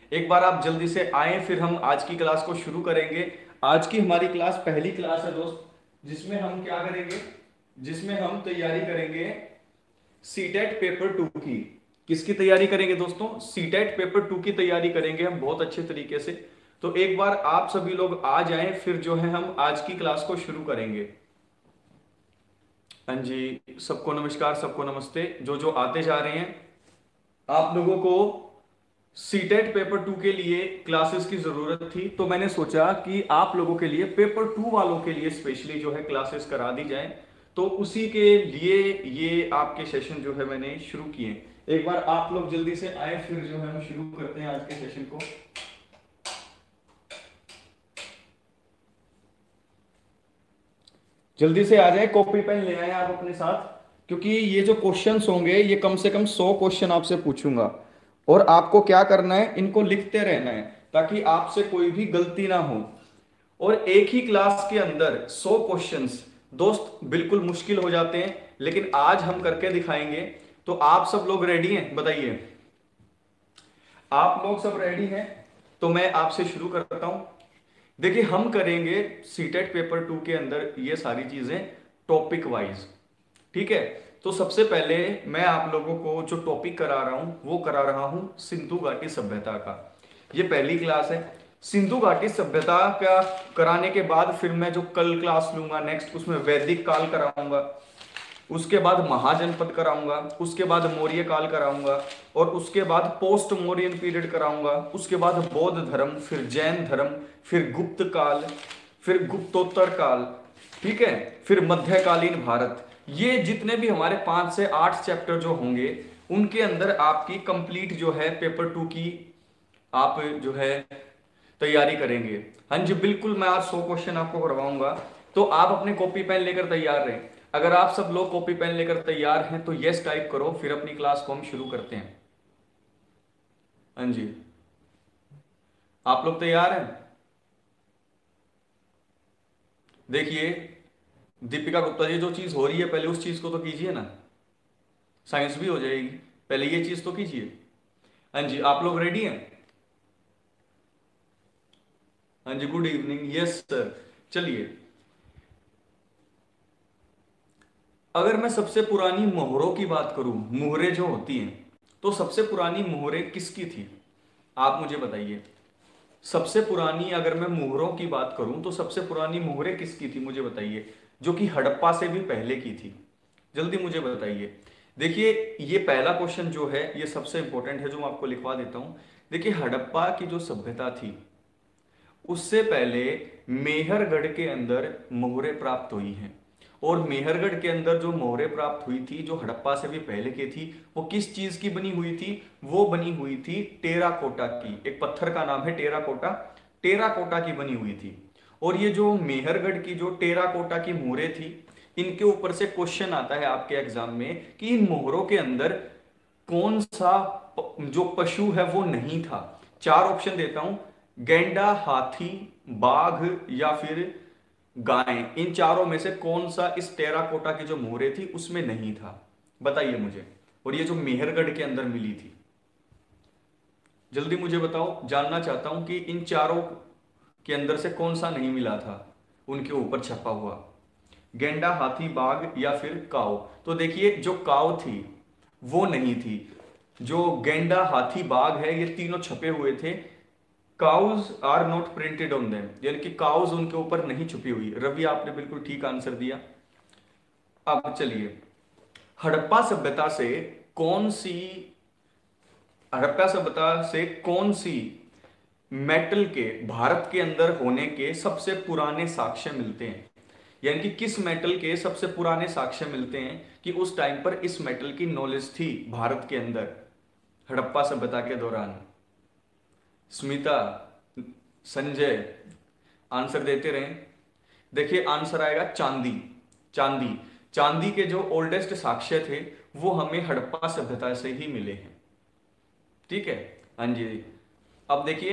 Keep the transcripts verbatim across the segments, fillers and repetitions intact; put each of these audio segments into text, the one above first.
एक बार आप जल्दी से आए, फिर हम आज की क्लास को शुरू करेंगे। आज की हमारी क्लास पहली क्लास है दोस्त, जिसमें हम क्या करेंगे, जिसमें हम तैयारी करेंगे सीटेट पेपर टू की। किसकी तैयारी करेंगे दोस्तों? सीटेट पेपर टू की तैयारी करेंगे हम बहुत अच्छे तरीके से। तो एक बार आप सभी लोग आ जाएं, फिर जो है हम आज की क्लास को शुरू करेंगे। हाँ जी, सबको नमस्कार, सबको नमस्ते। जो जो आते जा रहे हैं, आप लोगों को सीटेट पेपर टू के लिए क्लासेस की जरूरत थी, तो मैंने सोचा कि आप लोगों के लिए, पेपर टू वालों के लिए स्पेशली जो है क्लासेस करा दी जाए। तो उसी के लिए ये आपके सेशन जो है मैंने शुरू किए। एक बार आप लोग जल्दी से आए, फिर जो है हम शुरू करते हैं आज के सेशन को। जल्दी से आ जाए, कॉपी पेन ले आए आप अपने साथ, क्योंकि ये जो क्वेश्चंस होंगे ये कम से कम सौ क्वेश्चन आपसे पूछूंगा। और आपको क्या करना है, इनको लिखते रहना है ताकि आपसे कोई भी गलती ना हो। और एक ही क्लास के अंदर सौ क्वेश्चंस दोस्त बिल्कुल मुश्किल हो जाते हैं, लेकिन आज हम करके दिखाएंगे। तो आप सब लोग रेडी हैं? बताइए, आप लोग सब रेडी हैं? तो मैं आपसे शुरू करता हूं। देखिए, हम करेंगे सीटेट पेपर टू के अंदर ये सारी चीजें टॉपिक वाइज, ठीक है। तो सबसे पहले मैं आप लोगों को जो टॉपिक करा रहा हूं वो करा रहा हूं सिंधु घाटी सभ्यता का। ये पहली क्लास है सिंधु घाटी सभ्यता का। कराने के बाद फिर मैं जो कल क्लास लूंगा नेक्स्ट, उसमें वैदिक काल कराऊंगा, उसके बाद महाजनपद कराऊंगा, उसके बाद मौर्य काल कराऊंगा, और उसके बाद पोस्ट मौर्यन पीरियड कराऊंगा, उसके बाद बौद्ध धर्म, फिर जैन धर्म, फिर गुप्त काल, फिर गुप्तोत्तर काल, ठीक है, फिर मध्यकालीन भारत। ये जितने भी हमारे पांच से आठ चैप्टर जो होंगे, उनके अंदर आपकी कंप्लीट जो है पेपर टू की आप जो है तैयारी करेंगे। हाँ जी बिल्कुल, मैं आज सौ क्वेश्चन आपको करवाऊंगा। तो आप अपने कॉपी पेन लेकर तैयार रहें। अगर आप सब लोग कॉपी पेन लेकर तैयार हैं तो यस टाइप करो, फिर अपनी क्लास को हम शुरू करते हैं। हाँ जी, आप लोग तैयार हैं? देखिए दीपिका गुप्ता जी, जो चीज हो रही है पहले उस चीज को तो कीजिए ना, साइंस भी हो जाएगी। पहले ये चीज तो कीजिए। हाँ जी, आप लोग रेडी हैं? हाँ जी, गुड इवनिंग, यस सर। चलिए, अगर मैं सबसे पुरानी मोहरों की बात करूं, मोहरें जो होती हैं, तो सबसे पुरानी मोहरें किसकी थी? आप मुझे बताइए। सबसे पुरानी, अगर मैं मोहरों की बात करूं तो सबसे पुरानी मोहरें किसकी थी मुझे बताइए, जो कि हड़प्पा से भी पहले की थी। जल्दी मुझे बताइए। देखिए, ये पहला क्वेश्चन जो है ये सबसे इंपॉर्टेंट है, जो मैं आपको लिखवा देता हूं। देखिए, हड़प्पा की जो सभ्यता थी उससे पहले मेहरगढ़ के अंदर मोहरें प्राप्त हुई हैं। और मेहरगढ़ के अंदर जो मोहरें प्राप्त हुई थी, जो हड़प्पा से भी पहले की थी, वो किस चीज की बनी हुई थी? वो बनी हुई थी टेराकोटा की। एक पत्थर का नाम है टेराकोटा, टेराकोटा की बनी हुई थी। और ये जो मेहरगढ़ की जो टेराकोटा की मोहरें थी, इनके ऊपर से क्वेश्चन आता है आपके एग्जाम में कि इन मोहरों के अंदर कौन सा प- जो पशु है वो नहीं था। चार ऑप्शन देता हूं, गैंडा, हाथी, बाघ या फिर गाय। इन चारों में से कौन सा इस टेराकोटा की जो मोहरें थी उसमें नहीं था? बताइए मुझे। और ये जो मेहरगढ़ के अंदर मिली थी, जल्दी मुझे बताओ, जानना चाहता हूं कि इन चारों के अंदर से कौन सा नहीं मिला था उनके ऊपर छपा हुआ। गेंडा, हाथी, बाघ या फिर काऊ। तो देखिए, जो काऊ थी वो नहीं थी। जो गेंडा, हाथी, बाघ है, ये तीनों छपे हुए थे। Cows are not printed on them, यानी कि काउज उनके ऊपर नहीं छुपी हुई। रवि, आपने बिल्कुल ठीक आंसर दिया। अब चलिए, हड़प्पा सभ्यता से कौन सी हड़प्पा सभ्यता से कौन सी मेटल के भारत के अंदर होने के सबसे पुराने साक्ष्य मिलते हैं? यानी कि किस मेटल के सबसे पुराने साक्ष्य मिलते हैं कि उस टाइम पर इस मेटल की नॉलेज थी भारत के अंदर, हड़प्पा सभ्यता के दौरान? स्मिता, संजय, आंसर देते रहें। देखिए, आंसर आएगा चांदी। चांदी चांदी के जो ओल्डेस्ट साक्ष्य थे वो हमें हड़प्पा सभ्यता से ही मिले हैं, ठीक है। हाँ जी। अब देखिए,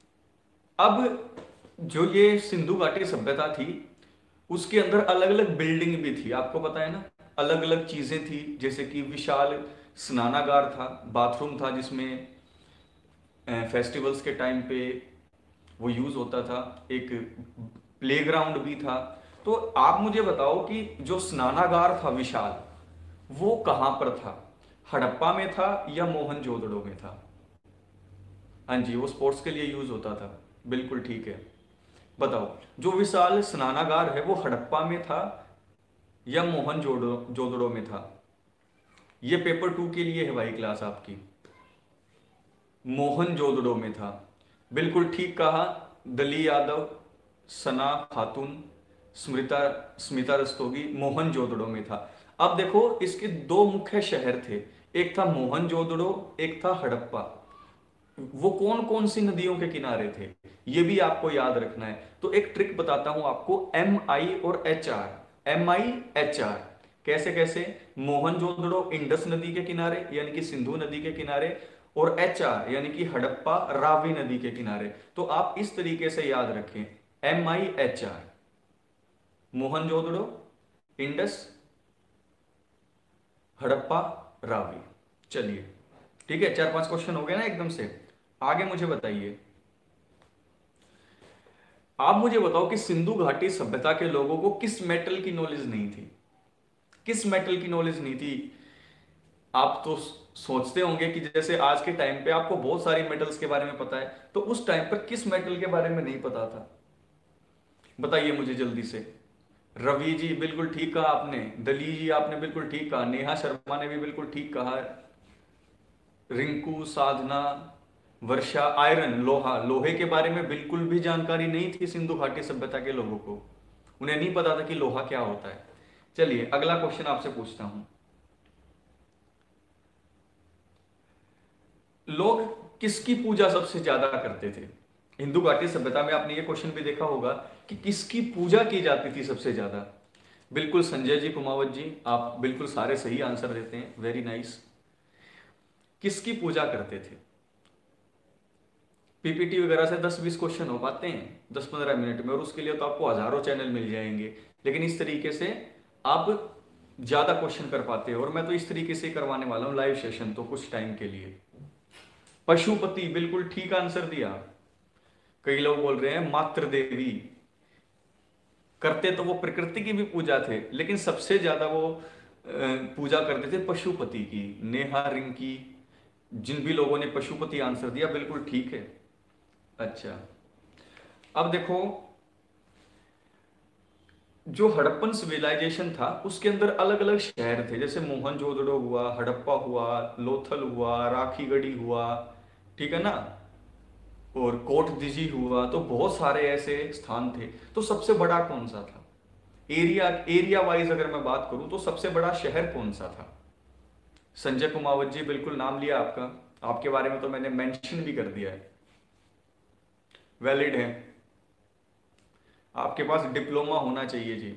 अब जो ये सिंधु घाटी सभ्यता थी उसके अंदर अलग अलग बिल्डिंग भी थी, आपको पता है ना। अलग अलग चीजें थी, जैसे कि विशाल स्नानागार था, बाथरूम था जिसमें फेस्टिवल्स के टाइम पे वो यूज होता था, एक प्लेग्राउंड भी था। तो आप मुझे बताओ कि जो स्नानागार था विशाल, वो कहां पर था? हड़प्पा में था या मोहनजोदड़ो में था? हाँ जी, वो स्पोर्ट्स के लिए यूज होता था, बिल्कुल ठीक है। बताओ, जो विशाल स्नानागार है वो हड़प्पा में था या मोहनजोदड़ो जोदड़ो में था? ये पेपर टू के लिए है भाई क्लास आपकी। मोहनजोदड़ो में था, बिल्कुल ठीक कहा। दली यादव, सना खातून, स्मृता स्मिता रस्तोगी, मोहनजोदड़ो में था। अब देखो, इसके दो मुख्य शहर थे, एक था मोहनजोदड़ो, एक था हड़प्पा। वो कौन कौन सी नदियों के किनारे थे, ये भी आपको याद रखना है। तो एक ट्रिक बताता हूं आपको, एम आई और H R, M I H R, कैसे कैसे? मोहनजोदड़ो इंडस नदी के किनारे यानी कि सिंधु नदी के किनारे, और एच आर यानी कि हड़प्पा रावी नदी के किनारे। तो आप इस तरीके से याद रखें, M I H R, Mohenjodaro, Indus, Harappa, Ravi. चलिए ठीक है, चार पांच क्वेश्चन हो गए ना एकदम से। आगे मुझे बताइए, आप मुझे बताओ कि सिंधु घाटी सभ्यता के लोगों को किस मेटल की नॉलेज नहीं थी? किस मेटल की नॉलेज नहीं थी? आप तो सोचते होंगे कि जैसे आज के टाइम पे आपको बहुत सारी मेटल्स के बारे में पता है, तो उस टाइम पर किस मेटल के बारे में नहीं पता था? बताइए मुझे जल्दी से। रवि जी बिल्कुल ठीक कहा आपने, दली जी आपने बिल्कुल ठीक कहा, नेहा शर्मा ने भी बिल्कुल ठीक कहा, रिंकू, साधना, वर्षा, आयरन, लोहा। लोहे के बारे में बिल्कुल भी जानकारी नहीं थी सिंधु घाटी सभ्यता के लोगों को, उन्हें नहीं पता था कि लोहा क्या होता है। चलिए अगला क्वेश्चन आपसे पूछता हूं, लोग किसकी पूजा सबसे ज्यादा करते थे? हिंदू घाटी सभ्यता में आपने ये क्वेश्चन भी देखा होगा कि किसकी पूजा की जाती थी सबसे ज्यादा। बिल्कुल संजय जी, कुमावत जी, आप बिल्कुल सारे सही आंसर देते हैं, वेरी नाइस। किसकी पूजा करते थे? पीपीटी वगैरह से दस बीस क्वेश्चन हो पाते हैं दस पंद्रह मिनट में, और उसके लिए तो आपको हजारों चैनल मिल जाएंगे, लेकिन इस तरीके से आप ज्यादा क्वेश्चन कर पाते हो। और मैं तो इस तरीके से करवाने वाला हूं लाइव सेशन, तो कुछ टाइम के लिए। पशुपति, बिल्कुल ठीक आंसर दिया। कई लोग बोल रहे हैं मातृ देवी, करते तो वो प्रकृति की भी पूजा थे, लेकिन सबसे ज्यादा वो अ, पूजा करते थे पशुपति की। नेहा, रिंकी, जिन भी लोगों ने पशुपति आंसर दिया बिल्कुल ठीक है। अच्छा, अब देखो, जो हड़प्पन सिविलाइजेशन था उसके अंदर अलग अलग शहर थे, जैसे मोहनजोदड़ो हुआ, हड़प्पा हुआ, लोथल हुआ, राखीगढ़ी हुआ, ठीक है ना, और कोट दिजी हुआ। तो बहुत सारे ऐसे स्थान थे। तो सबसे बड़ा कौन सा था? एरिया एरिया वाइज अगर मैं बात करूं तो सबसे बड़ा शहर कौन सा था? संजय कुमावत जी, बिल्कुल नाम लिया आपका, आपके बारे में तो मैंने मेंशन भी कर दिया है, वैलिड है। आपके पास डिप्लोमा होना चाहिए जी,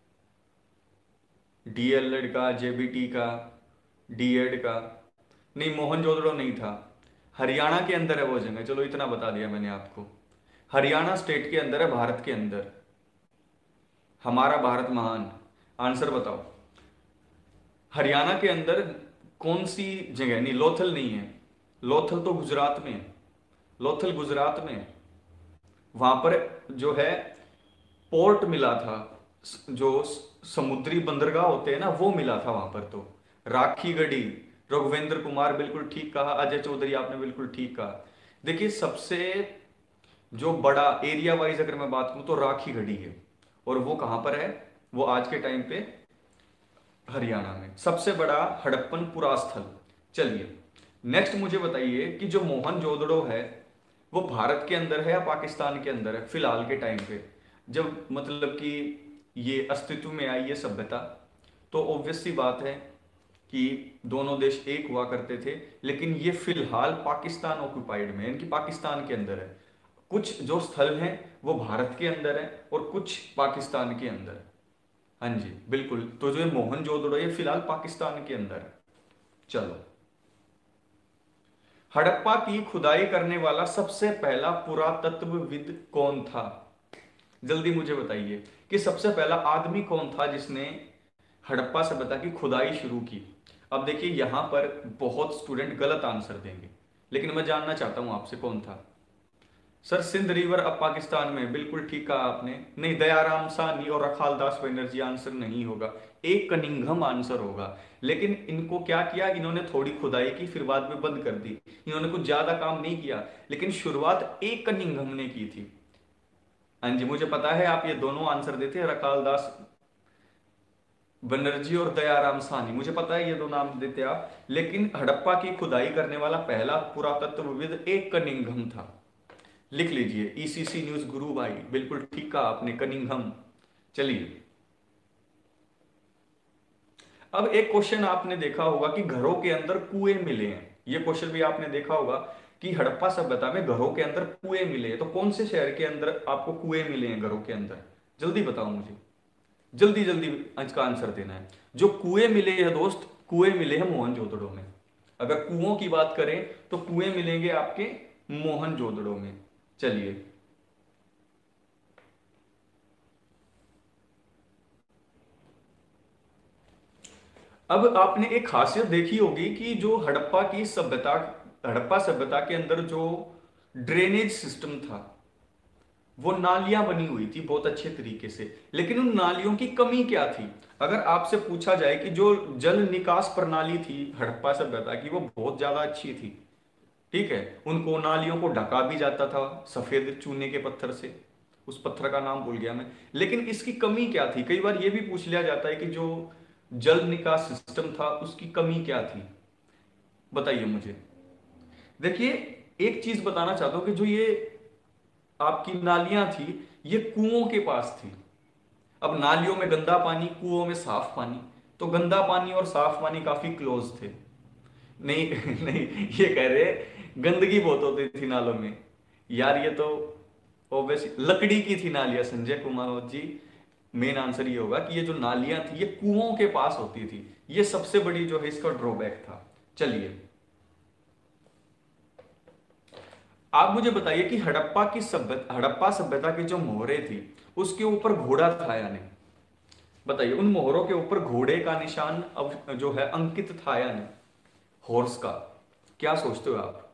डीएलएड का, जेबीटी का, डीएड का। नहीं, मोहनजोदड़ो नहीं था, हरियाणा के अंदर है वो जगह, चलो इतना बता दिया मैंने आपको। हरियाणा स्टेट के अंदर है, भारत के अंदर। हमारा भारत महान। आंसर बताओ, हरियाणा के अंदर कौन सी जगह? नहीं, लोथल नहीं है, लोथल तो गुजरात में है, लोथल गुजरात में है। वहां पर जो है पोर्ट मिला था, जो समुद्री बंदरगाह होते हैं ना, वो मिला था वहां पर। तो राखी गढ़ी, रघुवेंद्र कुमार बिल्कुल ठीक कहा, अजय चौधरी आपने बिल्कुल ठीक कहा। देखिए, सबसे जो बड़ा एरिया वाइज अगर मैं बात करूं तो राखी गढ़ी है, और वो कहां पर है? वो आज के टाइम पे हरियाणा में। सबसे बड़ा हड़प्पन पुरास्थल। चलिए नेक्स्ट मुझे बताइए कि जो मोहनजोदड़ो है वो भारत के अंदर है या पाकिस्तान के अंदर है फिलहाल के टाइम पे? जब मतलब कि ये अस्तित्व में आई ये सभ्यता, तो ऑब्वियस सी बात है कि दोनों देश एक हुआ करते थे, लेकिन ये फिलहाल पाकिस्तान ऑक्युपाइड में, यानी पाकिस्तान के अंदर है। कुछ जो स्थल हैं वो भारत के अंदर है और कुछ पाकिस्तान के अंदर है। हाँ जी बिल्कुल, तो जो मोहनजोदड़ो ये फिलहाल पाकिस्तान के अंदर है। चलो, हड़प्पा की खुदाई करने वाला सबसे पहला पुरातत्वविद कौन था? जल्दी मुझे बताइए कि सबसे पहला आदमी कौन था जिसने हड़प्पा सभ्यता की खुदाई शुरू की। अब देखिए, यहां पर बहुत स्टूडेंट गलत आंसर देंगे, लेकिन मैं जानना चाहता हूं आपसे कौन था। सर सिंध रिवर अब पाकिस्तान में, बिल्कुल ठीक कहा आपने। नहीं, दयाराम साहनी और रखालदास बनर्जी आंसर नहीं होगा, एक कनिंघम आंसर होगा। लेकिन इनको क्या किया, इन्होंने थोड़ी खुदाई की फिर बाद में बंद कर दी। इन्होंने कुछ ज्यादा काम नहीं किया, लेकिन शुरुआत एक कनिंघम ने की थी। हाँ जी, मुझे पता है आप ये दोनों आंसर देते हैं, रखालदास बनर्जी और दयाराम साहनी, मुझे पता है ये दो नाम देते आप। लेकिन हड़प्पा की खुदाई करने वाला पहला पुरातत्वविद एक कनिंघम था। लिख लीजिए, ईसीसी न्यूज गुरु भाई, बिल्कुल ठीक कहा आपने, कनिंघम। चलिए, अब एक क्वेश्चन आपने देखा होगा कि घरों के अंदर कुएं मिले हैं। ये क्वेश्चन भी आपने देखा होगा कि हड़प्पा सभ्यता में घरों के अंदर कुएं मिले हैं। तो कौन से शहर के अंदर आपको कुएं मिले हैं घरों के अंदर? जल्दी बताओ मुझे, जल्दी जल्दी इसका आंसर देना है। जो कुएं मिले हैं दोस्त, कुएं मिले हैं मोहनजोदड़ो में। अगर कुओं की बात करें तो कुएं मिलेंगे आपके मोहनजोदड़ो में। चलिए, अब आपने एक खासियत देखी होगी कि जो हड़प्पा की सभ्यता, हड़प्पा सभ्यता के अंदर जो ड्रेनेज सिस्टम था, वो नालियां बनी हुई थी बहुत अच्छे तरीके से। लेकिन उन नालियों की कमी क्या थी? अगर आपसे पूछा जाए कि जो जल निकास प्रणाली थी हड़प्पा सभ्यता की, वो बहुत ज्यादा अच्छी थी। ठीक है, उनको नालियों को ढका भी जाता था सफेद चूने के पत्थर से, उस पत्थर का नाम भूल गया मैं। लेकिन इसकी कमी क्या थी? कई बार यह भी पूछ लिया जाता है कि जो जल निकास सिस्टम था उसकी कमी क्या थी, बताइए मुझे। देखिए, एक चीज बताना चाहता हूं कि जो ये आपकी नालियां थी, ये कुओं के पास थी। अब नालियों में गंदा पानी, कुओं में साफ पानी, तो गंदा पानी और साफ पानी काफी क्लोज थे। नहीं नहीं, ये कह रहे गंदगी बहुत होती थी नालों में। यार ये तो ऑब्वियस लकड़ी की थी नालियां संजय कुमार जी। मेन आंसर ये होगा कि ये जो नालियां थी ये कुओं के पास होती थी। ये सबसे बड़ी जो है इसका ड्रॉबैक था। चलिए, आप मुझे बताइए कि हड़प्पा की सभ्यता, हड़प्पा सभ्यता की जो मोहरे थी उसके ऊपर घोड़ा था या नहीं? बताइए, उन मोहरों के ऊपर घोड़े का निशान अब जो है अंकित था या नहीं, हॉर्स का? क्या सोचते हो आप?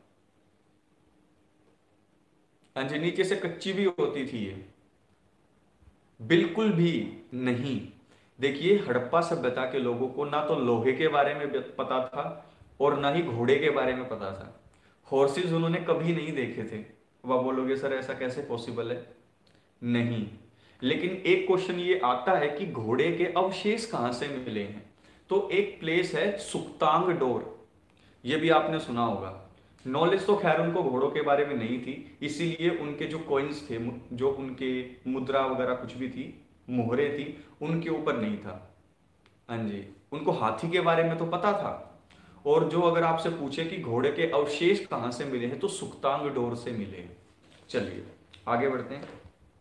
हाँ जी, नीचे से कच्ची भी होती थी ये? बिल्कुल भी नहीं। देखिए, हड़प्पा सभ्यता के लोगों को ना तो लोहे के बारे में पता था और ना ही घोड़े के बारे में पता था। हॉर्सेस उन्होंने कभी नहीं देखे थे। अब आप बोलोगे सर ऐसा कैसे पॉसिबल है? नहीं, लेकिन एक क्वेश्चन ये आता है कि घोड़े के अवशेष कहां से मिले हैं। तो एक प्लेस है सुक्तांग डोर, ये भी आपने सुना होगा। नॉलेज तो खैर उनको घोड़ों के बारे में नहीं थी, इसीलिए उनके जो कॉइन्स थे, जो उनके मुद्रा वगैरह कुछ भी थी, मोहरे थी, उनके ऊपर नहीं था। हाँ जी, उनको हाथी के बारे में तो पता था। और जो अगर आपसे पूछे कि घोड़े के अवशेष कहां से मिले हैं, तो सुक्तांग डोर से मिले हैं। चलिए आगे बढ़ते हैं।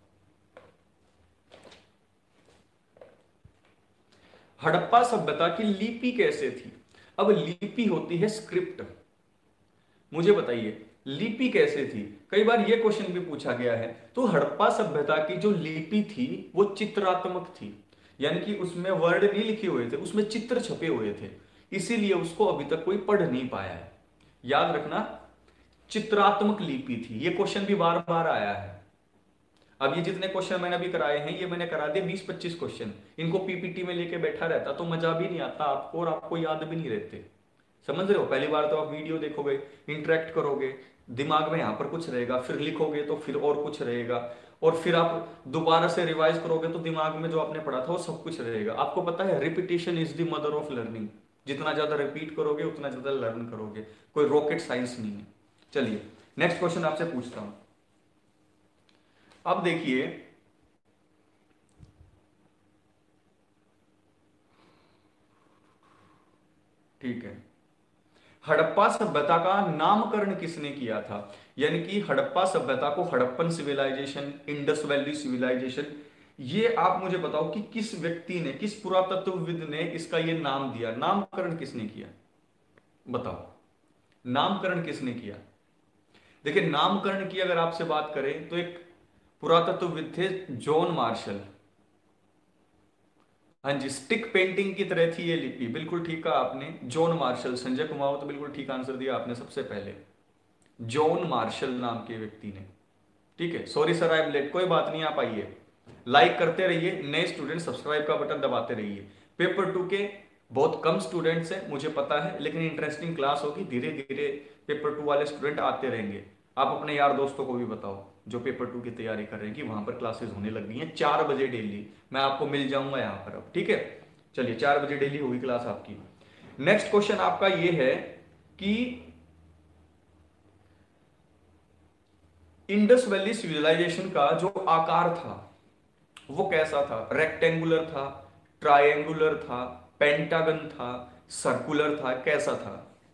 हड़प्पा सभ्यता की लिपि कैसे थी? अब लिपि होती है स्क्रिप्ट। मुझे बताइए लिपि कैसे थी? कई बार यह क्वेश्चन भी पूछा गया है। तो हड़प्पा सभ्यता की जो लिपि थी वो चित्रात्मक थी, यानी कि उसमें वर्ड नहीं लिखे हुए थे, उसमें चित्र छपे हुए थे। इसीलिए उसको अभी तक कोई पढ़ नहीं पाया है। याद रखना, चित्रात्मक लिपि थी। यह क्वेश्चन भी बार बार आया है। अब ये जितने क्वेश्चन मैंने अभी कराए हैं, ये मैंने करा दिए बीस पच्चीस क्वेश्चन। इनको पीपीटी में लेके बैठा रहता तो मजा भी नहीं आता आपको, और आपको याद भी नहीं रहते। समझ रहे हो? पहली बार तो आप वीडियो देखोगे, इंटरेक्ट करोगे, दिमाग में यहां पर कुछ रहेगा, फिर लिखोगे तो फिर और कुछ रहेगा, और फिर आप दोबारा से रिवाइज करोगे तो दिमाग में जो आपने पढ़ा था वो सब कुछ रहेगा। आपको पता है repetition is the mother of learning. जितना ज्यादा रिपीट करोगे उतना ज्यादा लर्न करोगे। कोई रॉकेट साइंस नहीं है। चलिए नेक्स्ट क्वेश्चन आपसे पूछता हूं। अब देखिए, ठीक है, हड़प्पा सभ्यता का नामकरण किसने किया था? यानी कि हड़प्पा सभ्यता को Harappan civilisation, Indus valley civilisation, ये आप मुझे बताओ कि किस व्यक्ति ने, किस पुरातत्वविद ने इसका ये नाम दिया? नामकरण किसने किया? बताओ, नामकरण किसने किया? देखिए, नामकरण की अगर आपसे बात करें तो एक पुरातत्वविद थे जॉन मार्शल। हाँ जी, स्टिक पेंटिंग की तरह थी ये लिपि, बिल्कुल ठीक कहा आपने, जॉन मार्शल। संजय कुमार तो बिल्कुल ठीक आंसर दिया आपने सबसे पहले। जॉन मार्शल नाम के व्यक्ति ने। ठीक है, sorry sir I am late, कोई बात नहीं, आप आइए, लाइक करते रहिए, नए स्टूडेंट सब्सक्राइब का बटन दबाते रहिए। पेपर टू के बहुत कम स्टूडेंट्स हैं मुझे पता है, लेकिन इंटरेस्टिंग क्लास होगी, धीरे धीरे पेपर टू वाले स्टूडेंट आते रहेंगे। आप अपने यार दोस्तों को भी बताओ जो पेपर टू की तैयारी कर रहे हैं कि वहां पर क्लासेस होने लग गई हैं चार बजे डेली। मैं आपको मिल जाऊंगा यहाँ पर अब, ठीक है। चलिए, चार बजे डेली होगी क्लास आपकी। नेक्स्ट क्वेश्चन आपका ये है कि इंडस वैली सिविलाइजेशन का जो आकार था वो कैसा था? रेक्टेंगुलर था, ट्रायंगुलर था, पेंटागन था, सर्कुलर था, कैसा था?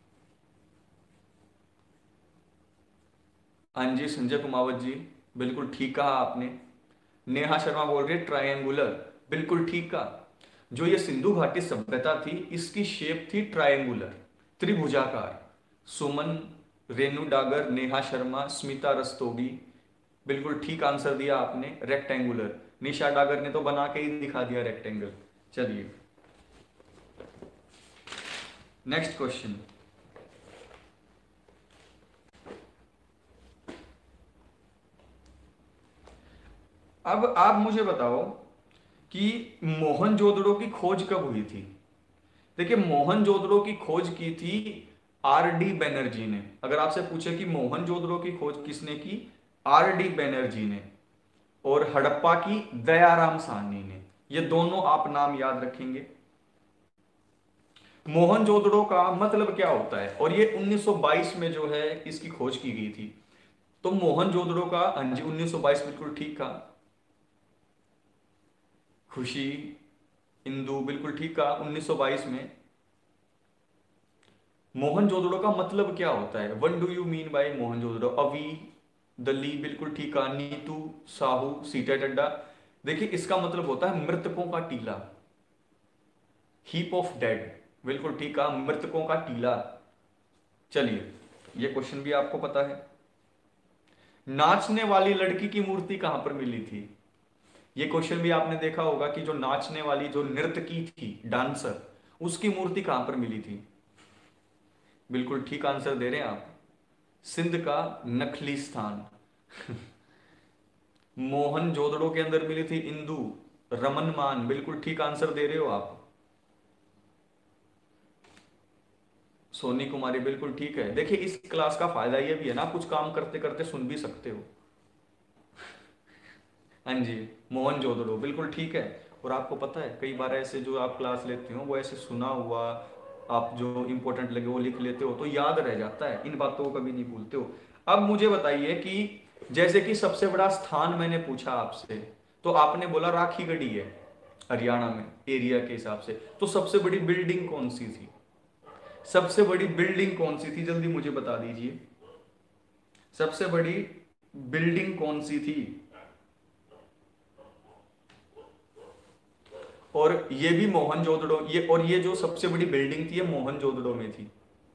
हाँ जी संजय कुमावत जी, बिल्कुल ठीक कहा आपने। नेहा शर्मा बोल रही है ट्रायंगुलर, बिल्कुल ठीक कहा। जो ये सिंधु घाटी सभ्यता थी इसकी शेप थी ट्रायंगुलर, त्रिभुजाकार। सुमन, रेनू डागर, नेहा शर्मा, स्मिता रस्तोगी, बिल्कुल ठीक आंसर दिया आपने, रेक्टेंगुलर। निशा डागर ने तो बना के ही दिखा दिया रेक्टेंगल। चलिए नेक्स्ट क्वेश्चन। अब आप मुझे बताओ कि मोहनजोदड़ो की खोज कब हुई थी? देखिए, मोहनजोदड़ो की खोज की थी आर डी बैनर्जी ने। अगर आपसे पूछे कि मोहनजोदड़ो की खोज किसने की, आर डी बैनर्जी ने। और हड़प्पा की दयाराम साहनी ने। ये दोनों आप नाम याद रखेंगे। मोहनजोदड़ो का मतलब क्या होता है, और ये उन्नीस सौ बाईस में जो है इसकी खोज की गई थी। तो मोहनजोदड़ो का, हाँ जी उन्नीस सौ बाईस, बिल्कुल ठीक कहा। खुशी, इंदु, बिल्कुल ठीक कहा, उन्नीस सौ बाईस में। मोहनजोदड़ो का मतलब क्या होता है? What do you mean by Mohenjodaro? Avi, दली, बिल्कुल ठीक कहा। नीतू, साहू, सीटा डड्डा। देखिए, इसका मतलब होता है मृतकों का टीला, हीप ऑफ डेड, बिल्कुल ठीक कहा, मृतकों का टीला। चलिए, ये क्वेश्चन भी आपको पता है। नाचने वाली लड़की की मूर्ति कहां पर मिली थी? ये क्वेश्चन भी आपने देखा होगा कि जो नाचने वाली, जो नर्तकी थी, डांसर, उसकी मूर्ति कहां पर मिली थी? बिल्कुल ठीक आंसर दे रहे हैं आप, सिंध का नखली स्थान। मोहनजोदड़ो के अंदर मिली थी इंदु, रमन मान, बिल्कुल ठीक आंसर दे रहे हो आप। सोनी कुमारी, बिल्कुल ठीक है। देखिए, इस क्लास का फायदा ये भी है ना, कुछ काम करते करते सुन भी सकते हो। हाँ जी, मोहनजोदड़ो, बिल्कुल ठीक है। और आपको पता है, कई बार ऐसे जो आप क्लास लेते हो वो ऐसे सुना हुआ, आप जो इंपॉर्टेंट लगे वो लिख लेते हो तो याद रह जाता है, इन बातों को कभी नहीं भूलते हो। अब मुझे बताइए कि जैसे कि सबसे बड़ा स्थान मैंने पूछा आपसे, तो आपने बोला राखी गढ़ी है हरियाणा में एरिया के हिसाब से, तो सबसे बड़ी बिल्डिंग कौन सी थी? सबसे बड़ी बिल्डिंग कौन सी थी, जल्दी मुझे बता दीजिए। सबसे बड़ी बिल्डिंग कौन सी थी? और ये भी मोहनजोदड़ो, ये और ये जो सबसे बड़ी बिल्डिंग थी ये मोहनजोदड़ो में थी।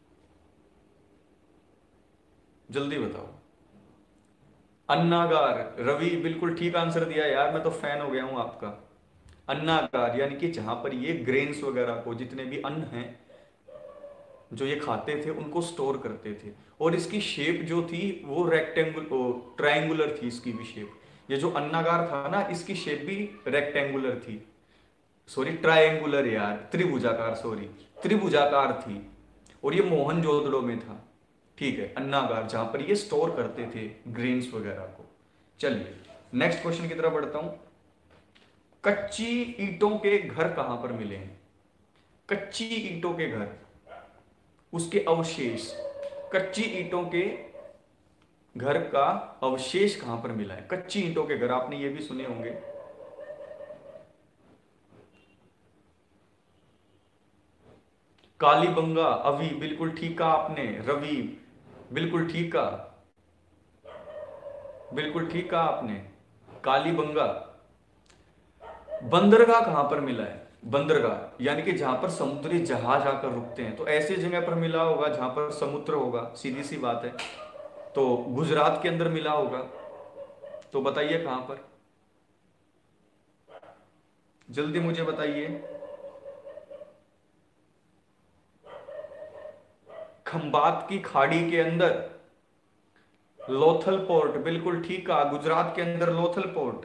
जल्दी बताओ। अन्नागार, रवि, बिल्कुल ठीक आंसर दिया यार, मैं तो फैन हो गया हूं आपका। अन्नागार यानी कि जहां पर ये ग्रेन्स वगैरह को, जितने भी अन्न हैं जो ये खाते थे, उनको स्टोर करते थे। और इसकी शेप जो थी वो रेक्टेंगुल ट्रायंगुलर थी इसकी भी शेप। ये जो अन्नागार था ना, इसकी शेप भी रेक्टेंगुलर थी, सॉरी ट्रायंगुलर यार, त्रिभुजाकार, सॉरी त्रिभुजाकार थी। और ये मोहनजोदड़ो में था, ठीक है, अन्नागार, जहां पर ये स्टोर करते थे ग्रेन्स वगैरह को। चलिए नेक्स्ट क्वेश्चन की तरफ बढ़ता हूं। कच्ची ईंटों के घर कहां पर मिले हैं? कच्ची ईंटों के घर, उसके अवशेष, कच्ची ईंटों के घर का अवशेष कहां पर मिला है? कच्ची ईंटों के घर, आपने ये भी सुने होंगे। कालीबंगा, अवि, बिल्कुल ठीक कहा आपने। रवि, बिल्कुल ठीक कहा, बिल्कुल ठीक कहा आपने, कालीबंगा। बंदरगाह कहां पर मिला है? बंदरगाह यानी कि जहां पर समुद्री जहाज आकर रुकते हैं, तो ऐसी जगह पर मिला होगा जहां पर समुद्र होगा, सीधी सी बात है। तो गुजरात के अंदर मिला होगा, तो बताइए कहां पर, जल्दी मुझे बताइए। खंबात की खाड़ी के अंदर, लोथल पोर्ट, बिल्कुल ठीक कहा, गुजरात के अंदर लोथल पोर्ट,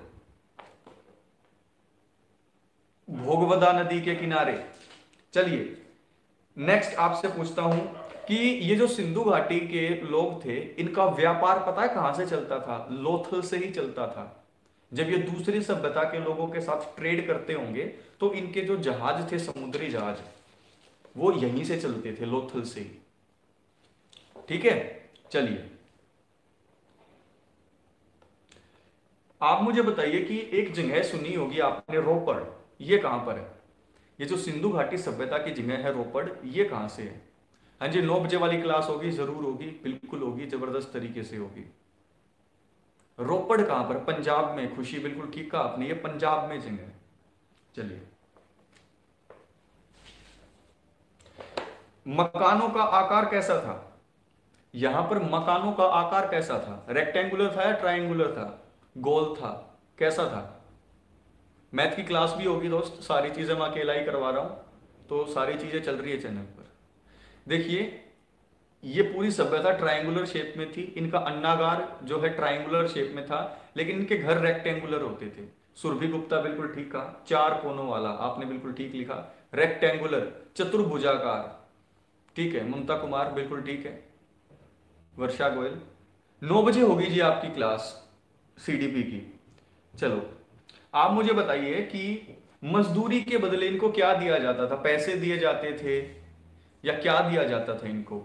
भोगवदा नदी के किनारे। चलिए नेक्स्ट आपसे पूछता हूं कि ये जो सिंधु घाटी के लोग थे, इनका व्यापार पता है कहां से चलता था? लोथल से ही चलता था। जब ये दूसरी सभ्यता के लोगों के साथ ट्रेड करते होंगे तो इनके जो जहाज थे, समुद्री जहाज, वो यहीं से चलते थे, लोथल से ही। ठीक है, चलिए आप मुझे बताइए कि एक जगह सुनी होगी आपने, रोपड़, ये कहां पर है? ये जो सिंधु घाटी सभ्यता की जगह है रोपड़, ये कहां से है? हाँ जी, नौ बजे वाली क्लास होगी, जरूर होगी, बिल्कुल होगी, जबरदस्त तरीके से होगी। रोपड़ कहां पर? पंजाब में, खुशी बिल्कुल ठीक कहा आपने, ये पंजाब में जगह है। चलिए, मकानों का आकार कैसा था? यहां पर मकानों का आकार कैसा था? रेक्टेंगुलर था या ट्रायंगुलर था? गोल था? कैसा था? मैथ की क्लास भी होगी दोस्त, सारी चीजें मैं अकेला ही करवा रहा हूं, तो सारी चीजें चल रही है चैनल पर। देखिए, ये पूरी सभ्यता ट्रायंगुलर शेप में थी, इनका अन्नागार जो है ट्रायंगुलर शेप में था, लेकिन इनके घर रेक्टेंगुलर होते थे। सुरभि गुप्ता बिल्कुल ठीक कहा, चार कोनों वाला, आपने बिल्कुल ठीक लिखा, रेक्टेंगुलर, चतुर्भुजाकार। ठीक है, ममता कुमार बिल्कुल ठीक है, वर्षा गोयल। नौ बजे होगी जी आपकी क्लास सीडीपी की। चलो आप मुझे बताइए कि मजदूरी के बदले इनको क्या दिया जाता था? पैसे दिए जाते थे या क्या दिया जाता था इनको?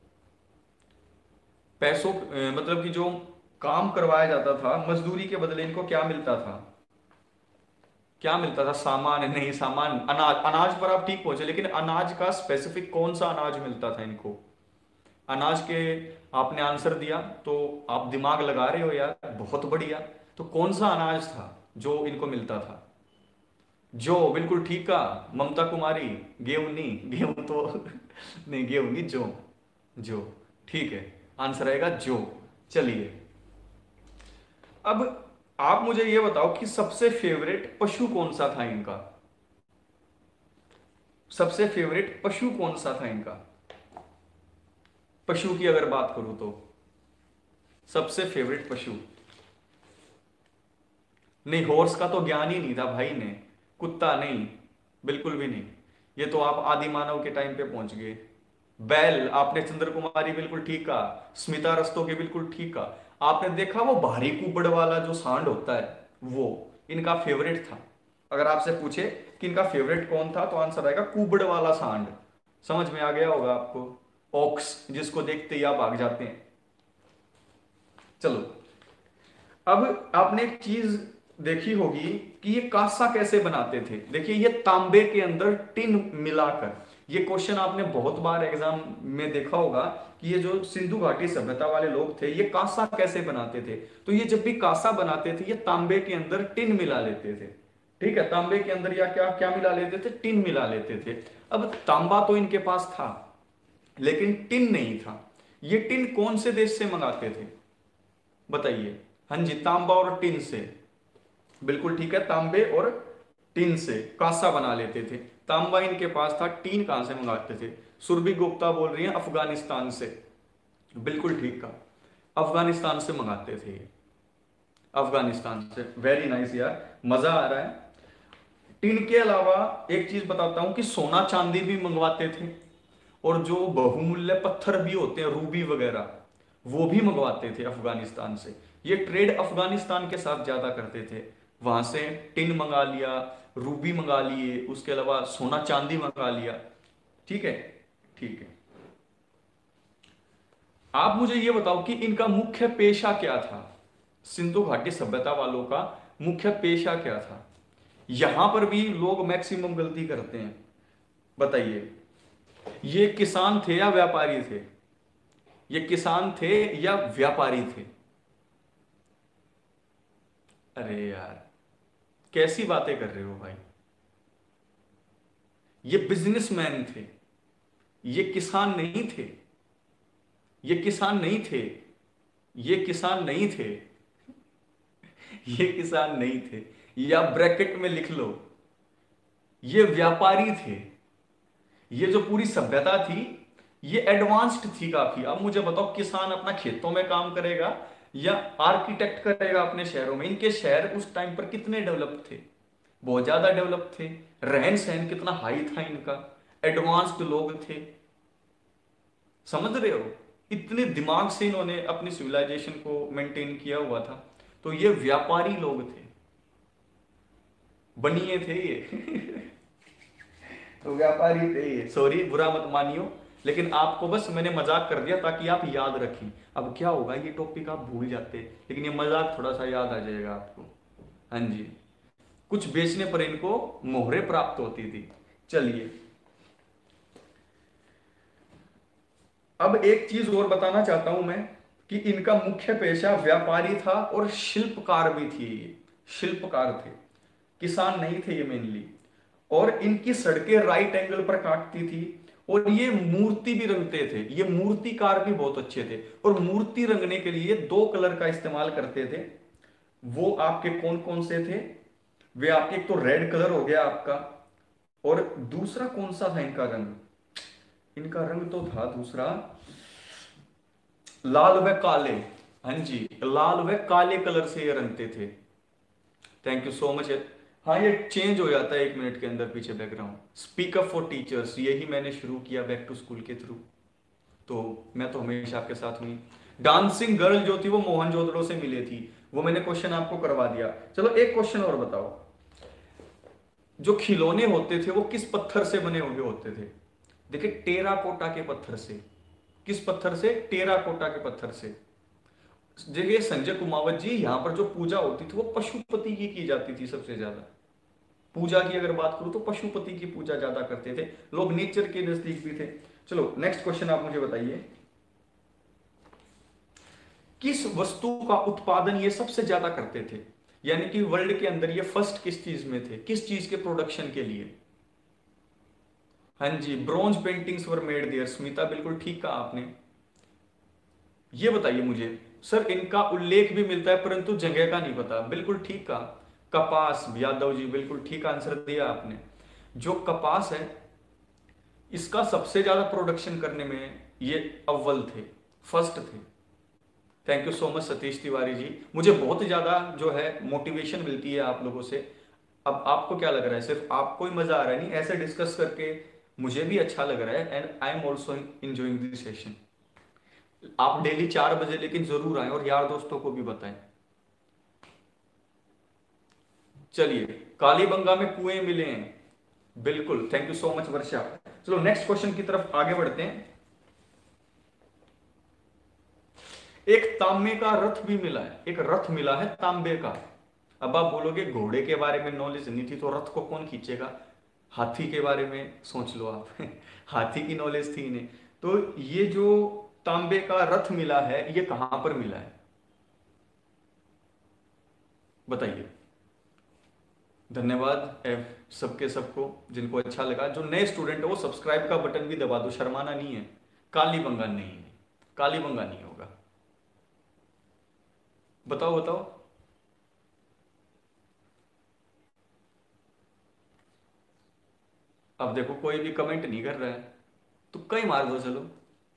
पैसों अ, मतलब कि जो काम करवाया जाता था, मजदूरी के बदले इनको क्या मिलता था? क्या मिलता था? सामान नहीं, सामान अनाज, अनाज पर आप ठीक पहुंचे, लेकिन अनाज का स्पेसिफिक कौन सा अनाज मिलता था इनको? अनाज के आपने आंसर दिया तो आप दिमाग लगा रहे हो यार, बहुत बढ़िया। तो कौन सा अनाज था जो इनको मिलता था? जो, बिल्कुल ठीक का, ममता कुमारी। गेहूं नहीं, गेहूं तो नहीं, गेहूं नहीं, जो, जो, ठीक है, आंसर आएगा जो। चलिए अब आप मुझे ये बताओ कि सबसे फेवरेट पशु कौन सा था इनका? सबसे फेवरेट पशु कौन सा था इनका? पशु की अगर बात करूं तो सबसे फेवरेट पशु, नहीं, हॉर्स का तो ज्ञान ही नहीं था भाई ने, कुत्ता नहीं, बिल्कुल भी नहीं। ये तो आप आदि मानव के टाइम पे पहुंच गए। बैल, आपने चंद्र कुमारी बिल्कुल ठीक कहा, स्मिता रस्तोगी बिल्कुल ठीक कहा। आपने देखा वो भारी कुबड़ वाला जो सांड होता है, वो इनका फेवरेट था। अगर आपसे पूछे कि इनका फेवरेट कौन था, तो आंसर आएगा कुबड़ वाला सांड। समझ में आ गया होगा आपको, ऑक्स, जिसको देखते ही आप भाग जाते हैं। चलो अब आपने एक चीज देखी होगी कि ये कांसा कैसे बनाते थे। देखिए, ये तांबे के अंदर टिन मिलाकर, ये क्वेश्चन आपने बहुत बार एग्जाम में देखा होगा कि ये जो सिंधु घाटी सभ्यता वाले लोग थे, ये कांसा कैसे बनाते थे। तो ये जब भी कांसा बनाते थे, ये तांबे के अंदर टिन मिला लेते थे। ठीक है, तांबे के अंदर या क्या क्या मिला लेते थे? टिन मिला लेते थे। अब तांबा तो इनके पास था, लेकिन टिन नहीं था। ये टिन कौन से देश से मंगाते थे बताइए? हाँ जी, तांबा और टिन से, बिल्कुल ठीक है, तांबे और टिन से कांसा बना लेते थे। तांबा इनके पास था, टीन कहां से मंगाते थे? सुरभि गुप्ता बोल रही हैं अफगानिस्तान से, बिल्कुल ठीक कहा, अफगानिस्तान से मंगाते थे ये, अफगानिस्तान से। वेरी नाइस यार, मजा आ रहा है। टिन के अलावा एक चीज बताता हूं कि सोना चांदी भी मंगवाते थे, और जो बहुमूल्य पत्थर भी होते हैं, रूबी वगैरह, वो भी मंगवाते थे अफगानिस्तान से। ये ट्रेड अफगानिस्तान के साथ ज्यादा करते थे, वहां से टिन मंगा लिया, रूबी मंगा लिए, उसके अलावा सोना चांदी मंगा लिया। ठीक है, ठीक है। आप मुझे ये बताओ कि इनका मुख्य पेशा क्या था? सिंधु घाटी सभ्यता वालों का मुख्य पेशा क्या था? यहां पर भी लोग मैक्सिमम गलती करते हैं, बताइए। ये किसान थे या व्यापारी थे? ये किसान थे या व्यापारी थे? अरे यार, कैसी बातें कर रहे हो भाई। ये बिजनेसमैन थे, ये किसान नहीं थे, ये किसान नहीं थे, ये किसान नहीं थे, ये किसान नहीं थे, या ब्रैकेट में लिख लो, ये व्यापारी थे। ये जो पूरी सभ्यता थी, ये एडवांस्ड थी काफी। अब मुझे बताओ, किसान अपना खेतों में काम करेगा या आर्किटेक्ट करेगा अपने शहरों में? इनके शहर उस टाइम पर कितने डेवलप थे, बहुत ज्यादा डेवलप थे। रहन सहन कितना हाई था इनका, एडवांस्ड लोग थे, समझ रहे हो? इतने दिमाग से इन्होंने अपनी सिविलाइजेशन को मेंटेन किया हुआ था। तो ये व्यापारी लोग थे, बनिए थे ये तो व्यापारी थे ये, सॉरी बुरा मत मानियो, लेकिन आपको बस मैंने मजाक कर दिया ताकि आप याद रखें। अब क्या होगा, ये टॉपिक आप भूल जाते, लेकिन ये मजाक थोड़ा सा याद आ जाएगा आपको। हाँ जी, कुछ बेचने पर इनको मोहरे प्राप्त होती थी। चलिए, अब एक चीज और बताना चाहता हूं मैं कि इनका मुख्य पेशा व्यापारी था और शिल्पकार भी थे। ये शिल्पकार थे, किसान नहीं थे ये मेनली। और इनकी सड़कें राइट एंगल पर काटती थी, और ये मूर्ति भी रंगते थे। ये मूर्तिकार भी बहुत अच्छे थे, और मूर्ति रंगने के लिए दो कलर का इस्तेमाल करते थे। वो आपके कौन कौन से थे? वे आपके, एक तो रेड कलर हो गया आपका, और दूसरा कौन सा था इनका रंग? इनका रंग तो था दूसरा, लाल व काले। हाँ जी, लाल व काले कलर से ये रंगते थे। Thank you so much. हाँ, ये चेंज हो जाता है एक मिनट के अंदर पीछे background. Speak up for teachers, यही मैंने शुरू किया बैक टू स्कूल के थ्रू, तो मैं तो हमेशा आपके साथ हुई। डांसिंग गर्ल जो थी वो मोहनजोदड़ो से मिली थी, वो मैंने क्वेश्चन आपको करवा दिया। चलो एक क्वेश्चन और बताओ, जो खिलौने होते थे वो किस पत्थर से बने हुए होते थे? देखिए, टेराकोटा के पत्थर से। किस पत्थर से? टेराकोटा के पत्थर से। देखिए संजय कुमावत जी, यहां पर जो पूजा होती थी वो पशुपति की की जाती थी सबसे ज्यादा। पूजा की अगर बात करूं तो पशुपति की पूजा ज्यादा करते थे लोग, नेचर के नजदीक भी थे। चलो नेक्स्ट क्वेश्चन आप मुझे बताइए, किस वस्तु का उत्पादन ये सबसे ज्यादा करते थे? यानी कि वर्ल्ड के अंदर ये फर्स्ट किस चीज में थे, किस चीज के प्रोडक्शन के लिए? हाँ जी, bronze paintings were made there. Smita बिल्कुल ठीक कहा आपने। ये बताइए मुझे, सर इनका उल्लेख भी मिलता है परंतु जगह का नहीं पता। बिल्कुल ठीक कहा, कपास। यादव जी बिल्कुल ठीक आंसर दिया आपने। जो कपास है, इसका सबसे ज्यादा प्रोडक्शन करने में ये अव्वल थे, फर्स्ट थे। Thank you so much Satish Tiwari ji. मुझे बहुत ज्यादा जो है मोटिवेशन मिलती है आप लोगों से। अब आपको क्या लग रहा है, सिर्फ आपको ही मजा आ रहा है? नहीं, ऐसे डिस्कस करके मुझे भी अच्छा लग रहा है, and I am also enjoying this session. आप डेली चार बजे लेकिन जरूर आए और यार दोस्तों को भी बताएं। चलिए, कालीबंगा में कुएं मिले हैं, बिल्कुल। Thank you so much Varsha. चलो नेक्स्ट क्वेश्चन की तरफ आगे बढ़ते हैं। एक तांबे का रथ भी मिला है, एक रथ मिला है तांबे का। अब आप बोलोगे घोड़े के बारे में नॉलेज नहीं थी तो रथ को कौन खींचेगा? हाथी के बारे में सोच लो आप हाथी की नॉलेज थी इन्हें। तो ये जो तांबे का रथ मिला है, ये कहां पर मिला है बताइए? धन्यवाद एव सबके सबको जिनको अच्छा लगा। जो नए स्टूडेंट है वो सब्सक्राइब का बटन भी दबा दो, शर्माना नहीं है। कालीबंगा नहीं, कालीबंगा नहीं होगा। बताओ बताओ। अब देखो कोई भी कमेंट नहीं कर रहा है, तुक्का ही मार दो चलो।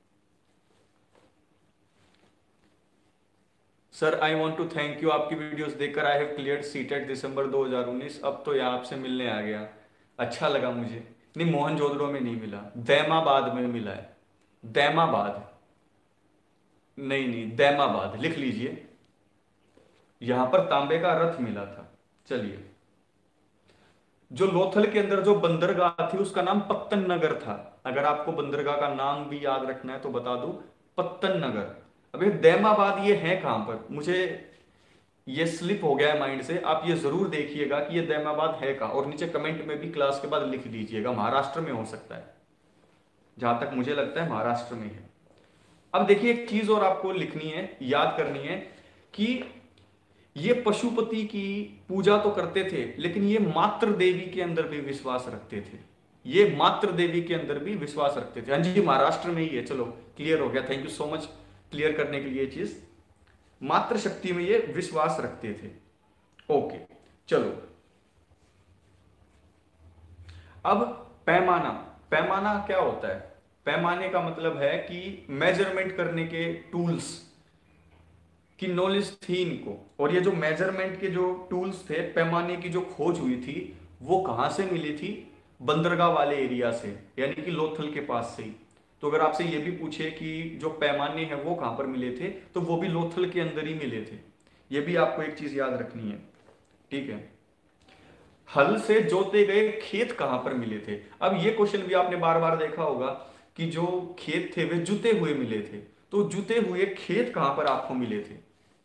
Sir I want to thank you, आपकी वीडियोस देखकर I have cleared CTET December दो हज़ार उन्नीस। अब तो यहाँ आपसे मिलने आ गया, अच्छा लगा मुझे। नहीं, मोहनजोदड़ो में नहीं मिला, दैमाबाद में मिला है। दैमाबाद, नहीं नहीं, दैमाबाद लिख लीजिए। यहां पर तांबे का रथ मिला था। चलिए, जो लोथल के अंदर जो बंदरगाह थी उसका नाम पत्तन नगर था। अगर आपको बंदरगाह का नाम भी याद रखना है तो बता दूं, पत्तन नगर। अब ये दैमाबाद ये है कहां पर, मुझे ये स्लिप हो गया है माइंड से। आप ये जरूर देखिएगा कि ये दैमाबाद है कहां, और नीचे कमेंट में भी क्लास के बाद लिख दीजिएगा। महाराष्ट्र में हो सकता है, जहां तक मुझे लगता है महाराष्ट्र में है। अब देखिए, एक चीज और आपको लिखनी है, याद करनी है कि ये पशुपति की पूजा तो करते थे, लेकिन ये मातृ देवी के अंदर भी विश्वास रखते थे। ये मातृ देवी के अंदर भी विश्वास रखते थे। हाँ जी, महाराष्ट्र में ही है। चलो क्लियर हो गया, thank you so much clear करने के लिए चीज। मातृ शक्ति में ये विश्वास रखते थे। ओके, चलो अब पैमाना। पैमाना क्या होता है? पैमाने का मतलब है कि मेजरमेंट करने के टूल्स की नॉलेज थी इनको। और ये जो मेजरमेंट के जो टूल्स थे, पैमाने की जो खोज हुई थी, वो कहां से मिली थी? बंदरगाह वाले एरिया से, यानी कि लोथल के पास से ही। तो अगर आपसे ये भी पूछे कि जो पैमाने हैं वो कहां पर मिले थे, तो वो भी लोथल के अंदर ही मिले थे। ये भी आपको एक चीज याद रखनी है, ठीक है। हल से जोते गए खेत कहां पर मिले थे? अब ये क्वेश्चन भी आपने बार बार देखा होगा कि जो खेत थे वे जुते हुए मिले थे। तो जुते हुए खेत कहां पर आपको मिले थे?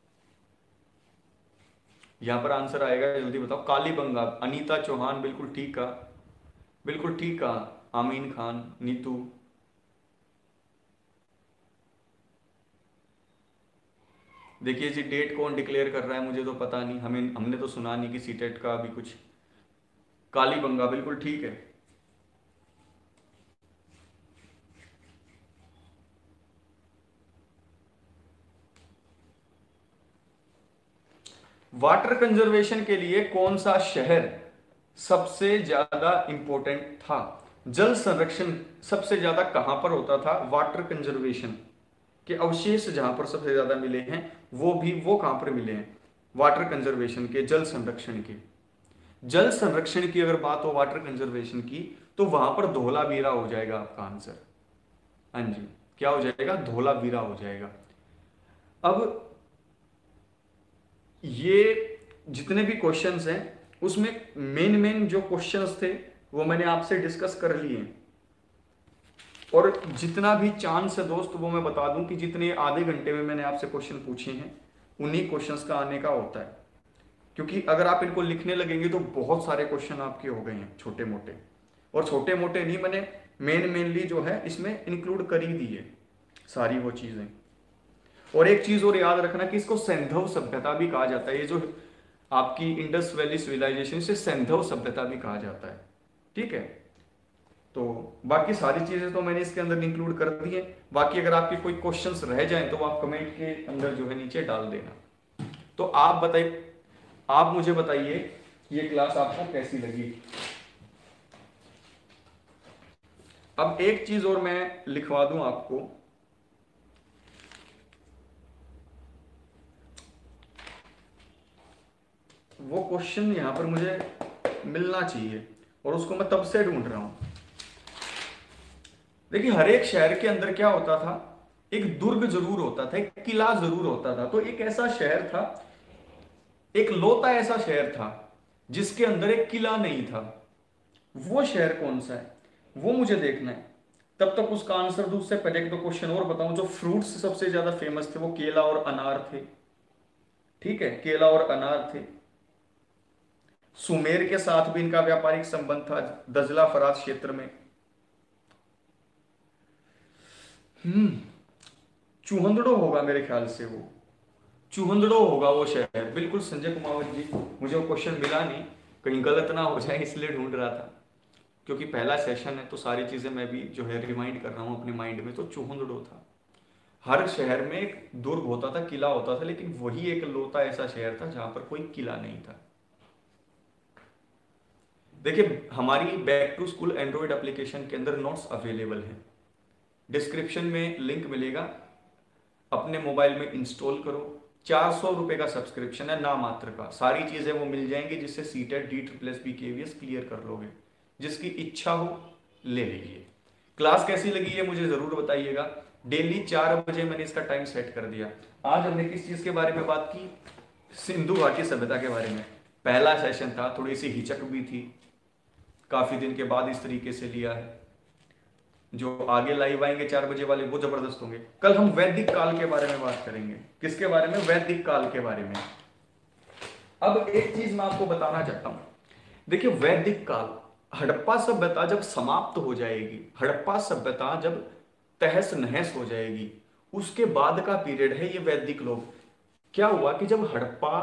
यहां पर आंसर आएगा, जल्दी बताओ। कालीबंगा। अनीता चौहान बिल्कुल ठीक कहा, बिल्कुल ठीक कहा। आमीन खान, नीतू। देखिए जी, डेट कौन डिक्लेयर कर रहा है मुझे तो पता नहीं, हमें हमने तो सुना नहीं कि सीटेट का अभी कुछ। कालीबंगा बिल्कुल ठीक है। वाटर कंजर्वेशन के लिए कौन सा शहर सबसे ज्यादा इंपॉर्टेंट था? जल संरक्षण सबसे ज्यादा कहां पर होता था? वाटर कंजर्वेशन के अवशेष जहां पर सबसे ज्यादा मिले हैं, वो भी वो कहां पर मिले हैं? वाटर कंजर्वेशन के, जल संरक्षण के। जल संरक्षण की अगर बात हो, वाटर कंजर्वेशन की, तो वहां पर धोलावीरा हो जाएगा आपका आंसर। हाँ जी, क्या हो जाएगा? धोलावीरा हो जाएगा। अब ये जितने भी क्वेश्चंस हैं, उसमें मेन मेन जो क्वेश्चंस थे वो मैंने आपसे डिस्कस कर लिए। और जितना भी चांस है दोस्त, वो मैं बता दूं कि जितने आधे घंटे में मैंने आपसे क्वेश्चन पूछे हैं, उन्हीं क्वेश्चंस का आने का होता है। क्योंकि अगर आप इनको लिखने लगेंगे तो बहुत सारे क्वेश्चन आपके हो गए हैं छोटे मोटे। और छोटे मोटे नहीं, मैंने मेन मेनली जो है इसमें इंक्लूड कर ही दी है सारी वो चीजें। और एक चीज और याद रखना कि इसको सैंधव सभ्यता भी कहा जाता है। ये जो आपकी इंडस वैली सिविलाइजेशन, से सैंधव सभ्यता भी कहा जाता है, ठीक है। तो बाकी सारी चीजें तो मैंने इसके अंदर इंक्लूड कर दी है। बाकी अगर आपके कोई क्वेश्चंस रह जाएं तो आप कमेंट के अंदर जो है नीचे डाल देना। तो आप बताइए, आप मुझे बताइए ये क्लास आपको कैसी लगी। अब एक चीज और मैं लिखवा दूं आपको, वो क्वेश्चन यहां पर मुझे मिलना चाहिए और उसको मैं तब से ढूंढ रहा हूं। देखिए, हर एक शहर के अंदर क्या होता था? एक दुर्ग जरूर होता था, एक किला जरूर होता था। तो एक ऐसा शहर था, एक लौता ऐसा शहर था जिसके अंदर एक किला नहीं था। वो शहर कौन सा है, वो मुझे देखना है। तब तक उसका आंसर दूं, उससे पहले एक दो क्वेश्चन और बताऊं। जो फ्रूट्स सबसे ज्यादा फेमस थे वो केला और अनार थे, ठीक है, केला और अनार थे। सुमेर के साथ भी इनका व्यापारिक संबंध था, दजला फरात क्षेत्र में। हम्म चूहंदड़ो होगा मेरे ख्याल से, वो चूहंदड़ो होगा वो शहर। बिल्कुल संजय कुमावत जी, मुझे वो क्वेश्चन मिला नहीं, कहीं गलत ना हो जाए इसलिए ढूंढ रहा था। क्योंकि पहला सेशन है तो सारी चीजें मैं भी जो है रिमाइंड कर रहा हूं अपने माइंड में। तो चूहंदड़ो था। हर शहर में एक दुर्ग होता था, किला होता था, लेकिन वही एक लौता ऐसा शहर था जहां पर कोई किला नहीं था। देखिए, हमारी back to school android application के अंदर नोट्स अवेलेबल हैं, डिस्क्रिप्शन में लिंक मिलेगा। अपने मोबाइल में इंस्टॉल करो। चार सौ रुपए का सब्सक्रिप्शन है, ना मात्र का। सारी चीजें वो मिल जाएंगी जिससे CTET D triple S B KVS clear कर लोगे। जिसकी इच्छा हो ले लीजिए। क्लास कैसी लगी है मुझे जरूर बताइएगा। डेली चार बजे मैंने इसका टाइम सेट कर दिया। आज हमने किस चीज के बारे में बात की? सिंधु घाटी सभ्यता के बारे में। पहला सेशन था, थोड़ी सी हिचक भी थी, काफी दिन के बाद इस तरीके से लिया है। जो आगे लाइव आएंगे चार बजे वाले, वो जबरदस्त होंगे। कल हम वैदिक काल के बारे में बात करेंगे। किसके बारे में? वैदिक काल के बारे में। अब एक चीज मैं आपको बताना चाहता हूं। देखिए, वैदिक काल, हड़प्पा सभ्यता जब समाप्त हो जाएगी, हड़प्पा सभ्यता जब तहस नहस हो जाएगी, उसके बाद का पीरियड है ये वैदिक लोग। क्या हुआ कि जब हड़प्पा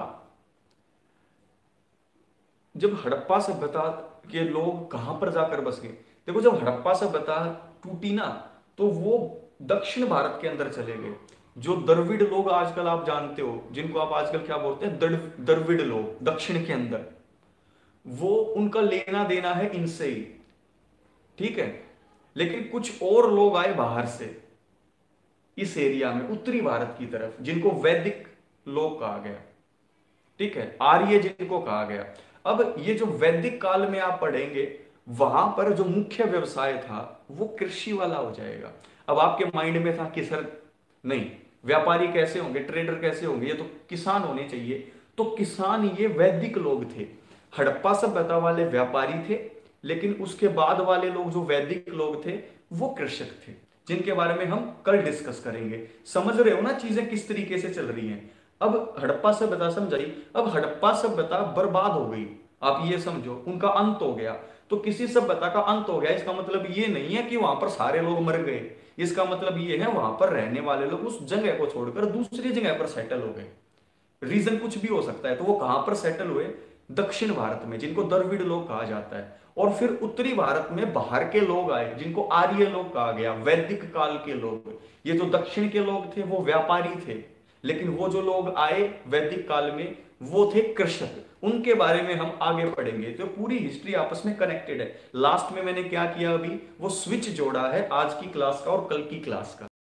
जब हड़प्पा सभ्यता के लोग कहां पर जाकर बस गए? देखो, जब हड़प्पा सभ्यता टूटी ना, तो वो दक्षिण भारत के अंदर चले गए। जो द्रविड़ लोग आजकल आप जानते हो, जिनको आप आजकल क्या बोलते हैं, द्रविड़ लोग दक्षिण के अंदर, वो उनका लेना देना है इनसे ही, ठीक है। लेकिन कुछ और लोग आए बाहर से इस एरिया में, उत्तरी भारत की तरफ, जिनको वैदिक लोग कहा गया। ठीक है, आर्य जिनको कहा गया। अब ये जो वैदिक काल में आप पढ़ेंगे, वहां पर जो मुख्य व्यवसाय था वो कृषि वाला हो जाएगा। अब आपके माइंड में था कि सर नहीं, व्यापारी कैसे होंगे, ट्रेडर कैसे होंगे, ये तो किसान होने चाहिए। तो किसान ये वैदिक लोग थे। हड़प्पा सभ्यता वाले व्यापारी थे, लेकिन उसके बाद वाले लोग जो वैदिक लोग थे वो कृषक थे, जिनके बारे में हम कल डिस्कस करेंगे। समझ रहे हो ना चीजें किस तरीके से चल रही हैं। अब हड़प्पा सभ्यता समझाई, अब हड़प्पा सभ्यता बर्बाद हो गई, आप ये समझो उनका अंत हो गया। तो किसी सभ्यता का अंत हो गया, इसका मतलब ये नहीं है कि वहां पर सारे लोग मर गए। इसका मतलब ये है वहां पर रहने वाले लोग उस जगह को छोड़कर दूसरी जगह पर सेटल हो गए। रीजन कुछ भी हो सकता है। तो वो कहां पर सेटल हुए? दक्षिण भारत में, जिनको द्रविड़ लोग कहा जाता है। और फिर उत्तरी भारत में बाहर के लोग आए, जिनको आर्य लोग कहा गया, वैदिक काल के लोग। ये जो दक्षिण के लोग थे वो व्यापारी थे, लेकिन वो जो लोग आए वैदिक काल में वो थे कृषक। उनके बारे में हम आगे पढ़ेंगे। तो पूरी हिस्ट्री आपस में कनेक्टेड है। लास्ट में मैंने क्या किया, अभी वो स्विच जोड़ा है आज की क्लास का और कल की क्लास का।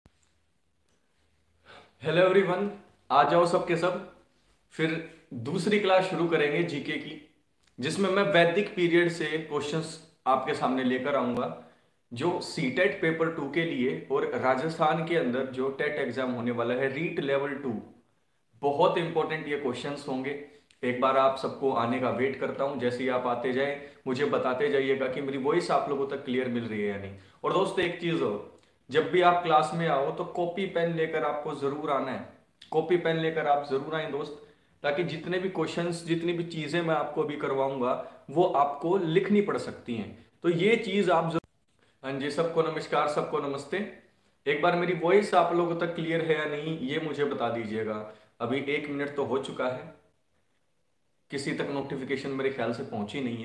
हेलो एवरीवन, आ जाओ सबके सब। फिर दूसरी क्लास शुरू करेंगे जीके की, जिसमें मैं वैदिक पीरियड से क्वेश्चंस आपके सामने लेकर आऊंगा, जो सीटेट पेपर टू के लिए और राजस्थान के अंदर जो टेट एग्जाम होने वाला है रीट लेवल टू, बहुत इंपॉर्टेंट ये क्वेश्चंस होंगे। एक बार आप सबको आने का वेट करता हूं। जैसे ही आप आते जाएं मुझे बताते जाइएगा कि मेरी वॉइस आप लोगों तक क्लियर मिल रही है या नहीं। और दोस्त एक चीज हो, जब भी आप क्लास में आओ तो कॉपी पेन लेकर आपको जरूर आना है। कॉपी पेन लेकर आप जरूर आए दोस्त, ताकि जितने भी क्वेश्चंस, जितनी भी चीजें मैं आपको अभी करवाऊंगा वो आपको लिखनी पड़ सकती हैं। तो ये चीज आप जरूर। हाँ जी, सबको नमस्कार, सबको नमस्ते। एक बार मेरी वॉइस आप लोगों तक क्लियर है या नहीं ये मुझे बता दीजिएगा। अभी एक मिनट तो हो चुका है, किसी तक नोटिफिकेशन मेरे ख्याल से पहुंची नहीं है,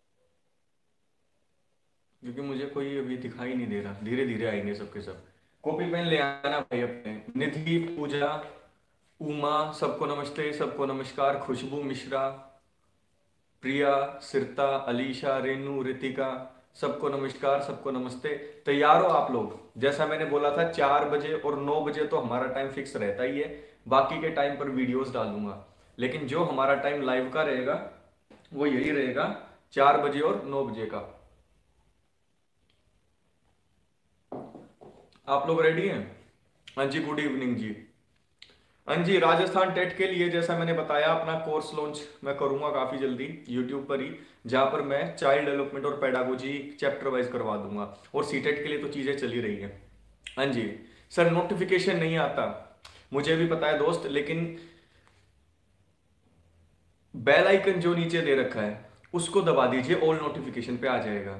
क्योंकि मुझे कोई अभी दिखाई नहीं दे रहा। धीरे धीरे आएंगे सबके सब। कॉपी पेन ले आना भाई अपने। निधि, पूजा, उमा, सबको नमस्ते, सबको नमस्कार। खुशबू मिश्रा, प्रिया, सिरता, अलीशा, रेनू, रितिका, सबको नमस्कार, सबको नमस्ते। तैयार हो आप लोग? जैसा मैंने बोला था चार बजे और नौ बजे तो हमारा टाइम फिक्स रहता ही है। बाकी के टाइम पर वीडियोस डालूंगा, लेकिन जो हमारा टाइम लाइव का रहेगा वो यही रहेगा, चार बजे और नौ बजे का। आप लोग रेडी हैं? हाँ जी, गुड इवनिंग जी। हाँ जी, राजस्थान टेट के लिए जैसा मैंने बताया अपना कोर्स लॉन्च मैं करूंगा काफी जल्दी यूट्यूब पर ही, जहां पर मैं चाइल्ड डेवलपमेंट और पेडागोजी चैप्टर वाइज करवा दूंगा। और सीटेट के लिए तो चीजें चली रही हैं। हाँ जी सर, नोटिफिकेशन नहीं आता, मुझे भी पता है दोस्त, लेकिन बेल आइकन जो नीचे दे रखा है उसको दबा दीजिए, ऑल नोटिफिकेशन पे आ जाएगा।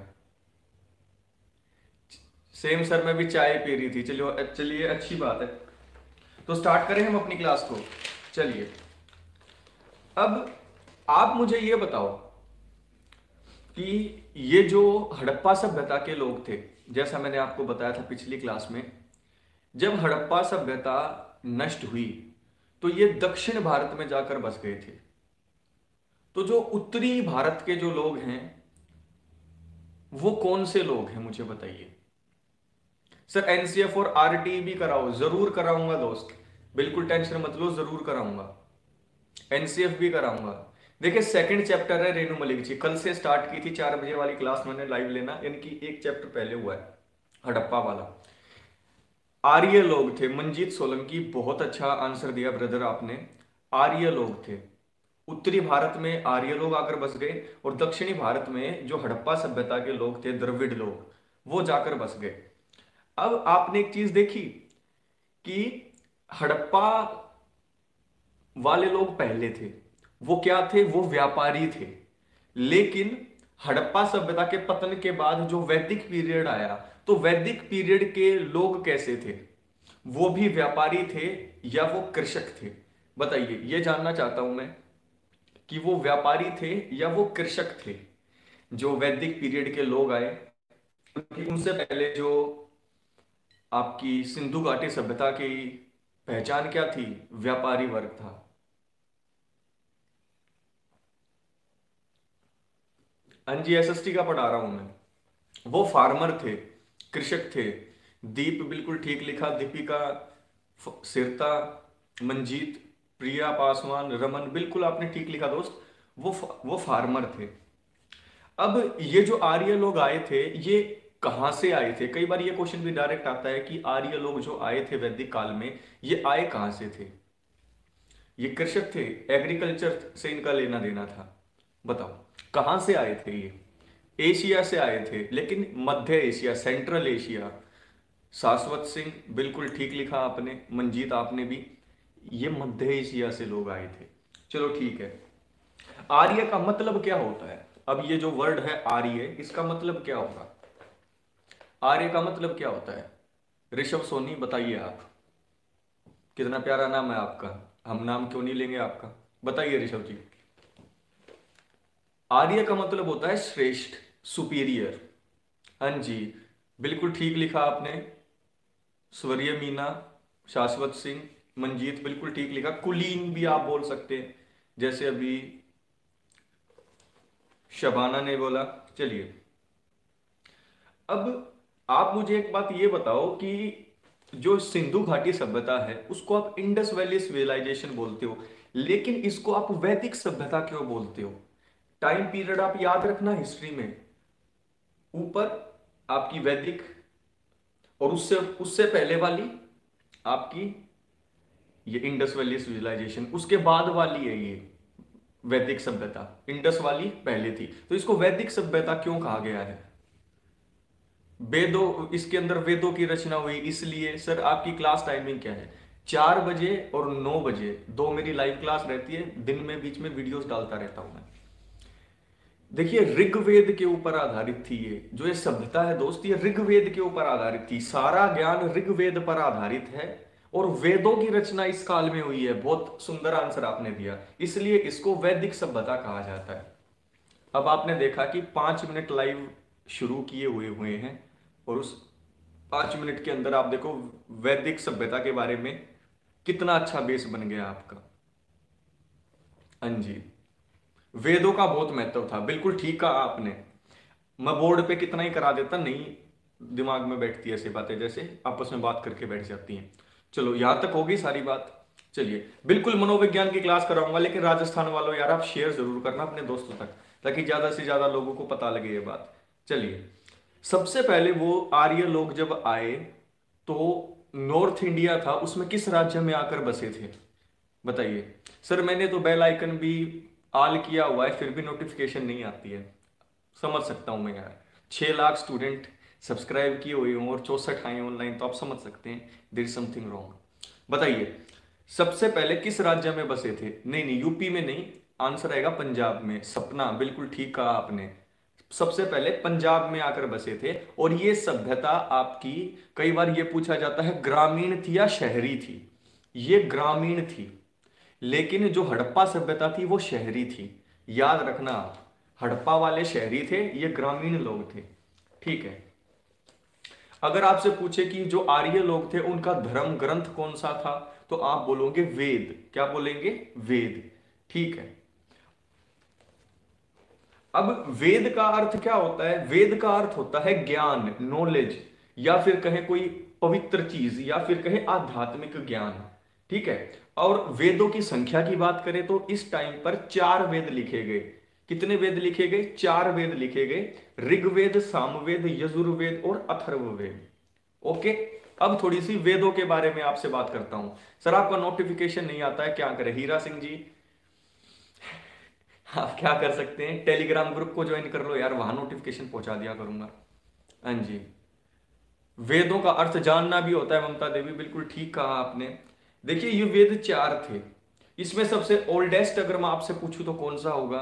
सेम सर, मैं भी चाय पी रही थी। चलिए चलिए, अच्छी बात है। तो स्टार्ट करें हम अपनी क्लास को। चलिए, अब आप मुझे ये बताओ कि ये जो हड़प्पा सभ्यता के लोग थे, जैसा मैंने आपको बताया था पिछली क्लास में, जब हड़प्पा सभ्यता नष्ट हुई तो ये दक्षिण भारत में जाकर बस गए थे। तो जो उत्तरी भारत के जो लोग हैं वो कौन से लोग हैं मुझे बताइए। सर एनसीएफ और आरटी भी कराओ, जरूर कराऊंगा दोस्त, बिल्कुल टेंशन मत लो, जरूर कराऊंगा। एनसीएफ भी कराऊंगा। देखिए सेकंड चैप्टर है रेनू मलिक जी, कल से स्टार्ट की थी चार बजे वाली क्लास मैंने लाइव लेना, इनकी एक चैप्टर पहले हुआ है हड़प्पा वाला। आर्य लोग थे, मंजीत सोलंकी, बहुत अच्छा आंसर दिया ब्रदर आपने। आर्य लोग थे, उत्तरी भारत में आर्य लोग आकर बस गए, और दक्षिणी भारत में जो हड़प्पा सभ्यता के लोग थे, द्रविड़ लोग, वो जाकर बस गए। अब आपने एक चीज देखी कि हड़प्पा वाले लोग पहले थे, वो क्या थे? वो व्यापारी थे। लेकिन हड़प्पा सभ्यता के पतन के बाद जो वैदिक पीरियड आया, तो वैदिक पीरियड के लोग कैसे थे? वो भी व्यापारी थे या वो कृषक थे? बताइए, ये जानना चाहता हूं मैं कि वो व्यापारी थे या वो कृषक थे। जो वैदिक पीरियड के लोग आए, क्योंकि उनसे पहले जो आपकी सिंधु घाटी सभ्यता की पहचान क्या थी? व्यापारी वर्ग था। हाँ जी, एसएसटी का पढ़ा रहा हूं मैं। वो फार्मर थे, कृषक थे। दीप बिल्कुल ठीक लिखा, दीपिका, फ- सिरता, मंजीत, प्रिया पासवान, रमन, बिल्कुल आपने ठीक लिखा दोस्त। वो फ- वो फार्मर थे। अब ये जो आर्य लोग आए थे, ये कहाँ से आए थे? कई बार ये क्वेश्चन भी डायरेक्ट आता है कि आर्य लोग जो आए थे वैदिक काल में, ये आए कहाँ से थे? ये कृषक थे, एग्रीकल्चर से इनका लेना देना था। बताओ कहां से आए थे ये? एशिया से आए थे, लेकिन मध्य एशिया, सेंट्रल एशिया। शाश्वत सिंह बिल्कुल ठीक लिखा आपने, मंजीत आपने भी, ये मध्य एशिया से लोग आए थे। चलो ठीक है। आर्य का मतलब क्या होता है? अब ये जो वर्ड है आर्य, इसका मतलब क्या होगा? आर्य का मतलब क्या होता है? ऋषभ सोनी बताइए आप। कितना प्यारा नाम है आपका, हम नाम क्यों नहीं लेंगे आपका? बताइए ऋषभ जी। आर्य का मतलब होता है श्रेष्ठ, सुपीरियर। हाँ जी, बिल्कुल ठीक लिखा आपने। स्वर्य मीना, शाश्वत सिंह, मंजीत बिल्कुल ठीक लिखा। कुलीन भी आप बोल सकते हैं, जैसे अभी शबाना ने बोला। चलिए, अब आप मुझे एक बात ये बताओ कि जो सिंधु घाटी सभ्यता है उसको आप इंडस वैली सिविलाइजेशन बोलते हो, लेकिन इसको आप वैदिक सभ्यता क्यों बोलते हो? टाइम पीरियड आप याद रखना हिस्ट्री में, ऊपर आपकी वैदिक, और उससे उससे पहले वाली आपकी ये इंडस वैली सिविलाइजेशन, उसके बाद वाली है ये वैदिक सभ्यता। इंडस वाली पहले थी, तो इसको वैदिक सभ्यता क्यों कहा गया है? वेदों, इसके अंदर वेदों की रचना हुई इसलिए। सर आपकी क्लास टाइमिंग क्या है? चार बजे, और नौ बजे, दो मेरी लाइव क्लास रहती है दिन में, बीच में वीडियोस डालता रहता हूं मैं। देखिए, ऋग्वेद के ऊपर आधारित थी ये जो ये सभ्यता है दोस्त, ये ऋग्वेद के ऊपर आधारित थी। सारा ज्ञान ऋग्वेद पर आधारित है, और वेदों की रचना इस काल में हुई है। बहुत सुंदर आंसर आपने दिया, इसलिए इसको वैदिक सभ्यता कहा जाता है। अब आपने देखा कि पांच मिनट लाइव शुरू किए हुए हुए हैं, और उस पांच मिनट के अंदर आप देखो वैदिक सभ्यता के बारे में कितना अच्छा बेस बन गया आपका। हाँ जी, वेदों का बहुत महत्व था, बिल्कुल ठीक कहा आपने। मैं बोर्ड पे कितना ही करा देता, नहीं दिमाग में बैठती ऐसी बातें, जैसे आपस में बात करके बैठ जाती हैं। चलो यहां तक होगी सारी बात। चलिए, बिल्कुल मनोविज्ञान की क्लास कराऊंगा, लेकिन राजस्थान वालों यार आप शेयर जरूर करना अपने दोस्तों तक, ताकि ज्यादा से ज्यादा लोगों को पता लगे ये बात। चलिए, सबसे पहले वो आर्य लोग जब आए, तो नॉर्थ इंडिया था, उसमें किस राज्य में आकर बसे थे? बताइए। सर मैंने तो बेल आइकन भी ऑल किया हुआ है, फिर भी नोटिफिकेशन नहीं आती है। समझ सकता हूं मैं यार, छह लाख स्टूडेंट सब्सक्राइब किए हुए हों और चौसठ आए ऑनलाइन, तो आप समझ सकते हैं देयर इज समथिंग रॉन्ग। बताइए, सबसे पहले किस राज्य में बसे थे? नहीं नहीं, यूपी में नहीं, आंसर आएगा पंजाब में। सपना बिल्कुल ठीक कहा आपने, सबसे पहले पंजाब में आकर बसे थे। और ये सभ्यता आपकी, कई बार ये पूछा जाता है ग्रामीण थी या शहरी थी? ये ग्रामीण थी, लेकिन जो हड़प्पा सभ्यता थी वो शहरी थी। याद रखना आप, हड़प्पा वाले शहरी थे, ये ग्रामीण लोग थे। ठीक है। अगर आपसे पूछे कि जो आर्य लोग थे उनका धर्म ग्रंथ कौन सा था, तो आप बोलोगे वेद। क्या बोलेंगे? वेद। ठीक है। अब वेद का अर्थ क्या होता है? वेद का अर्थ होता है ज्ञान, नॉलेज, या फिर कहें कोई पवित्र चीज, या फिर कहें आध्यात्मिक ज्ञान। ठीक है। और वेदों की संख्या की बात करें तो इस टाइम पर चार वेद लिखे गए। कितने वेद लिखे गए? चार वेद लिखे गए, ऋग्वेद, सामवेद, यजुर्वेद और अथर्ववेद। ओके। अब थोड़ी सी वेदों के बारे में आपसे बात करता हूं। सर आपका नोटिफिकेशन नहीं आता है, क्या करें? हीरा सिंह जी, आप क्या कर सकते हैं, टेलीग्राम ग्रुप को ज्वाइन कर लो यार, वहां नोटिफिकेशन पहुंचा दिया करूंगा। हाँ जी, वेदों का अर्थ जानना भी होता है, ममता देवी बिल्कुल ठीक कहा आपने। देखिए, ये वेद चार थे, इसमें सबसे ओल्डेस्ट अगर मैं आपसे पूछूं तो कौन सा होगा?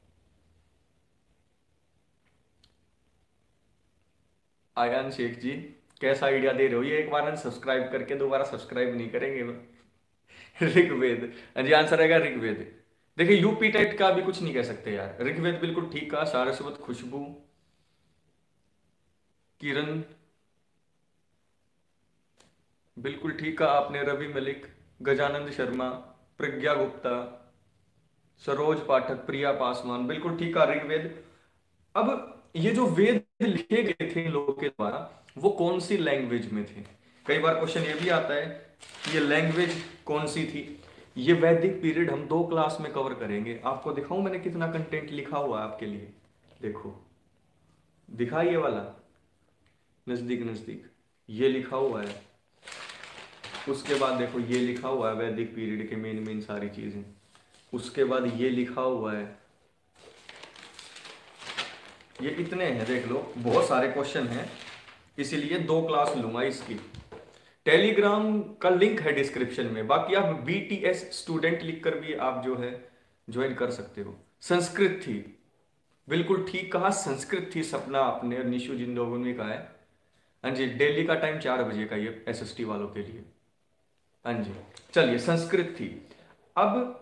आयान शेख जी, कैसा आइडिया दे रहे हो? ये एक बार सब्सक्राइब करके दोबारा सब्सक्राइब नहीं करेंगे? ऋग्वेद। हाँ जी, आंसर आएगा ऋग्वेद। देखिए, यूपी टेट का भी कुछ नहीं कह सकते यार, ऋग्वेद बिल्कुल ठीक कहा। सारस्वत, खुशबू, किरण, बिल्कुल ठीक कहा आपने। रवि मलिक, गजानंद शर्मा, प्रज्ञा गुप्ता, सरोज पाठक, प्रिया पासवान, बिल्कुल ठीक कहा ऋग्वेद। अब ये जो वेद लिखे गए थे इन लोगों के द्वारा वो कौन सी लैंग्वेज में थे। कई बार क्वेश्चन ये भी आता है कि ये लैंग्वेज कौन सी थी। ये वैदिक पीरियड हम दो क्लास में कवर करेंगे। आपको दिखाऊं मैंने कितना कंटेंट लिखा हुआ है आपके लिए। देखो, दिखा ये वाला, नजदीक नजदीक ये लिखा हुआ है। उसके बाद देखो ये लिखा हुआ है वैदिक पीरियड के मेन मेन सारी चीजें। उसके बाद ये लिखा हुआ है, ये इतने हैं देख लो, बहुत सारे क्वेश्चन हैं, इसीलिए दो क्लास लूंगा इसकी। टेलीग्राम का लिंक है डिस्क्रिप्शन में, बाकी आप बी टी एस स्टूडेंट लिखकर भी आप जो है ज्वाइन कर सकते हो। संस्कृत थी, बिल्कुल ठीक कहा, संस्कृत थी सपना आपने और निशु जिन लोगों ने कहा है। हाँ जी, दिल्ली का टाइम चार बजे का ये एस एस टी वालों के लिए। हाँ जी, चलिए संस्कृत थी। अब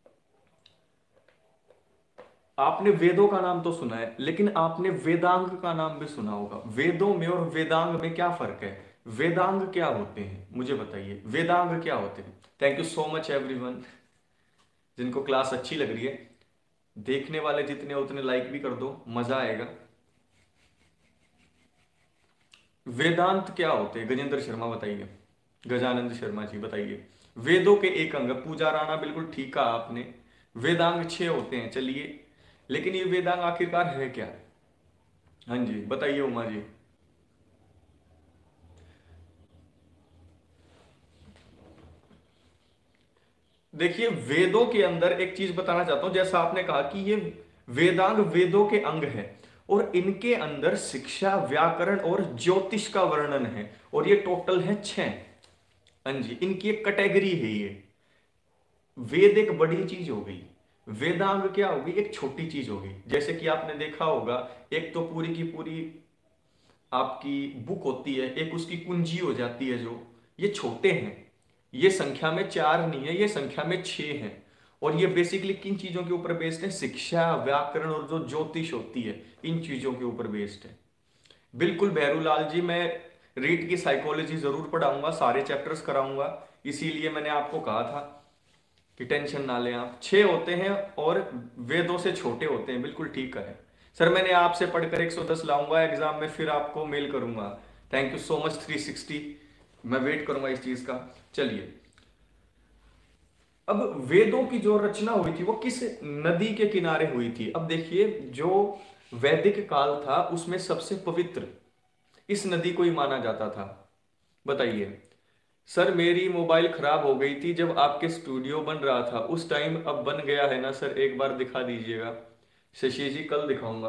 आपने वेदों का नाम तो सुना है, लेकिन आपने वेदांग का नाम भी सुना होगा। वेदों में और वेदांग में क्या फर्क है? वेदांग क्या होते हैं मुझे बताइए, वेदांग क्या होते हैं? Thank you so much everyone, जिनको क्लास अच्छी लग रही है, देखने वाले जितने उतने लाइक भी कर दो, मजा आएगा। वेदांत क्या होते हैं? गजेंद्र शर्मा बताइए, गजानंद शर्मा जी बताइए। वेदों के एक अंग, पूजा राणा बिल्कुल ठीक कहा आपने। वेदांग छह होते हैं, चलिए, लेकिन ये वेदांग आखिरकार है क्या? हाँ जी बताइए उमा जी। देखिए वेदों के अंदर एक चीज बताना चाहता हूं, जैसा आपने कहा कि ये वेदांग वेदों के अंग है और इनके अंदर शिक्षा, व्याकरण और ज्योतिष का वर्णन है, और ये टोटल है छह। हाँ जी, इनकी एक कैटेगरी है ये। वेद एक बड़ी चीज हो गई, वेदांग क्या होगी? एक छोटी चीज होगी। जैसे कि आपने देखा होगा, एक तो पूरी की पूरी आपकी बुक होती है, एक उसकी कुंजी हो जाती है, जो ये छोटे हैं। ये संख्या में चार नहीं है, ये संख्या में छह है। और ये बेसिकली किन चीजों के ऊपर बेस्ड है? शिक्षा, व्याकरण और जो ज्योतिष होती है, इन चीजों के ऊपर बेस्ड है। बिल्कुल भैरूलाल जी, मैं रीट की साइकोलॉजी जरूर पढ़ाऊंगा, सारे चैप्टर्स कराऊंगा, इसीलिए मैंने आपको कहा था कि टेंशन ना लें आप। छह होते हैं और वेदों से छोटे होते हैं, बिल्कुल ठीक है सर। मैंने आपसे पढ़कर एक सौ दस लाऊंगा एग्जाम में, फिर आपको मेल करूंगा। Thank you so much three sixty, मैं वेट करूंगा इस चीज का। चलिए, अब वेदों की जो रचना हुई थी वो किस नदी के किनारे हुई थी? अब देखिए, जो वैदिक काल था उसमें सबसे पवित्र इस नदी को ही माना जाता था। बताइए सर, मेरी मोबाइल खराब हो गई थी जब आपके स्टूडियो बन रहा था उस टाइम, अब बन गया है ना सर, एक बार दिखा दीजिएगा। शशि जी कल दिखाऊंगा।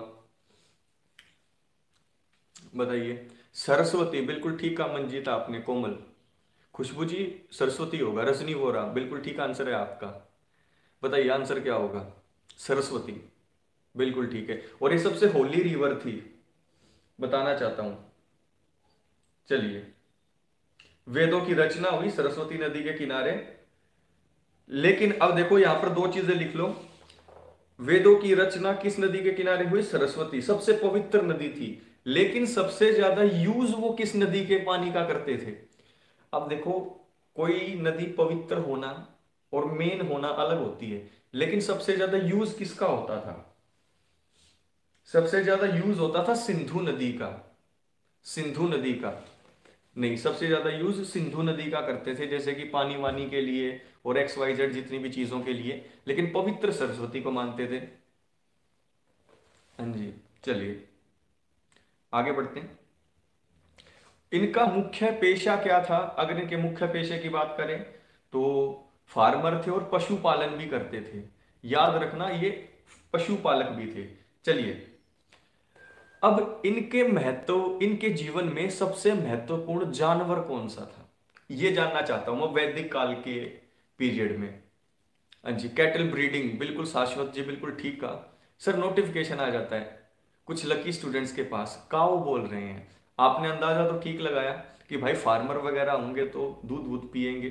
बताइए, सरस्वती बिल्कुल ठीक का मंजीत आपने। कोमल, खुशबू जी सरस्वती होगा। रजनी वोरा बिल्कुल ठीक आंसर है आपका। बताइए आंसर क्या होगा? सरस्वती, बिल्कुल ठीक है। और ये सबसे होली रिवर थी, बताना चाहता हूं। चलिए, वेदों की रचना हुई सरस्वती नदी के किनारे। लेकिन अब देखो यहां पर दो चीजें लिख लो। वेदों की रचना किस नदी के किनारे हुई? सरस्वती, सबसे पवित्र नदी थी। लेकिन सबसे ज्यादा यूज वो किस नदी के पानी का करते थे? अब देखो, कोई नदी पवित्र होना और मेन होना अलग होती है, लेकिन सबसे ज्यादा यूज किसका होता था? सबसे ज्यादा यूज होता था सिंधु नदी का। सिंधु नदी का नहीं, सबसे ज्यादा यूज सिंधु नदी का करते थे, जैसे कि पानी वानी के लिए और एक्स वाई जेड जितनी भी चीजों के लिए, लेकिन पवित्र सरस्वती को मानते थे। हाँ जी, चलिए आगे बढ़ते हैं। इनका मुख्य पेशा क्या था? अगर इनके मुख्य पेशे की बात करें तो फार्मर थे और पशुपालन भी करते थे। याद रखना, ये पशुपालक भी थे। चलिए, अब इनके महत्व, इनके जीवन में सबसे महत्वपूर्ण जानवर कौन सा था, ये जानना चाहता हूं मैं वैदिक काल के पीरियड में। हाँ जी, कैटल ब्रीडिंग, बिल्कुल शाश्वत जी बिल्कुल ठीक कहा। सर नोटिफिकेशन आ जाता है कुछ लकी स्टूडेंट्स के पास, काऊ बोल रहे हैं। आपने अंदाजा तो ठीक लगाया कि भाई फार्मर वगैरह होंगे तो दूध दूध पिएंगे।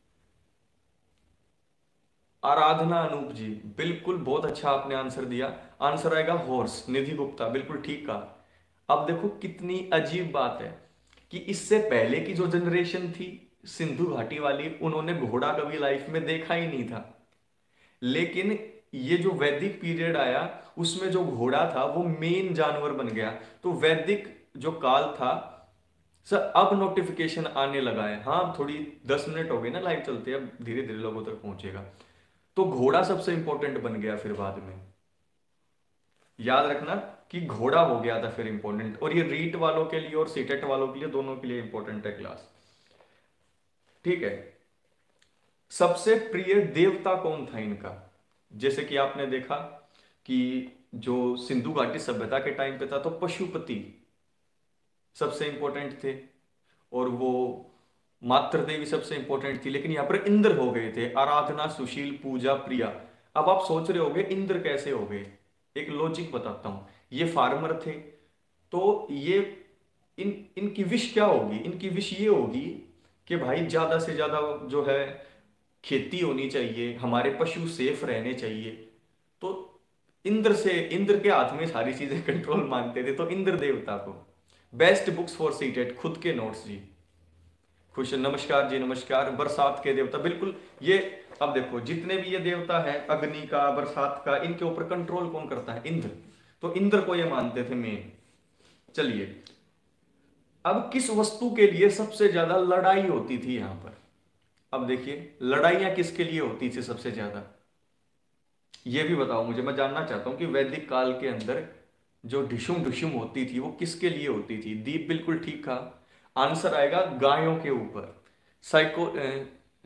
आराधना अनूप जी, बिल्कुल बहुत अच्छा आपने आंसर दिया। आंसर आएगा हॉर्स, निधि गुप्ता बिल्कुल ठीक कहा। अब देखो कितनी अजीब बात है कि इससे पहले की जो जनरेशन थी सिंधु घाटी वाली, उन्होंने घोड़ा कभी लाइफ में देखा ही नहीं था। लेकिन ये जो वैदिक पीरियड आया उसमें जो घोड़ा था वो मेन जानवर बन गया। तो वैदिक जो काल था सर, अब नोटिफिकेशन आने लगा है। हाँ थोड़ी दस मिनट हो गए ना लाइव चलते, अब धीरे धीरे लोगों तक पहुंचेगा। तो घोड़ा सबसे इंपॉर्टेंट बन गया फिर बाद में, याद रखना कि घोड़ा हो गया था फिर इंपॉर्टेंट। और ये रीट वालों के लिए और सीटेट वालों के लिए, दोनों के लिए इंपॉर्टेंट है क्लास। ठीक है, सबसे प्रिय देवता कौन था इनका? जैसे कि आपने देखा कि जो सिंधु घाटी सभ्यता के टाइम पे था तो पशुपति सबसे इंपॉर्टेंट थे, और वो मातृ देवी सबसे इंपॉर्टेंट थी। लेकिन यहां पर इंद्र हो गए थे, आराधना, सुशील, पूजा, प्रिया। अब आप सोच रहे होगे इंद्र कैसे हो गए? एक लॉजिक बताता हूं। ये फार्मर थे, तो ये इन इनकी विश क्या होगी? इनकी विश ये होगी कि भाई ज्यादा से ज्यादा जो है खेती होनी चाहिए, हमारे पशु सेफ रहने चाहिए। तो इंद्र से, इंद्र के हाथ में सारी चीजें कंट्रोल मानते थे, तो इंद्र देवता को। बेस्ट बुक्स फॉर सीटेट, खुद के नोट्स जी। खुश, नमस्कार जी, नमस्कार। बरसात के देवता, बिल्कुल ये। अब देखो जितने भी ये देवता है, अग्नि का, बरसात का, इनके ऊपर कंट्रोल कौन करता है? इंद्र। तो इंद्र को ये मानते थे मेन। चलिए, अब किस वस्तु के लिए सबसे ज्यादा लड़ाई होती थी यहां पर? अब देखिए लड़ाइयां किसके लिए होती थी सबसे ज्यादा, ये भी बताओ मुझे। मैं जानना चाहता हूं कि वैदिक काल के अंदर जो ढिशुम ढुशुम होती थी वो किसके लिए होती थी? दीप बिल्कुल ठीक था। आंसर आएगा गायों के ऊपर। साइको अ,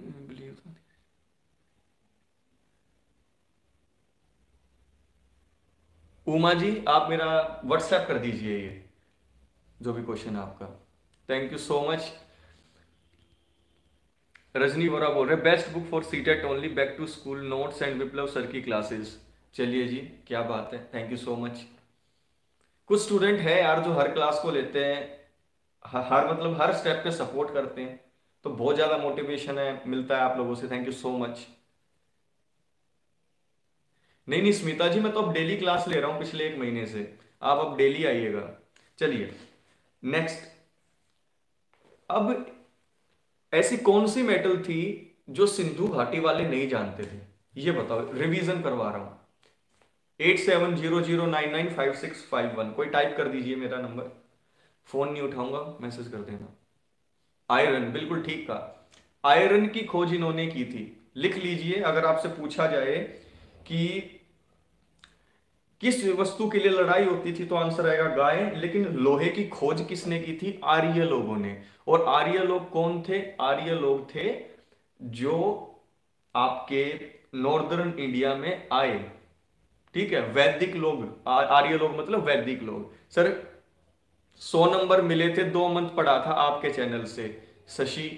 उमा जी आप मेरा व्हाट्सएप कर दीजिए ये जो भी क्वेश्चन है आपका। Thank you so much. Rajni Bora बोल रहे best book for CTET only, back to school notes and Viplav sir की क्लासेस। चलिए जी, क्या बात है, थैंक यू सो मच। कुछ स्टूडेंट है यार जो हर क्लास को लेते हैं, ह- हर मतलब हर स्टेप पे सपोर्ट करते हैं, तो बहुत ज्यादा मोटिवेशन है मिलता है आप लोगों से, थैंक यू सो मच। नहीं नहीं स्मिता जी, मैं तो अब डेली क्लास ले रहा हूं पिछले एक महीने से, आप अब डेली आइएगा। चलिए नेक्स्ट। अब ऐसी कौन सी मेटल थी जो सिंधु घाटी वाले नहीं जानते थे? ये बताओ, रिवीजन करवा रहा हूं। Eight seven zero zero nine nine five six five one, कोई टाइप कर दीजिए मेरा नंबर। फोन नहीं उठाऊंगा, मैसेज कर देना। आयरन, बिल्कुल ठीक का। आयरन की खोज इन्होंने की थी। लिख लीजिए, अगर आपसे पूछा जाए कि किस वस्तु के लिए लड़ाई होती थी तो आंसर आएगा गाय। लेकिन लोहे की खोज किसने की थी? आर्य लोगों ने। और आर्य लोग कौन थे? आर्य लोग थे जो आपके नॉर्दर्न इंडिया में आए। ठीक है, वैदिक लोग, आ- आर्य लोग मतलब वैदिक लोग। सर सौ नंबर मिले थे, दो मंथ पढ़ा था आपके चैनल से। शशि,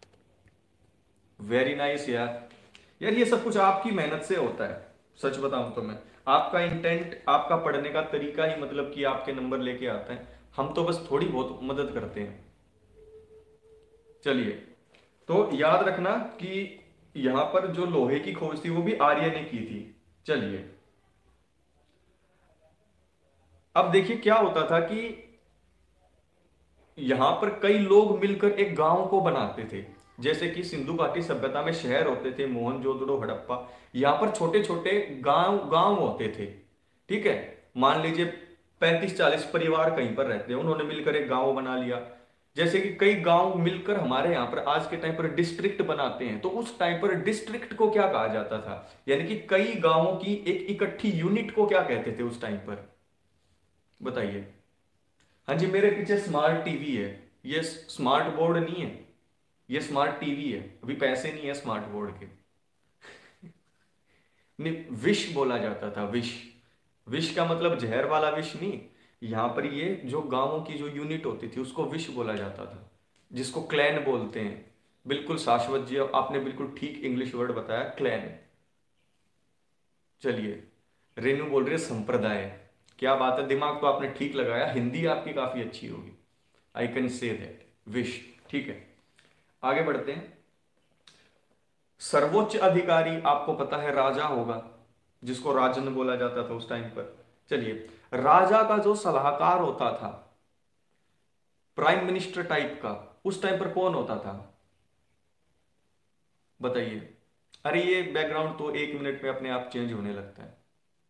वेरी नाइस यार। यार ये सब कुछ आपकी मेहनत से होता है, सच बताऊं तो मैं। आपका इंटेंट, आपका पढ़ने का तरीका ही मतलब कि आपके नंबर लेके आता है। हम तो बस थोड़ी बहुत मदद करते हैं। चलिए, तो याद रखना कि यहां पर जो लोहे की खोज थी वो भी आर्य ने की थी। चलिए, अब देखिए क्या होता था कि यहां पर कई लोग मिलकर एक गांव को बनाते थे। जैसे कि सिंधु घाटी सभ्यता में शहर होते थे, मोहनजोदड़ो, हड़प्पा। यहां पर छोटे छोटे गांव गांव होते थे। ठीक है, मान लीजिए पैंतीस चालीस परिवार कहीं पर रहते हैं, उन्होंने मिलकर एक गांव बना लिया। जैसे कि कई गांव मिलकर हमारे यहाँ पर आज के टाइम पर डिस्ट्रिक्ट बनाते हैं, तो उस टाइम पर डिस्ट्रिक्ट को क्या कहा जाता था? यानी कि कई गांवों की एक इकट्ठी यूनिट को क्या कहते थे उस टाइम पर? बताइए। हाँ जी, मेरे पीछे स्मार्ट टीवी है। ये स्मार्ट बोर्ड नहीं है, ये स्मार्ट टीवी है। अभी पैसे नहीं है स्मार्ट बोर्ड के। नहीं, विश बोला जाता था, विश। विश का मतलब जहर वाला विश नहीं। यहां पर ये जो गांवों की जो यूनिट होती थी उसको विश बोला जाता था, जिसको क्लैन बोलते हैं। बिल्कुल शाश्वत जी, आपने बिल्कुल ठीक इंग्लिश वर्ड बताया, क्लैन। चलिए, रेनू बोल रही है संप्रदाय। क्या बात है, दिमाग तो आपने ठीक लगाया, हिंदी आपकी काफी अच्छी होगी। I can say that, wish. ठीक है, आगे बढ़ते हैं। सर्वोच्च अधिकारी आपको पता है राजा होगा, जिसको राजन बोला जाता था उस टाइम पर। चलिए, राजा का जो सलाहकार होता था, प्राइम मिनिस्टर टाइप का, उस टाइम पर कौन होता था? बताइए। अरे ये बैकग्राउंड तो एक मिनट में अपने आप चेंज होने लगता है।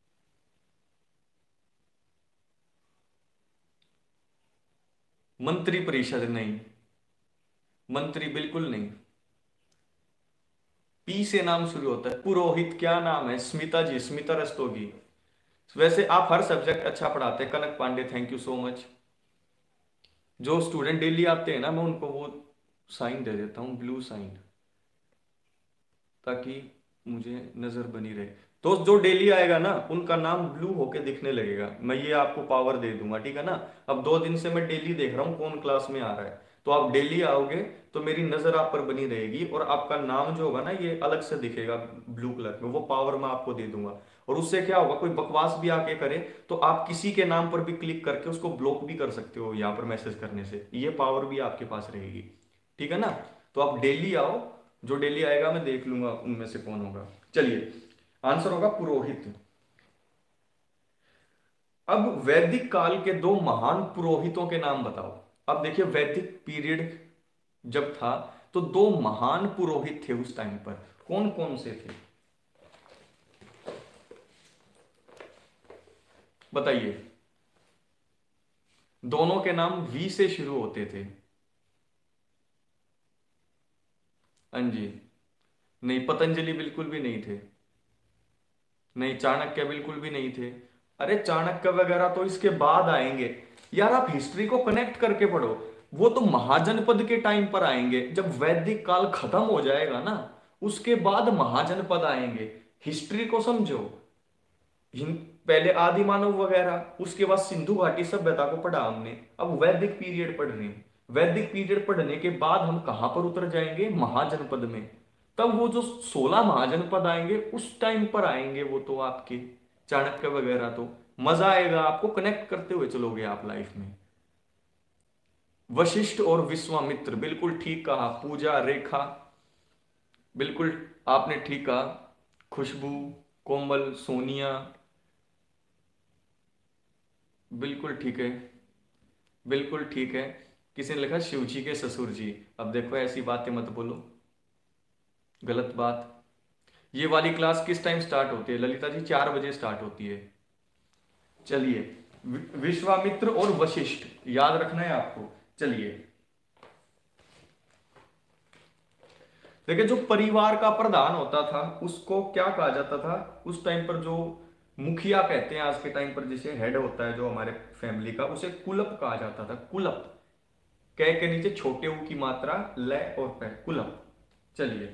मंत्री परिषद नहीं, मंत्री बिल्कुल नहीं। पी से नाम शुरू होता है। पुरोहित क्या नाम है? स्मिता जी, स्मिता रस्तोगी। वैसे आप हर सब्जेक्ट अच्छा पढ़ाते हैं Kanak Pandey, thank you so much. जो स्टूडेंट डेली आते हैं ना, मैं उनको वो साइन दे देता हूँ, ब्लू साइन, ताकि मुझे नजर बनी रहे। तो जो डेली आएगा ना, उनका नाम ब्लू होके दिखने लगेगा। मैं ये आपको पावर दे दूंगा, ठीक है ना। अब दो दिन से मैं डेली देख रहा हूँ कौन क्लास में आ रहा है, तो आप डेली आओगे तो मेरी नजर आप पर बनी रहेगी, और आपका नाम जो होगा ना ये अलग से दिखेगा ब्लू कलर में। वो पावर मैं आपको दे दूंगा। और उससे क्या होगा, कोई बकवास भी आके करे तो आप किसी के नाम पर भी क्लिक करके उसको ब्लॉक भी कर सकते हो यहाँ पर मैसेज करने से। ये पावर भी आपके पास रहेगी, ठीक है ना। तो आप डेली आओ, जो डेली आएगा मैं देख लूंगा उनमें से कौन होगा। चलिए, आंसर होगा पुरोहित। अब वैदिक काल के दो महान पुरोहितों के नाम बताओ। अब देखिए, वैदिक पीरियड जब था तो दो महान पुरोहित थे उस टाइम पर, कौन कौन से थे बताइए। दोनों के नाम वी से शुरू होते थे। हाँ जी। नहीं, पतंजलि बिल्कुल भी नहीं थे। नहीं, चाणक्य बिल्कुल भी नहीं थे। अरे चाणक्य वगैरह तो इसके बाद आएंगे। यार आप हिस्ट्री को कनेक्ट करके पढ़ो। वो तो महाजनपद के टाइम पर आएंगे, जब वैदिक काल खत्म हो जाएगा ना, उसके बाद महाजनपद आएंगे। हिस्ट्री को समझो। हिं- पहले आदि मानव वगैरह, उसके बाद सिंधु घाटी सभ्यता को पढ़ा हमने, अब वैदिक पीरियड पढ़ रहे हैं। वैदिक पीरियड पढ़ने के बाद हम कहां पर उतर जाएंगे? महाजनपद में। तब वो जो सोलह महाजनपद आएंगे उस टाइम पर आएंगे वो तो आपके, चाणक्य वगैरह तो। मजा आएगा आपको, कनेक्ट करते हुए चलोगे आप लाइफ में। वशिष्ठ और विश्वामित्र, बिल्कुल ठीक कहा। पूजा, रेखा, बिल्कुल आपने ठीक कहा। खुशबू, कोमल, सोनिया, बिल्कुल ठीक है, बिल्कुल ठीक है। किसी ने लिखा शिव जी के ससुर जी। अब देखो ऐसी बातें मत बोलो, गलत बात। ये वाली क्लास किस टाइम स्टार्ट होती है ललिता जी? चार बजे स्टार्ट होती है। चलिए, वि- विश्वामित्र और वशिष्ठ याद रखना है आपको। चलिए, देखिए जो परिवार का प्रधान होता था उसको क्या कहा जाता था उस टाइम पर? जो मुखिया कहते हैं आज के टाइम पर, जिसे हेड होता है जो हमारे फैमिली का, उसे कुलप कहा जाता था। कुलप, कै के नीचे छोटे ऊ की मात्रा, ल और पै, कुलप। चलिए,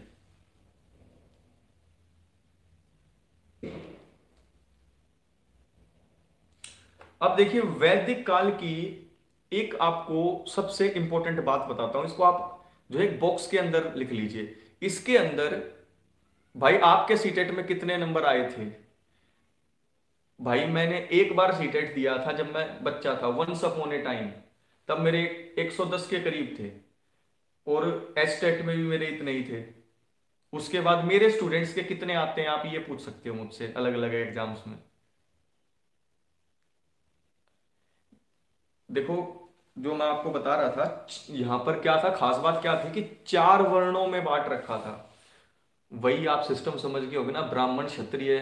अब देखिए वैदिक काल की एक आपको सबसे इंपॉर्टेंट बात बताता हूं। इसको आप जो एक बॉक्स के अंदर लिख लीजिए। इसके अंदर, भाई आपके सीटेट में कितने नंबर आए थे? भाई मैंने एक बार सीटेट दिया था जब मैं बच्चा था, वंस अपॉन ए टाइम। तब मेरे एक सौ दस के करीब थे, और एस्टेट में भी मेरे इतने ही थे। उसके बाद मेरे स्टूडेंट्स के कितने आते हैं आप ये पूछ सकते हो मुझसे अलग अलग एग्जाम्स में। देखो, जो मैं आपको बता रहा था, यहां पर क्या था, खास बात क्या थी कि चार वर्णों में बांट रखा था। वही आप सिस्टम समझ गए होगे ना, ब्राह्मण, क्षत्रिय,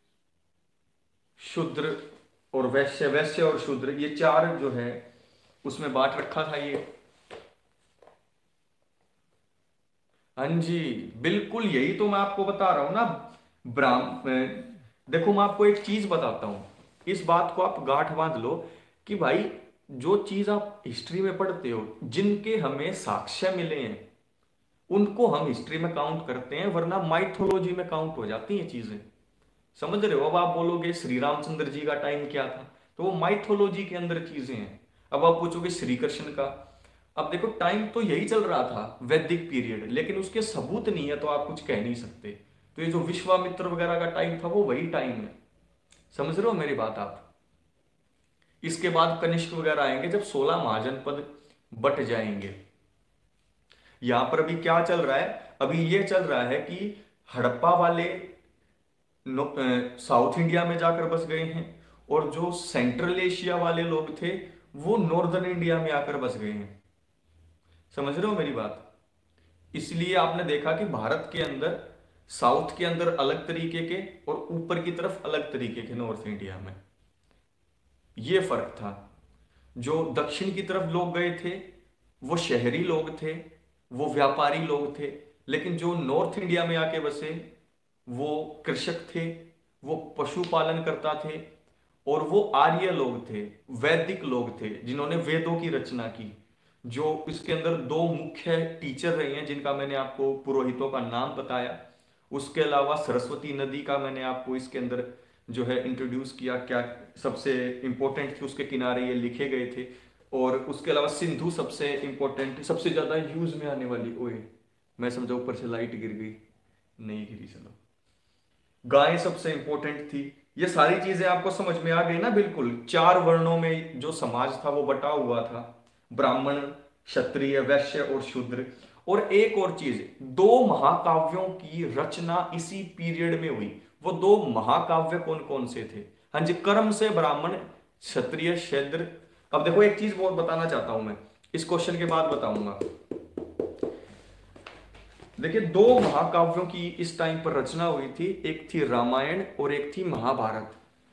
शूद्र और वैश्य। वैश्य और शूद्र, ये चार जो है उसमें बांट रखा था ये। हाँ जी, बिल्कुल यही तो मैं आपको बता रहा हूं ना। ब्राह्म देखो मैं आपको एक चीज बताता हूं, इस बात को आप गांठ बांध लो कि भाई जो चीज आप हिस्ट्री में पढ़ते हो, जिनके हमें साक्ष्य मिले हैं उनको हम हिस्ट्री में काउंट करते हैं, वरना माइथोलॉजी में काउंट हो जाती हैं चीजें। समझ रहे हो? अब आप बोलोगे श्री रामचंद्र जी का टाइम क्या था, तो वो माइथोलॉजी के अंदर चीजें हैं। अब आप पूछोगे श्री कृष्ण का, अब देखो टाइम तो यही चल रहा था वैदिक पीरियड, लेकिन उसके सबूत नहीं है तो आप कुछ कह नहीं सकते। तो ये जो विश्वामित्र वगैरह का टाइम था वो वही टाइम है। समझ रहे हो मेरी बात आप? इसके बाद कनिष्क वगैरह आएंगे जब सोलह महाजनपद बट जाएंगे। यहां पर अभी क्या चल रहा है? अभी ये चल रहा है कि हड़प्पा वाले नो- अ, साउथ इंडिया में जाकर बस गए हैं, और जो सेंट्रल एशिया वाले लोग थे वो नॉर्दर्न इंडिया में आकर बस गए हैं। समझ रहे हो मेरी बात? इसलिए आपने देखा कि भारत के अंदर साउथ के अंदर अलग तरीके के और ऊपर की तरफ अलग तरीके के नॉर्थ इंडिया में, ये फर्क था। जो दक्षिण की तरफ लोग गए थे वो शहरी लोग थे, वो व्यापारी लोग थे, लेकिन जो नॉर्थ इंडिया में आके बसे वो कृषक थे, वो पशुपालन करता थे, और वो आर्य लोग थे, वैदिक लोग थे, जिन्होंने वेदों की रचना की। जो इसके अंदर दो मुख्य टीचर रहे हैं जिनका मैंने आपको पुरोहितों का नाम बताया, उसके अलावा सरस्वती नदी का मैंने आपको इसके अंदर जो है इंट्रोड्यूस किया, क्या सबसे इंपॉर्टेंट थी, उसके किनारे ये लिखे गए थे। और उसके अलावा सिंधु सबसे इंपॉर्टेंट, सबसे ज्यादा यूज में आने वाली, ओए मैं समझा ऊपर से लाइट गिर गई, नहीं गिरी, चलो। गाय सबसे इंपॉर्टेंट थी। ये सारी चीजें आपको समझ में आ गई ना। बिल्कुल चार वर्णों में जो समाज था वो बटा हुआ था, ब्राह्मण, क्षत्रिय, वैश्य और शूद्र। और एक और चीज, दो महाकाव्यों की रचना इसी पीरियड में हुई। वो दो महाकाव्य कौन कौन से थे? हाँ जी, कर्म से ब्राह्मण, क्षत्रिय, शूद्र। अब देखो एक चीज बहुत बताना चाहता हूं मैं, इस क्वेश्चन के बाद बताऊंगा। देखिए दो महाकाव्यों की इस टाइम पर रचना हुई थी, एक थी रामायण और एक थी महाभारत।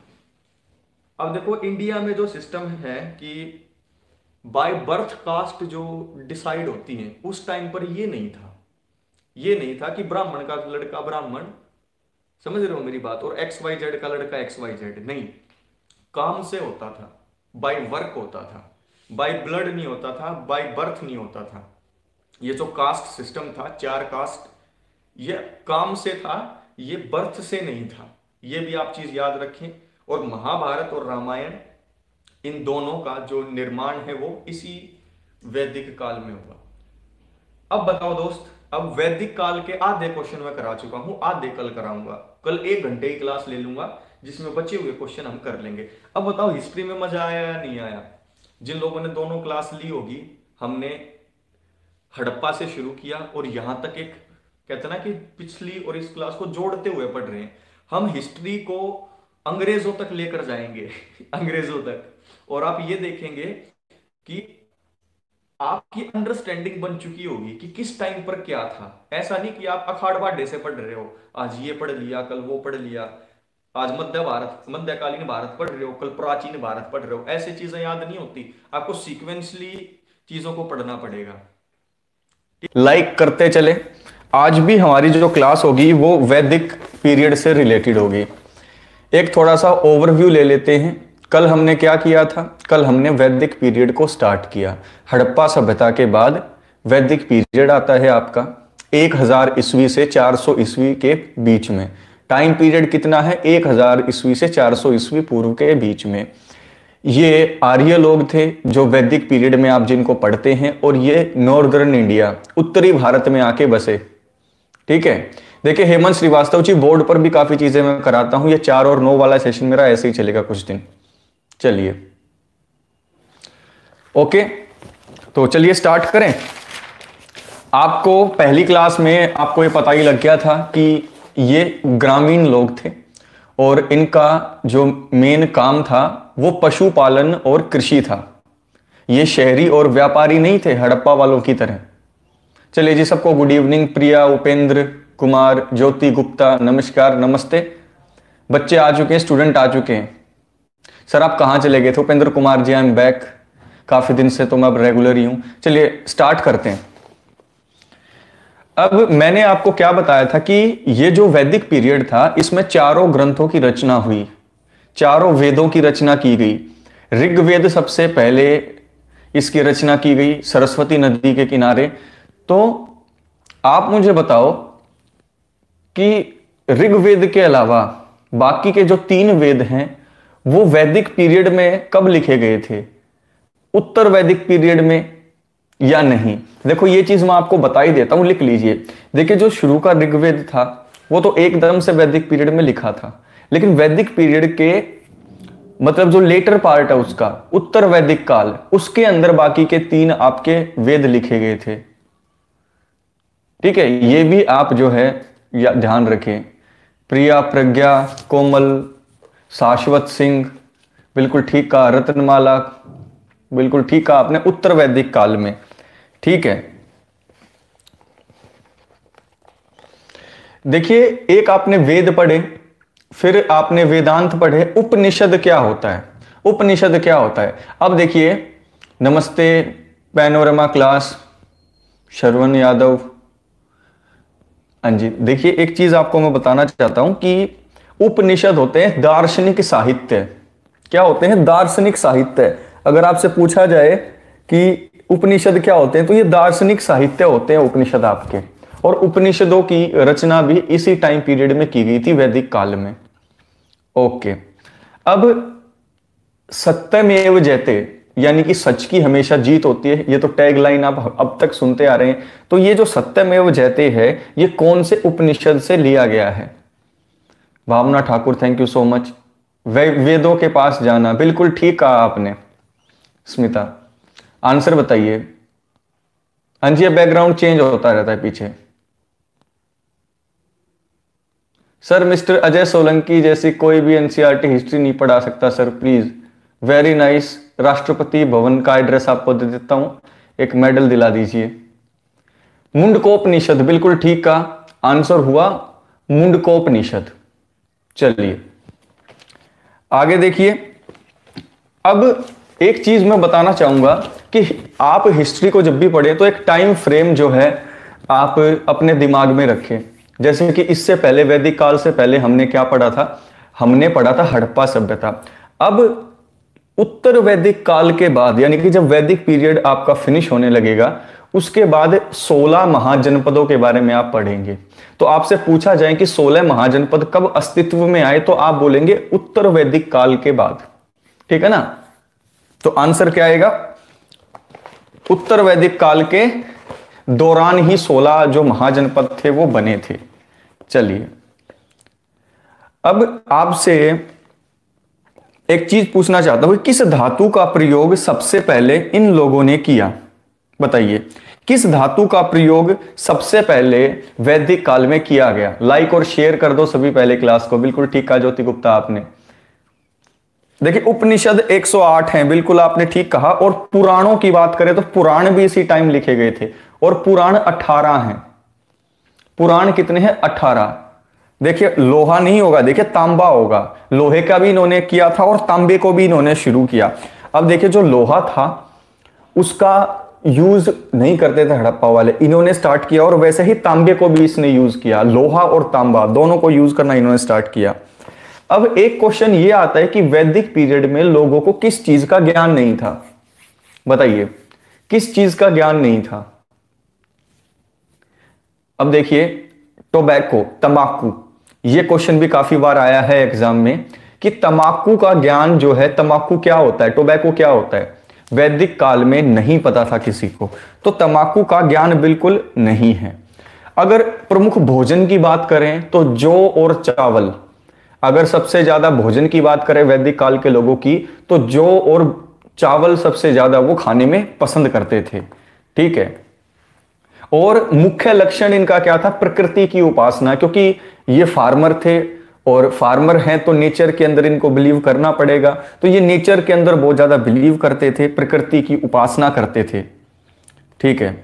अब देखो इंडिया में जो सिस्टम है कि बाय बर्थ कास्ट जो डिसाइड होती है, उस टाइम पर ये नहीं था। ये नहीं था कि ब्राह्मण का लड़का ब्राह्मण, समझ रहे हो मेरी बात, और एक्स वाई जेड का लड़का एक्स वाई जेड, नहीं। काम से होता था, बाय वर्क होता था, बाय ब्लड नहीं होता था, बाय बर्थ नहीं होता था। ये जो कास्ट सिस्टम था, चार कास्ट, ये काम से था, ये बर्थ से नहीं था। ये भी आप चीज याद रखें। और महाभारत और रामायण, इन दोनों का जो निर्माण है वो इसी वैदिक काल में हुआ। अब बताओ दोस्त, अब वैदिक काल के आधे क्वेश्चन मैं करा चुका हूं, आधे कल कराऊंगा। कल एक घंटे की क्लास ले लूंगा जिसमें बचे हुए क्वेश्चन हम कर लेंगे। अब बताओ हिस्ट्री में मजा आया या नहीं आया? जिन लोगों ने दोनों क्लास ली होगी, हमने हड़प्पा से शुरू किया और यहां तक एक कहते ना कि पिछली और इस क्लास को जोड़ते हुए पढ़ रहे हैं। हम हिस्ट्री को अंग्रेजों तक लेकर जाएंगे अंग्रेजों तक। और आप ये देखेंगे कि आपकी अंडरस्टैंडिंग बन चुकी होगी कि किस टाइम पर क्या था। ऐसा नहीं कि आप अखाड़ बाढ़े से पढ़ रहे हो, आज ये पढ़ लिया कल वो पढ़ लिया, आज मध्य भारत मध्यकालीन भारत पढ़ रहे हो कल प्राचीन भारत पढ़ रहे हो। ऐसी चीजें याद नहीं होती, आपको सीक्वेंसली चीजों को पढ़ना पड़ेगा। लाइक करते चले। आज भी हमारी जो क्लास होगी वो वैदिक पीरियड से रिलेटेड होगी। एक थोड़ा सा ओवरव्यू ले लेते हैं। कल हमने क्या किया था? कल हमने वैदिक पीरियड को स्टार्ट किया। हड़प्पा सभ्यता के बाद वैदिक पीरियड आता है आपका एक हज़ार ईस्वी से चार सौ ईस्वी के बीच में। टाइम पीरियड कितना है? एक हज़ार ईस्वी से चार सौ ईस्वी पूर्व के बीच में। ये आर्य लोग थे जो वैदिक पीरियड में आप जिनको पढ़ते हैं, और ये नॉर्दर्न इंडिया, उत्तरी भारत में आके बसे। ठीक है, देखिए हेमंत श्रीवास्तव जी, बोर्ड पर भी काफी चीजें मैं कराता हूं। ये चार और नौ वाला सेशन मेरा ऐसे ही चलेगा कुछ दिन। चलिए ओके, तो चलिए स्टार्ट करें। आपको पहली क्लास में आपको ये पता ही लग गया था कि ये ग्रामीण लोग थे और इनका जो मेन काम था वो पशुपालन और कृषि था। ये शहरी और व्यापारी नहीं थे हड़प्पा वालों की तरह। चलिए जी, सबको गुड इवनिंग। प्रिया, उपेंद्र कुमार, ज्योति गुप्ता, नमस्कार, नमस्ते। बच्चे आ चुके हैं, स्टूडेंट आ चुके हैं। सर आप कहाँ चले गए थे? Upendra Kumar ji, I am back. काफी दिन से तो मैं अब रेगुलर ही हूं। चलिए स्टार्ट करते हैं। अब मैंने आपको क्या बताया था कि ये जो वैदिक पीरियड था इसमें चारों ग्रंथों की रचना हुई, चारों वेदों की रचना की गई। ऋग्वेद सबसे पहले इसकी रचना की गई सरस्वती नदी के किनारे। तो आप मुझे बताओ कि ऋग्वेद के अलावा बाकी के जो तीन वेद हैं वो वैदिक पीरियड में कब लिखे गए थे? उत्तर वैदिक पीरियड में या नहीं? देखो ये चीज मैं आपको बता ही देता हूं, लिख लीजिए। देखिए जो शुरू का ऋग्वेद था वो तो एकदम से वैदिक पीरियड में लिखा था, लेकिन वैदिक पीरियड के मतलब जो लेटर पार्ट है उसका, उत्तर वैदिक काल, उसके अंदर बाकी के तीन आपके वेद लिखे गए थे। ठीक है, ये भी आप जो है ध्यान रखें। प्रिया, प्रज्ञा, कोमल, शाश्वत सिंह, बिल्कुल ठीक कहा। रत्नमाला, बिल्कुल ठीक कहा आपने, उत्तर वैदिक काल में। ठीक है, देखिए, एक आपने वेद पढ़े, फिर आपने वेदांत पढ़े, उपनिषद क्या होता है, उपनिषद क्या होता है। अब देखिए, नमस्ते पैनोरमा क्लास, श्रवण यादव, हाँ जी। देखिए, एक चीज आपको मैं बताना चाहता हूं कि उपनिषद होते हैं दार्शनिक साहित्य। क्या होते हैं? दार्शनिक साहित्य। अगर आपसे पूछा जाए कि उपनिषद क्या होते हैं, तो ये दार्शनिक साहित्य होते हैं उपनिषद आपके। और उपनिषदों की रचना भी इसी टाइम पीरियड में की गई थी, वैदिक काल में। ओके, अब सत्यमेव जयते, यानी कि सच की हमेशा जीत होती है, ये तो टैग लाइन आप अब तक सुनते आ रहे हैं। तो ये जो सत्यमेव जयते है, ये कौन से उपनिषद से लिया गया है? Bhavna Thakur, thank you so much. वे, वेदों के पास जाना, बिल्कुल ठीक कहा आपने। स्मिता, आंसर बताइए। हाँ जी, बैकग्राउंड चेंज होता रहता है पीछे। सर, मिस्टर अजय सोलंकी जैसी कोई भी एनसीईआरटी हिस्ट्री नहीं पढ़ा सकता sir, please. Very nice. Rashtrapati Bhavan का एड्रेस आपको दे देता हूं, एक मेडल दिला दीजिए। मुंडकोपनिषद, बिल्कुल ठीक का आंसर हुआ मुंडकोपनिषद। चलिए आगे देखिए। अब एक चीज मैं बताना चाहूंगा कि आप हिस्ट्री को जब भी पढ़े तो एक टाइम फ्रेम जो है आप अपने दिमाग में रखें। जैसे कि इससे पहले, वैदिक काल से पहले हमने क्या पढ़ा था? हमने पढ़ा था हड़प्पा सभ्यता। अब उत्तर वैदिक काल के बाद, यानी कि जब वैदिक पीरियड आपका फिनिश होने लगेगा, उसके बाद सोलह महाजनपदों के बारे में आप पढ़ेंगे। तो आपसे पूछा जाए कि सोलह महाजनपद कब अस्तित्व में आए, तो आप बोलेंगे उत्तर वैदिक काल के बाद। ठीक है ना? तो आंसर क्या आएगा? उत्तर वैदिक काल के दौरान ही सोलह जो महाजनपद थे वो बने थे। चलिए, अब आपसे एक चीज पूछना चाहता हूं, किस धातु का प्रयोग सबसे पहले इन लोगों ने किया? बताइए, किस धातु का प्रयोग सबसे पहले वैदिक काल में किया गया? लाइक और शेयर कर दो सभी पहले क्लास को। बिल्कुल ठीक कहा ज्योति गुप्ता आपने। देखिए, उपनिषद एक सौ आठ हैं, बिल्कुल आपने ठीक कहा। और पुराणों की बात करें तो पुराण भी इसी टाइम लिखे गए थे, और पुराण अठारह हैं। पुराण कितने हैं? अठारह। देखिए, लोहा नहीं होगा, देखिए तांबा होगा। लोहे का भी इन्होंने किया था और तांबे को भी इन्होंने शुरू किया। अब देखिए, जो लोहा था उसका यूज नहीं करते थे हड़प्पा वाले, इन्होंने स्टार्ट किया। और वैसे ही तांबे को भी इसने यूज किया, लोहा और तांबा दोनों को यूज करना इन्होंने स्टार्ट किया। अब एक क्वेश्चन ये आता है कि वैदिक पीरियड में लोगों को किस चीज का ज्ञान नहीं था? बताइए, किस चीज का ज्ञान नहीं था? अब देखिए, टोबैको, तंबाकू, ये क्वेश्चन भी काफी बार आया है एग्जाम में कि तंबाकू का ज्ञान जो है, तंबाकू क्या होता है, टोबैको क्या होता है, वैदिक काल में नहीं पता था किसी को। तो तंबाकू का ज्ञान बिल्कुल नहीं है। अगर प्रमुख भोजन की बात करें तो जौ और चावल, अगर सबसे ज्यादा भोजन की बात करें वैदिक काल के लोगों की, तो जौ और चावल सबसे ज्यादा वो खाने में पसंद करते थे। ठीक है। और मुख्य लक्षण इनका क्या था? प्रकृति की उपासना, क्योंकि ये फार्मर थे और फार्मर हैं तो नेचर के अंदर इनको बिलीव करना पड़ेगा। तो ये नेचर के अंदर बहुत ज्यादा बिलीव करते थे, प्रकृति की उपासना करते थे। ठीक है।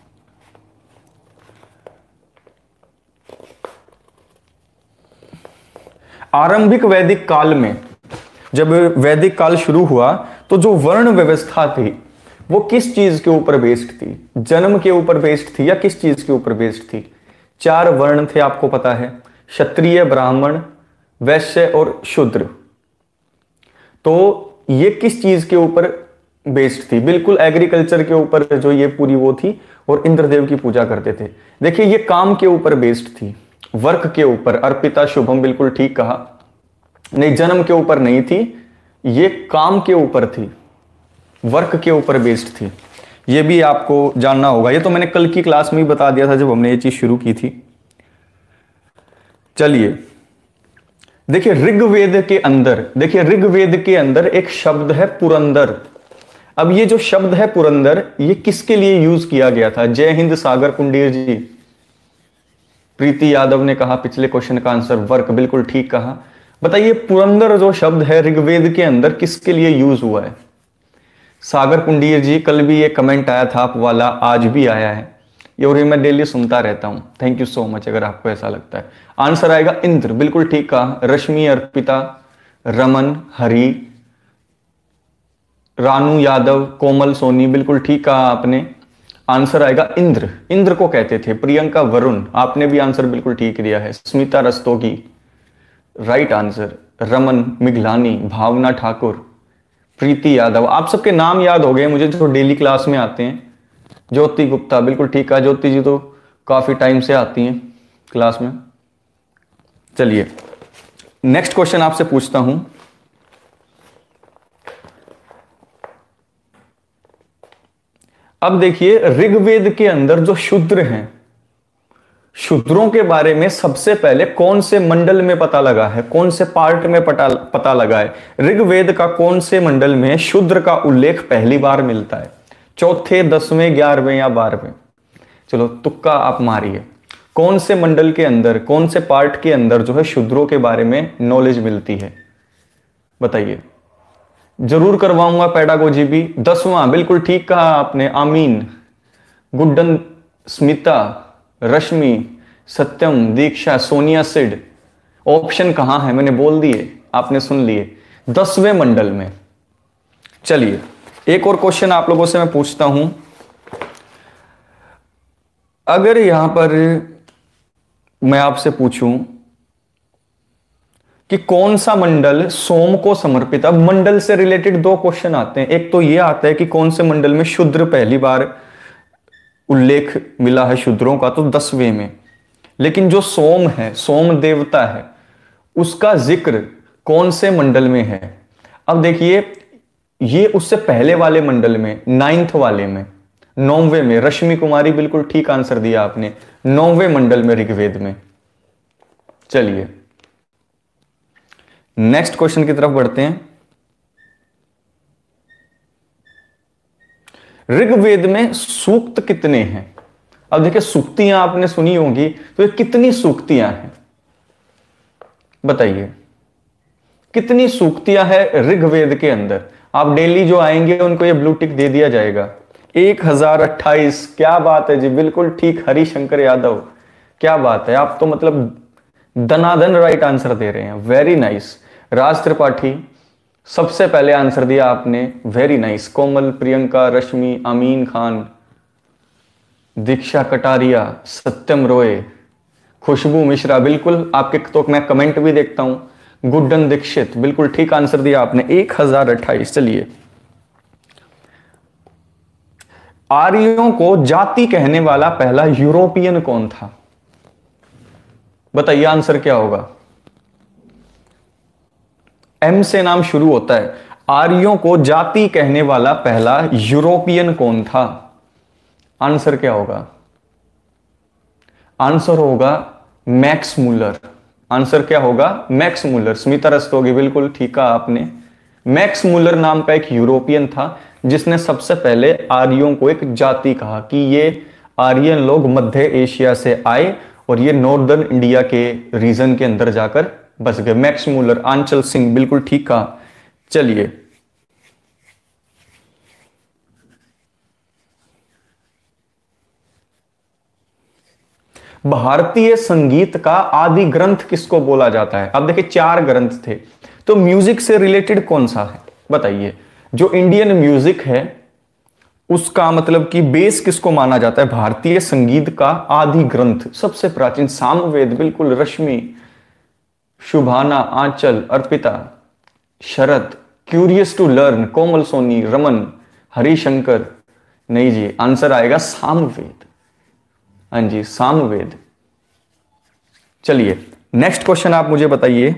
आरंभिक वैदिक काल में, जब वैदिक काल शुरू हुआ, तो जो वर्ण व्यवस्था थी वो किस चीज के ऊपर बेस्ड थी? जन्म के ऊपर बेस्ड थी या किस चीज के ऊपर बेस्ड थी? चार वर्ण थे, आपको पता है, क्षत्रिय, ब्राह्मण, वैश्य और शूद्र। तो ये किस चीज के ऊपर बेस्ड थी? बिल्कुल एग्रीकल्चर के ऊपर जो ये पूरी वो थी, और इंद्रदेव की पूजा करते थे। देखिए, ये काम के ऊपर बेस्ड थी, वर्क के ऊपर। अर्पिता, शुभम, बिल्कुल ठीक कहा। नहीं, जन्म के ऊपर नहीं थी, ये काम के ऊपर थी, वर्क के ऊपर बेस्ड थी। ये भी आपको जानना होगा, ये तो मैंने कल की क्लास में ही बता दिया था जब हमने ये चीज शुरू की थी। चलिए देखिए, ऋग्वेद के अंदर, देखिए ऋग्वेद के अंदर एक शब्द है पुरंदर। अब ये जो शब्द है पुरंदर, ये किसके लिए यूज किया गया था? जय हिंद सागर कुंडीर जी। प्रीति यादव ने कहा पिछले क्वेश्चन का आंसर वर्क, बिल्कुल ठीक कहा। बताइए, पुरंदर जो शब्द है ऋग्वेद के अंदर किसके लिए यूज हुआ है? सागर कुंडीर जी, कल भी ये कमेंट आया था आप वाला, आज भी आया है। ये और ये मैं डेली सुनता रहता हूं। थैंक यू सो मच अगर आपको ऐसा लगता है। आंसर आएगा इंद्र, बिल्कुल ठीक कहा। रश्मि, अर्पिता, रमन, हरी, रानू यादव, कोमल, सोनी, बिल्कुल ठीक कहा आपने। आंसर आएगा इंद्र, इंद्र को कहते थे। प्रियंका, वरुण, आपने भी आंसर बिल्कुल ठीक दिया है। Smita Rastogi, right answer. रमन मिघलानी, भावना ठाकुर, प्रीति यादव, आप सबके नाम याद हो गए मुझे जो डेली क्लास में आते हैं। ज्योति गुप्ता, बिल्कुल ठीक है। ज्योति जी तो काफी टाइम से आती हैं क्लास में। चलिए नेक्स्ट क्वेश्चन आपसे पूछता हूं। अब देखिए ऋग्वेद के अंदर जो शूद्र हैं, शूद्रों के बारे में सबसे पहले कौन से मंडल में पता लगा है, कौन से पार्ट में पता पता लगा है? ऋग्वेद का कौन से मंडल में शूद्र का उल्लेख पहली बार मिलता है? चौथे, दसवें, ग्यारहवें या बारहवें? चलो तुक्का आप मारिए। कौन से मंडल के अंदर, कौन से पार्ट के अंदर जो है शूद्रों के बारे में नॉलेज मिलती है? बताइए। जरूर करवाऊंगा पेडागोजी भी। दसवां, बिल्कुल ठीक कहा आपने। आमीन, गुड्डन, स्मिता, रश्मि, सत्यम, दीक्षा, सोनिया सिड। ऑप्शन कहां है? मैंने बोल दिए, आपने सुन लिए। दसवें मंडल में। चलिए एक और क्वेश्चन आप लोगों से मैं पूछता हूं। अगर यहां पर मैं आपसे पूछूं कि कौन सा मंडल सोम को समर्पित, अब मंडल से रिलेटेड दो क्वेश्चन आते हैं। एक तो यह आता है कि कौन से मंडल में शूद्र पहली बार उल्लेख मिला है शूद्रों का, तो दसवें में। लेकिन जो सोम है, सोम देवता है, उसका जिक्र कौन से मंडल में है? अब देखिए ये उससे पहले वाले मंडल में, नाइन्थ वाले में, नौवें में। रश्मि कुमारी, बिल्कुल ठीक आंसर दिया आपने, नौवें मंडल में ऋग्वेद में। चलिए नेक्स्ट क्वेश्चन की तरफ बढ़ते हैं। ऋग्वेद में सूक्त कितने हैं? अब देखिए सूक्तियां आपने सुनी होंगी, तो ये कितनी सूक्तियां हैं बताइए? कितनी सूक्तियां हैं ऋग्वेद के अंदर? आप डेली जो आएंगे उनको ये ब्लू टिक दे दिया जाएगा। एक हजार अट्ठाईस, क्या बात है जी, बिल्कुल ठीक। हरिशंकर यादव, क्या बात है, आप तो मतलब दनादन राइट आंसर दे रहे हैं। Very nice. राज त्रिपाठी, सबसे पहले आंसर दिया आपने, वेरी नाइस। कोमल, प्रियंका, रश्मि, अमीन खान, दीक्षा कटारिया, सत्यम रॉय, खुशबू मिश्रा, बिल्कुल आपके तो मैं कमेंट भी देखता हूं। गुड्डन दीक्षित, बिल्कुल ठीक आंसर दिया आपने, एक हजार अट्ठाईस। चलिए आर्यों को जाति कहने वाला पहला यूरोपियन कौन था? बताइए आंसर क्या होगा? एम से नाम शुरू होता है। आर्यों को जाति कहने वाला पहला यूरोपियन कौन था? आंसर क्या होगा? आंसर होगा मैक्स मूलर। आंसर क्या होगा? Max Muller. स्मिता रस्तोगी, बिल्कुल ठीक कहा आपने। मैक्स मूलर नाम का एक यूरोपियन था जिसने सबसे पहले आर्यों को एक जाति कहा कि ये आर्यन लोग मध्य एशिया से आए और ये नॉर्दर्न इंडिया के रीजन के अंदर जाकर बस गए। Max Muller. आंचल सिंह, बिल्कुल ठीक कहा। चलिए भारतीय संगीत का आदि ग्रंथ किसको बोला जाता है? अब देखिए चार ग्रंथ थे, तो म्यूजिक से रिलेटेड कौन सा है बताइए? जो इंडियन म्यूजिक है उसका मतलब कि बेस किसको माना जाता है? भारतीय संगीत का आदि ग्रंथ सबसे प्राचीन सामवेद, बिल्कुल। Rashmi, Shubhana, Aanchal, Arpita, Sharad, curious to learn, Komal, Soni, Raman, Harishankar. नहीं जी, आंसर आएगा सामवेद। हाँ जी, सामवेद। चलिए नेक्स्ट क्वेश्चन आप मुझे बताइए।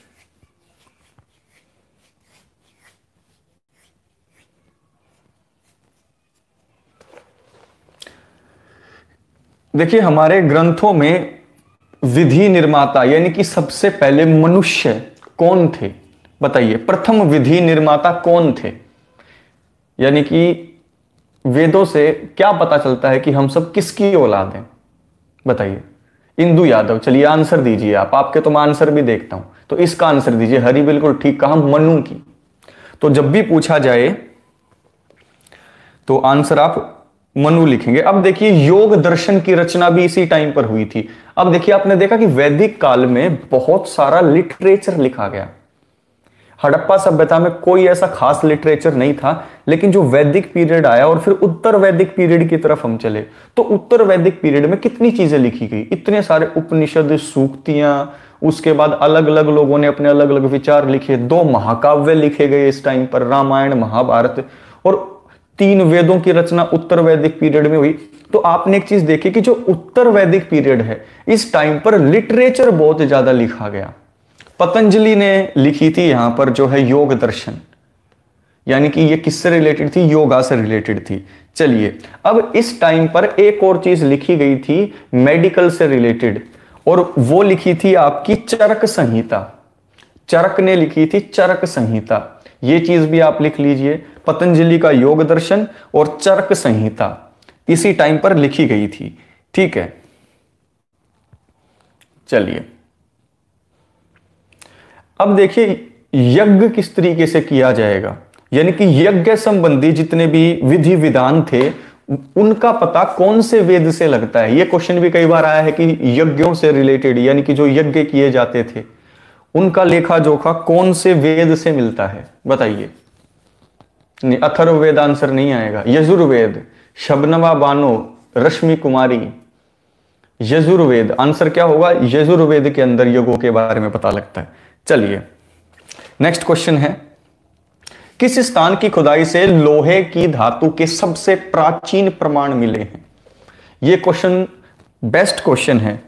देखिए हमारे ग्रंथों में विधि निर्माता यानी कि सबसे पहले मनुष्य कौन थे? बताइए प्रथम विधि निर्माता कौन थे? यानी कि वेदों से क्या पता चलता है कि हम सब किसकी औलाद हैं? बताइए। इंदु यादव, चलिए आंसर दीजिए आप, आपके तो मैं आंसर भी देखता हूं, तो इसका आंसर दीजिए। हरि, बिल्कुल ठीक कहा, मनु की। तो जब भी पूछा जाए तो आंसर आप मनु लिखेंगे। अब देखिए योग दर्शन की रचना भी इसी टाइम पर हुई थी। अब देखिए आपने देखा कि वैदिक काल में बहुत सारा लिटरेचर लिखा गया। हड़प्पा सभ्यता में कोई ऐसा खास लिटरेचर नहीं था, लेकिन जो वैदिक पीरियड आया और फिर उत्तर वैदिक पीरियड की तरफ हम चले तो उत्तर वैदिक पीरियड में कितनी चीजें लिखी गई, इतने सारे उपनिषद, सूक्तियां, उसके बाद अलग अलग लोगों ने अपने अलग अलग विचार लिखे। दो महाकाव्य लिखे गए इस टाइम पर, रामायण, महाभारत, और तीन वेदों की रचना उत्तर वैदिक पीरियड में हुई। तो आपने एक चीज देखी कि जो उत्तर वैदिक पीरियड है इस टाइम पर लिटरेचर बहुत ज्यादा लिखा गया। पतंजलि ने लिखी थी यहां पर जो है योग दर्शन, यानी कि ये किससे रिलेटेड थी, योगा से रिलेटेड थी। चलिए अब इस टाइम पर एक और चीज लिखी गई थी मेडिकल से रिलेटेड, और वो लिखी थी आपकी चरक संहिता। चरक ने लिखी थी चरक संहिता, ये चीज भी आप लिख लीजिए। पतंजलि का योग दर्शन और चरक संहिता इसी टाइम पर लिखी गई थी। ठीक है, चलिए अब देखिए यज्ञ किस तरीके से किया जाएगा, यानी कि यज्ञ संबंधी जितने भी विधि विधान थे उनका पता कौन से वेद से लगता है। यह क्वेश्चन भी कई बार आया है कि यज्ञों से रिलेटेड, यानी कि जो यज्ञ किए जाते थे उनका लेखा जोखा कौन से वेद से मिलता है, बताइए। नहीं, अथर्ववेद आंसर नहीं आएगा। यजुर्वेद, शबनवा बानो, रश्मि कुमारी, यजुर्वेद आंसर क्या होगा। यजुर्वेद के अंदर यज्ञों के बारे में पता लगता है। चलिए नेक्स्ट क्वेश्चन है, किस स्थान की खुदाई से लोहे की धातु के सबसे प्राचीन प्रमाण मिले हैं। यह क्वेश्चन बेस्ट क्वेश्चन है।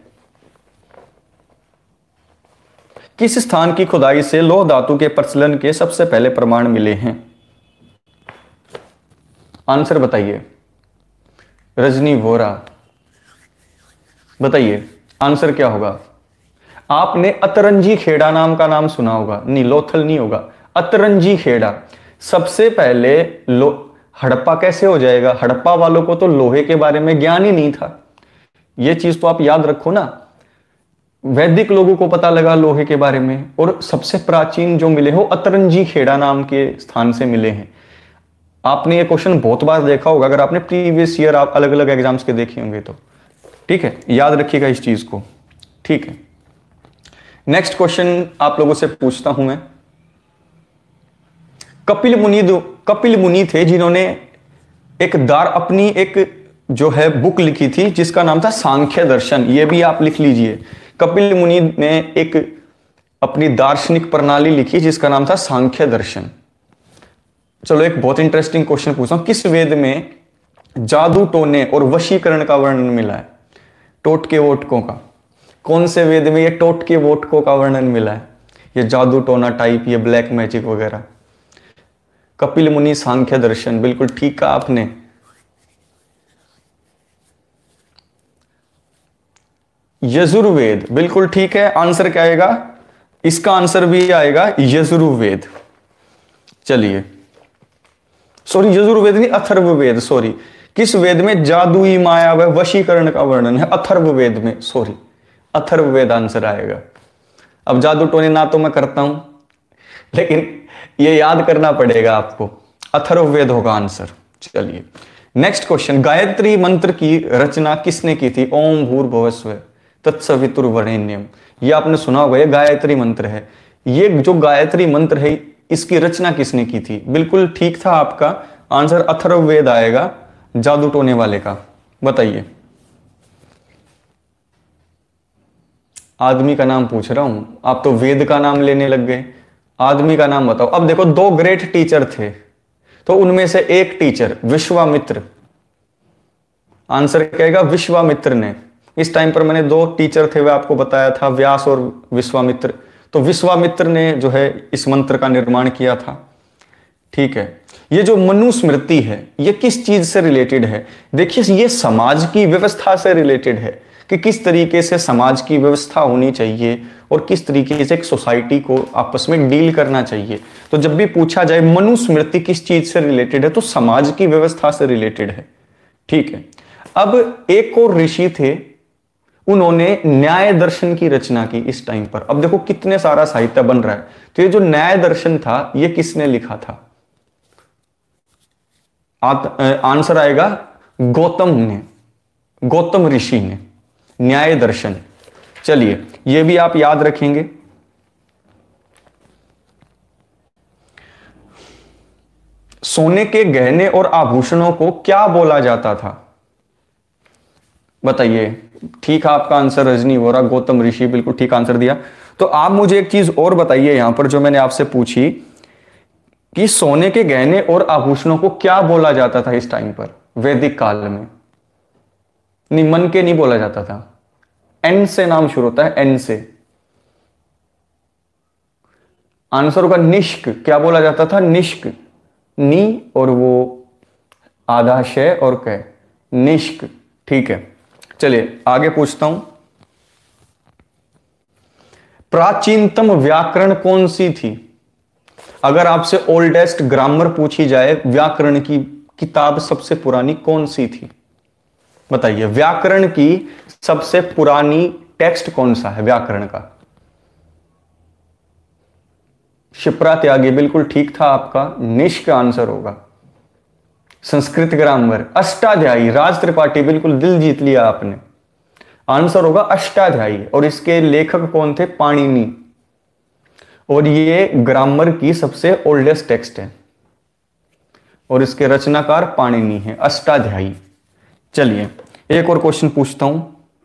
किस स्थान की खुदाई से लौह धातु के प्रचलन के सबसे पहले प्रमाण मिले हैं, आंसर बताइए। रजनी वोरा, बताइए आंसर क्या होगा। आपने अतरंजी खेड़ा नाम का नाम सुना होगा, नहीं लोथल नहीं होगा, अतरंजी खेड़ा। सबसे पहले लो हड़प्पा कैसे हो जाएगा, हड़प्पा वालों को तो लोहे के बारे में ज्ञान ही नहीं था। यह चीज तो आप याद रखो ना, वैदिक लोगों को पता लगा लोहे के बारे में, और सबसे प्राचीन जो मिले हो अतरंजी खेड़ा नाम के स्थान से मिले हैं। आपने ये क्वेश्चन बहुत बार देखा होगा अगर आपने प्रीवियस ईयर आप अलग अलग एग्जाम्स के देखे होंगे तो। ठीक है, याद रखिएगा इस चीज को। ठीक है, नेक्स्ट क्वेश्चन आप लोगों से पूछता हूं मैं। कपिल मुनि कपिल मुनि थे जिन्होंने एक दार अपनी एक जो है बुक लिखी थी जिसका नाम था सांख्य दर्शन। ये भी आप लिख लीजिए। कपिल मुनि ने एक अपनी दार्शनिक प्रणाली लिखी जिसका नाम था सांख्य दर्शन। चलो एक बहुत इंटरेस्टिंग क्वेश्चन पूछता हूं, किस वेद में जादू टोने और वशीकरण का वर्णन मिला है। टोटके वोटकों का, कौन से वेद में ये टोटके वोटकों का वर्णन मिला है, ये जादू टोना टाइप, ये ब्लैक मैजिक वगैरह। कपिल मुनि सांख्य दर्शन, बिल्कुल ठीक कहा आपने। यजुर्वेद, बिल्कुल ठीक है। आंसर क्या आएगा, इसका आंसर भी आएगा यजुर्वेद। चलिए सॉरी यजुर्वेद नहीं, अथर्ववेद, सॉरी। किस वेद में जादुई माया व वशीकरण का वर्णन है, अथर्ववेद में, सॉरी अथर्ववेद आंसर आएगा। अब जादू टोने ना तो मैं करता हूं, लेकिन ये याद करना पड़ेगा आपको, अथर्ववेद होगा आंसर। चलिए नेक्स्ट क्वेश्चन, गायत्री मंत्र की रचना किसने की थी। ओम भूर्भुवस्व तत्सवितुर्वरेण्यम, ये आपने सुना होगा, ये गायत्री मंत्र है। ये जो गायत्री मंत्र है इसकी रचना किसने की थी। बिल्कुल ठीक था आपका आंसर, अथर्ववेद आएगा जादू टोने वाले का। बताइए, आदमी का नाम पूछ रहा हूं, आप तो वेद का नाम लेने लग गए। आदमी का नाम बताओ। अब देखो दो ग्रेट टीचर थे, तो उनमें से एक टीचर विश्वामित्र, आंसर कहेगा विश्वामित्र ने। इस टाइम पर मैंने दो टीचर थे वे आपको बताया था, व्यास और विश्वामित्र। तो विश्वामित्र ने जो है इस मंत्र का निर्माण किया था। ठीक है, ये जो मनुस्मृति है ये किस चीज से रिलेटेड है। देखिए ये समाज की व्यवस्था से रिलेटेड है कि किस तरीके से समाज की व्यवस्था होनी चाहिए और किस तरीके से एक सोसाइटी को आपस में डील करना चाहिए। तो जब भी पूछा जाए मनुस्मृति किस चीज से रिलेटेड है, तो समाज की व्यवस्था से रिलेटेड है। ठीक है, अब एक और ऋषि थे, उन्होंने न्याय दर्शन की रचना की इस टाइम पर। अब देखो कितने सारा साहित्य बन रहा है, तो ये जो न्याय दर्शन था ये किसने लिखा था। आंसर आएगा गौतम ने, गौतम ऋषि ने, न्याय दर्शन। चलिए ये भी आप याद रखेंगे। सोने के गहने और आभूषणों को क्या बोला जाता था? बताइए। ठीक है आपका आंसर रजनी वोरा, गौतम ऋषि, बिल्कुल ठीक आंसर दिया। तो आप मुझे एक चीज और बताइए यहां पर जो मैंने आपसे पूछी कि सोने के गहने और आभूषणों को क्या बोला जाता था इस टाइम पर वैदिक काल में? नहीं, मन के नहीं बोला जाता था, एन से नाम शुरू होता है, एन से। आंसर होगा निष्क। क्या बोला जाता था? निष्क। नी और वो आधा शय और क, निष्क। ठीक है, चलिए आगे पूछता हूं। प्राचीनतम व्याकरण कौन सी थी? अगर आपसे ओल्डेस्ट ग्रामर पूछी जाए, व्याकरण की किताब सबसे पुरानी कौन सी थी? बताइए, व्याकरण की सबसे पुरानी टेक्स्ट कौन सा है व्याकरण का? शिप्रा त्यागी, बिल्कुल ठीक था आपका, निष्क आंसर होगा। संस्कृत ग्रामर अष्टाध्यायी, राज त्रिपाठी, बिल्कुल दिल जीत लिया आपने। आंसर होगा अष्टाध्यायी, और इसके लेखक कौन थे? पाणिनि। और ये ग्रामर की सबसे ओल्डेस्ट टेक्स्ट है और इसके रचनाकार पाणिनि है, अष्टाध्यायी। चलिए एक और क्वेश्चन पूछता हूं।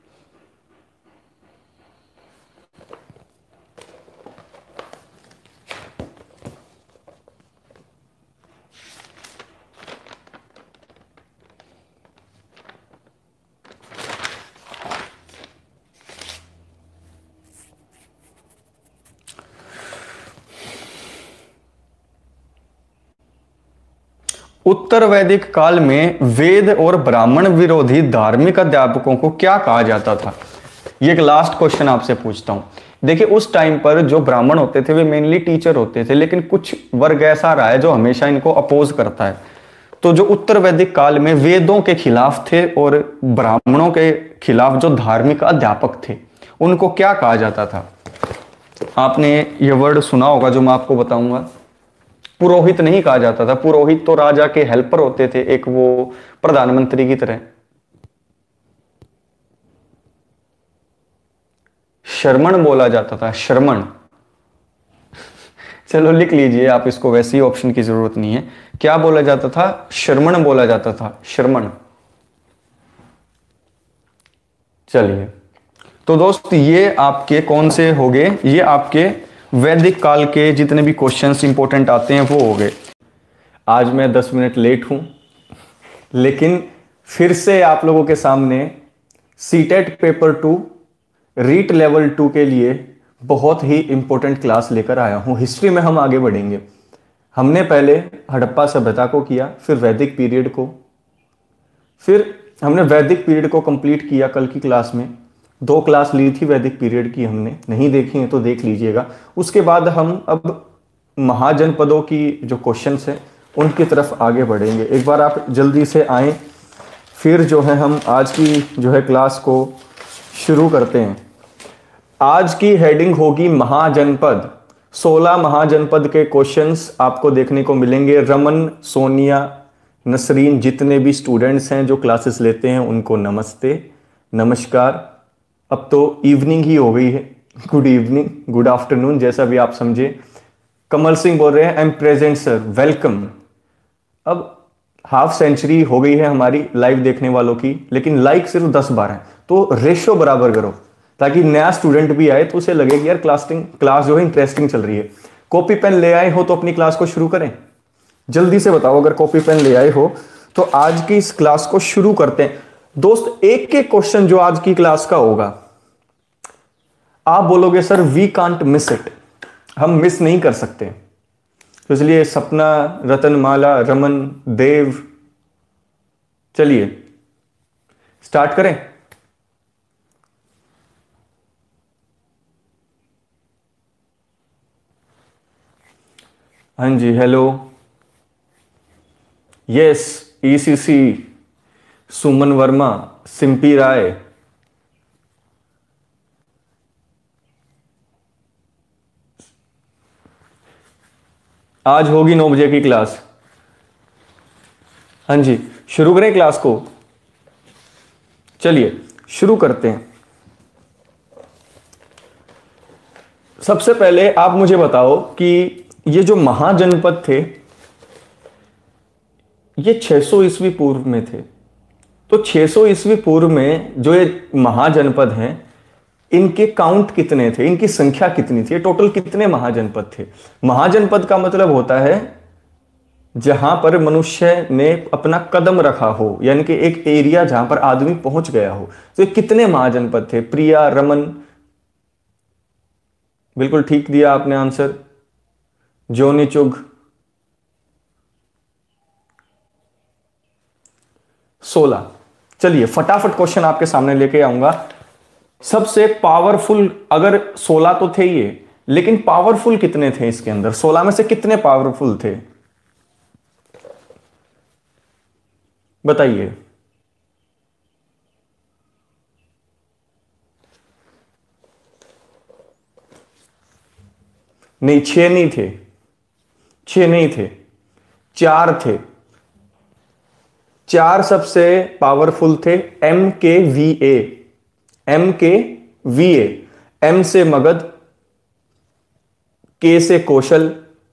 उत्तर वैदिक काल में वेद और ब्राह्मण विरोधी धार्मिक अध्यापकों को क्या कहा जाता था? ये एक लास्ट क्वेश्चन आपसे पूछता हूं। देखिए उस टाइम पर जो ब्राह्मण होते थे वे मेनली टीचर होते थे, लेकिन कुछ वर्ग ऐसा रहा है जो हमेशा इनको अपोज करता है। तो जो उत्तर वैदिक काल में वेदों के खिलाफ थे और ब्राह्मणों के खिलाफ जो धार्मिक अध्यापक थे, उनको क्या कहा जाता था? आपने ये वर्ड सुना होगा जो मैं आपको बताऊंगा। पुरोहित नहीं कहा जाता था, पुरोहित तो राजा के हेल्पर होते थे, एक वो प्रधानमंत्री की तरह। श्रमण बोला जाता था, श्रमण। चलो लिख लीजिए आप इसको, वैसे ही ऑप्शन की जरूरत नहीं है। क्या बोला जाता था? श्रमण बोला जाता था, श्रमण। चलिए तो दोस्त ये आपके कौन से हो गए? ये आपके वैदिक काल के जितने भी क्वेश्चंस इंपॉर्टेंट आते हैं वो हो गए। आज मैं दस मिनट लेट हूं, लेकिन फिर से आप लोगों के सामने CTET paper two REET level two के लिए बहुत ही इंपॉर्टेंट क्लास लेकर आया हूं। हिस्ट्री में हम आगे बढ़ेंगे। हमने पहले हड़प्पा सभ्यता को किया, फिर वैदिक पीरियड को, फिर हमने वैदिक पीरियड को कंप्लीट किया। कल की क्लास में दो क्लास ली थी वैदिक पीरियड की, हमने नहीं देखी है तो देख लीजिएगा। उसके बाद हम अब महाजनपदों की जो क्वेश्चंस हैं उनकी तरफ आगे बढ़ेंगे। एक बार आप जल्दी से आएँ, फिर जो है हम आज की जो है क्लास को शुरू करते हैं। आज की हेडिंग होगी महाजनपद। सोलह महाजनपद के क्वेश्चंस आपको देखने को मिलेंगे। रमन, सोनिया, नसरीन, जितने भी स्टूडेंट्स हैं जो क्लासेस लेते हैं उनको नमस्ते, नमस्कार। अब तो इवनिंग ही हो गई है, गुड इवनिंग, गुड आफ्टरनून, जैसा भी आप समझे। कमल सिंह बोल रहे हैं, I am present sir, welcome. अब हाफ सेंचुरी हो गई है हमारी लाइव देखने वालों की, लेकिन लाइक सिर्फ दस बार है, तो रेशो बराबर करो ताकि नया स्टूडेंट भी आए तो उसे लगे कि यार क्लासिंग क्लास जो है इंटरेस्टिंग चल रही है। कॉपी पेन ले आए हो तो अपनी क्लास को शुरू करें। जल्दी से बताओ अगर कॉपी पेन ले आए हो तो आज की इस क्लास को शुरू करते हैं। दोस्त एक एक क्वेश्चन जो आज की क्लास का होगा आप बोलोगे sir we can't miss it, हम मिस नहीं कर सकते। तो इसलिए सपना, रतनमाला, रमन, देव, चलिए स्टार्ट करें। हाँ जी, hello, yes, ECC, Suman Verma, Simpy Rai, आज होगी नौ बजे की क्लास। हाँ जी, शुरू करें क्लास को। चलिए शुरू करते हैं। सबसे पहले आप मुझे बताओ कि ये जो महाजनपद थे ये छह सौ ईस्वी पूर्व में थे, तो छह सौ ईस्वी पूर्व में जो ये महाजनपद हैं इनके काउंट कितने थे, इनकी संख्या कितनी थी, टोटल कितने महाजनपद थे। महाजनपद का मतलब होता है जहां पर मनुष्य ने अपना कदम रखा हो, यानी कि एक एरिया जहां पर आदमी पहुंच गया हो। तो ये कितने महाजनपद थे? प्रिया, रमन, बिल्कुल ठीक दिया आपने आंसर। जोनीचुग, सोलह। चलिए फटाफट क्वेश्चन आपके सामने लेके आऊंगा। सबसे पावरफुल, अगर सोलह तो थे ये, लेकिन पावरफुल कितने थे इसके अंदर? सोलह में से कितने पावरफुल थे बताइए। नहीं, छह नहीं थे, छह नहीं थे, चार थे। चार सबसे पावरफुल थे। M K V A, M K V A, M से मगध, के से कौशल,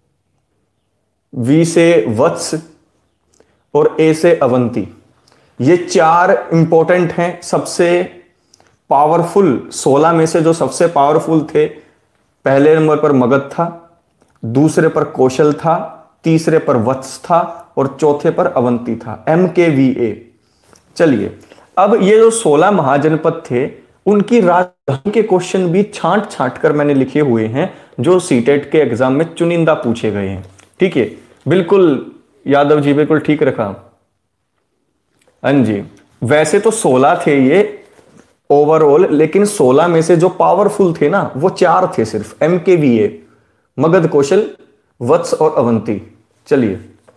वी से वत्स और ए से अवंती। ये चार इंपॉर्टेंट हैं, सबसे पावरफुल। सोलह में से जो सबसे पावरफुल थे, पहले नंबर पर मगध था, दूसरे पर कौशल था, तीसरे पर वत्स था और चौथे पर अवंती था। एम के वी ए। चलिए अब ये जो सोलह महाजनपद थे उनकी राजधानी के क्वेश्चन भी छांट छांट कर मैंने लिखे हुए हैं, जो सीटेट के एग्जाम में चुनिंदा पूछे गए हैं। ठीक है, बिल्कुल यादव जी, बिल्कुल ठीक रखा। हाँ जी, वैसे तो सोलह थे ये ओवरऑल, लेकिन सोलह में से जो पावरफुल थे ना वो चार थे सिर्फ। एम के वी ए, मगध, कौशल, वत्स और अवंती। चलिए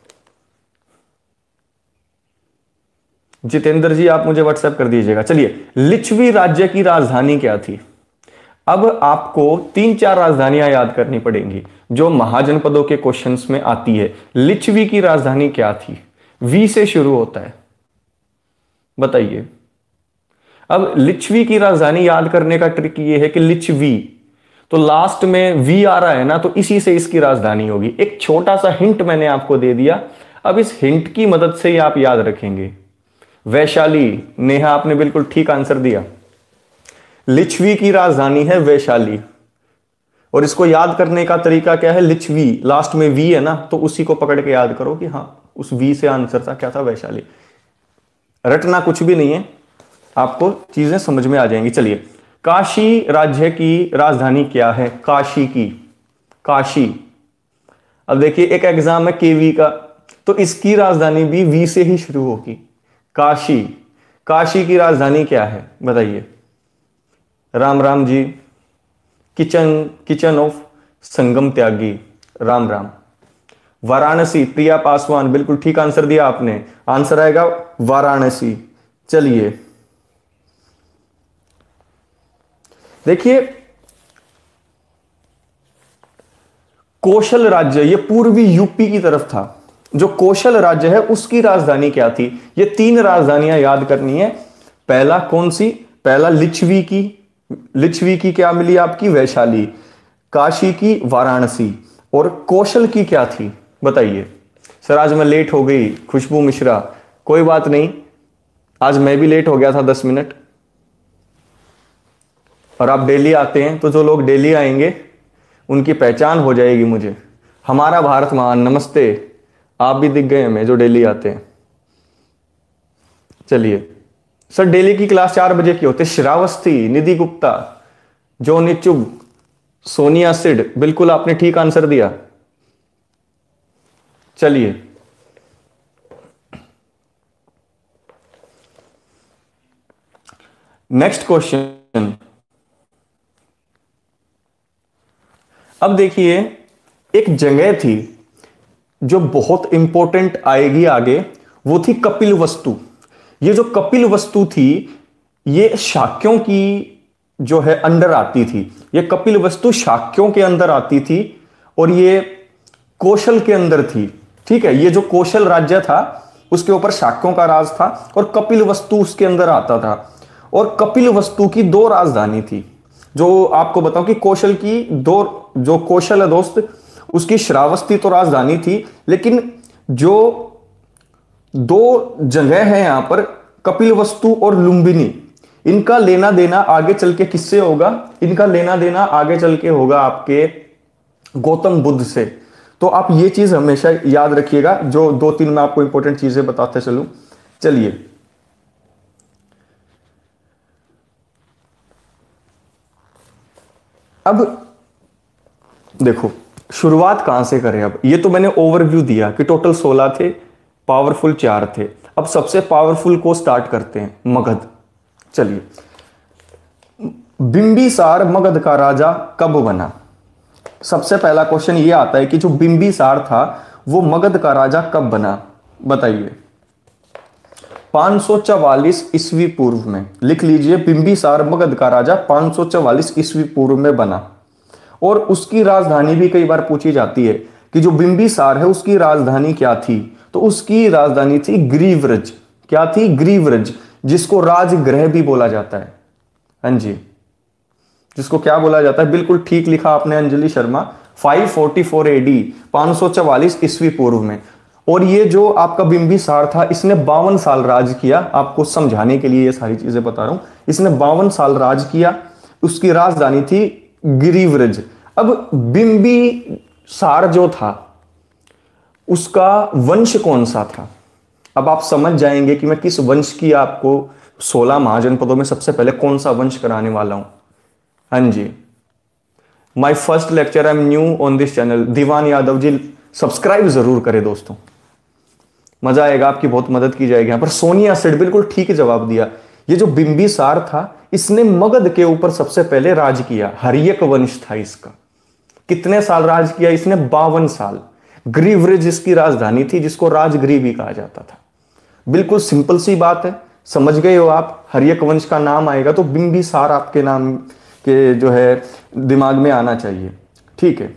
जितेंद्र जी आप मुझे व्हाट्सएप कर दीजिएगा। चलिए, लिच्छवी राज्य की राजधानी क्या थी? अब आपको तीन चार राजधानियां याद करनी पड़ेंगी जो महाजनपदों के क्वेश्चंस में आती है। लिच्छवी की राजधानी क्या थी? वी से शुरू होता है, बताइए। अब लिच्छवी की राजधानी याद करने का ट्रिक ये है कि लिच्छवी, तो लास्ट में वी आ रहा है ना, तो इसी से इसकी राजधानी होगी। एक छोटा सा हिंट मैंने आपको दे दिया, अब इस हिंट की मदद से ही आप याद रखेंगे। वैशाली, नेहा आपने बिल्कुल ठीक आंसर दिया। लिच्छवी की राजधानी है वैशाली, और इसको याद करने का तरीका क्या है? लिच्छवी, लास्ट में वी है ना, तो उसी को पकड़ के याद करो कि हाँ उस वी से आंसर था क्या था? वैशाली। रटना कुछ भी नहीं है, आपको चीजें समझ में आ जाएंगी। चलिए, काशी राज्य की राजधानी क्या है? काशी की, काशी। अब देखिए एक एग्जाम है केवी का, तो इसकी राजधानी भी वी से ही शुरू होगी। काशी, काशी की राजधानी क्या है बताइए। राम राम जी। Kitchen, kitchen of Sangam Tyagi, राम राम। वाराणसी, प्रिया पासवान, बिल्कुल ठीक आंसर दिया आपने। आंसर आएगा वाराणसी। चलिए देखिए, कौशल राज्य, ये पूर्वी यूपी की तरफ था। जो कौशल राज्य है उसकी राजधानी क्या थी? ये तीन राजधानियां याद करनी है। पहला कौन सी? पहला लिच्छवी की, लिच्छवी की क्या मिली आपकी? वैशाली। काशी की वाराणसी, और कौशल की क्या थी बताइए। सर आज मैं लेट हो गई, खुशबू मिश्रा। कोई बात नहीं, आज मैं भी लेट हो गया था दस मिनट, और आप डेली आते हैं, तो जो लोग डेली आएंगे उनकी पहचान हो जाएगी मुझे। हमारा भारत महान, नमस्ते। आप भी दिख गए हमें जो डेली आते हैं। चलिए सर, डेली की क्लास चार बजे की होती है। श्रावस्ती, निधि गुप्ता, जोनीचुग, सोनिया सिड, बिल्कुल आपने ठीक आंसर दिया। चलिए नेक्स्ट क्वेश्चन। अब देखिए, एक जगह थी जो बहुत इंपॉर्टेंट आएगी आगे, वो थी कपिल वस्तु। ये जो कपिल वस्तु थी ये शाक्यों की जो है अंडर आती थी। ये कपिल वस्तु शाक्यों के अंदर आती थी और ये कौशल के अंदर थी। ठीक है, ये जो कौशल राज्य था उसके ऊपर शाक्यों का राज था और कपिल वस्तु उसके अंदर आता था। और कपिल वस्तु की दो राजधानी थी। जो आपको बताऊं कि कौशल की दो, जो कौशल है दोस्त, उसकी श्रावस्ती तो राजधानी थी, लेकिन जो दो जगह है यहां पर, कपिल वस्तु और लुम्बिनी, इनका लेना देना आगे चल के किससे होगा? इनका लेना देना आगे चल के होगा आपके गौतम बुद्ध से। तो आप ये चीज हमेशा याद रखिएगा, जो दो तीन मैं आपको इंपॉर्टेंट चीजें बताते चलूं। चलिए, अब देखो शुरुआत कहां से करें। अब ये तो मैंने ओवरव्यू दिया कि टोटल सोलह थे, पावरफुल चार थे। अब सबसे पावरफुल को स्टार्ट करते हैं, मगध। चलिए, बिंबिसार मगध का राजा कब बना? सबसे पहला क्वेश्चन ये आता है कि जो बिंबिसार था वो मगध का राजा कब बना, बताइए। पाँच सौ चवालीस ईस्वी पूर्व में, लिख लीजिए, बिंबिसार मगध का राजा पाँच सौ चवालीस ईस्वी पूर्व में बना। और उसकी राजधानी भी कई बार पूछी जाती है कि जो बिंबिसार है उसकी राजधानी क्या थी, तो उसकी राजधानी थी ग्रीव्रज। क्या थी? ग्रीव्रज, जिसको राजगृह भी बोला जाता है। हाँ जी, जिसको क्या बोला जाता है? बिल्कुल ठीक लिखा आपने अंजलि शर्मा, पाँच सौ चौवालीस एडी, पाँच सौ चवालीस ईस्वी पूर्व में। और ये जो आपका बिंबिसार था, इसने बावन साल राज किया। आपको समझाने के लिए ये सारी चीजें बता रहा हूं। इसने बावन साल राज किया। उसकी राजधानी थी गिरिव्रज। अब बिंबिसार जो था उसका वंश कौन सा था? अब आप समझ जाएंगे कि मैं किस वंश की आपको सोलह महाजनपदों में सबसे पहले कौन सा वंश कराने वाला हूं। हाँ जी, my first lecture, I am new on this channel. Diwan Yadav ji subscribe जरूर करें दोस्तों, मजा आएगा, आपकी बहुत मदद की जाएगी। यहां पर सोनिया सेठ बिल्कुल ठीक जवाब दिया। ये जो बिंबिसार था, इसने मगध के ऊपर सबसे पहले राज किया। हर्यक वंश था इसका। कितने साल राज किया इसने? बावन साल। ग्रीव्रज इसकी राजधानी थी, जिसको राजगृह भी कहा जाता था। बिल्कुल सिंपल सी बात है, समझ गए हो आप। हर्यक वंश का नाम आएगा तो बिंबिसार आपके नाम के जो है दिमाग में आना चाहिए। ठीक है,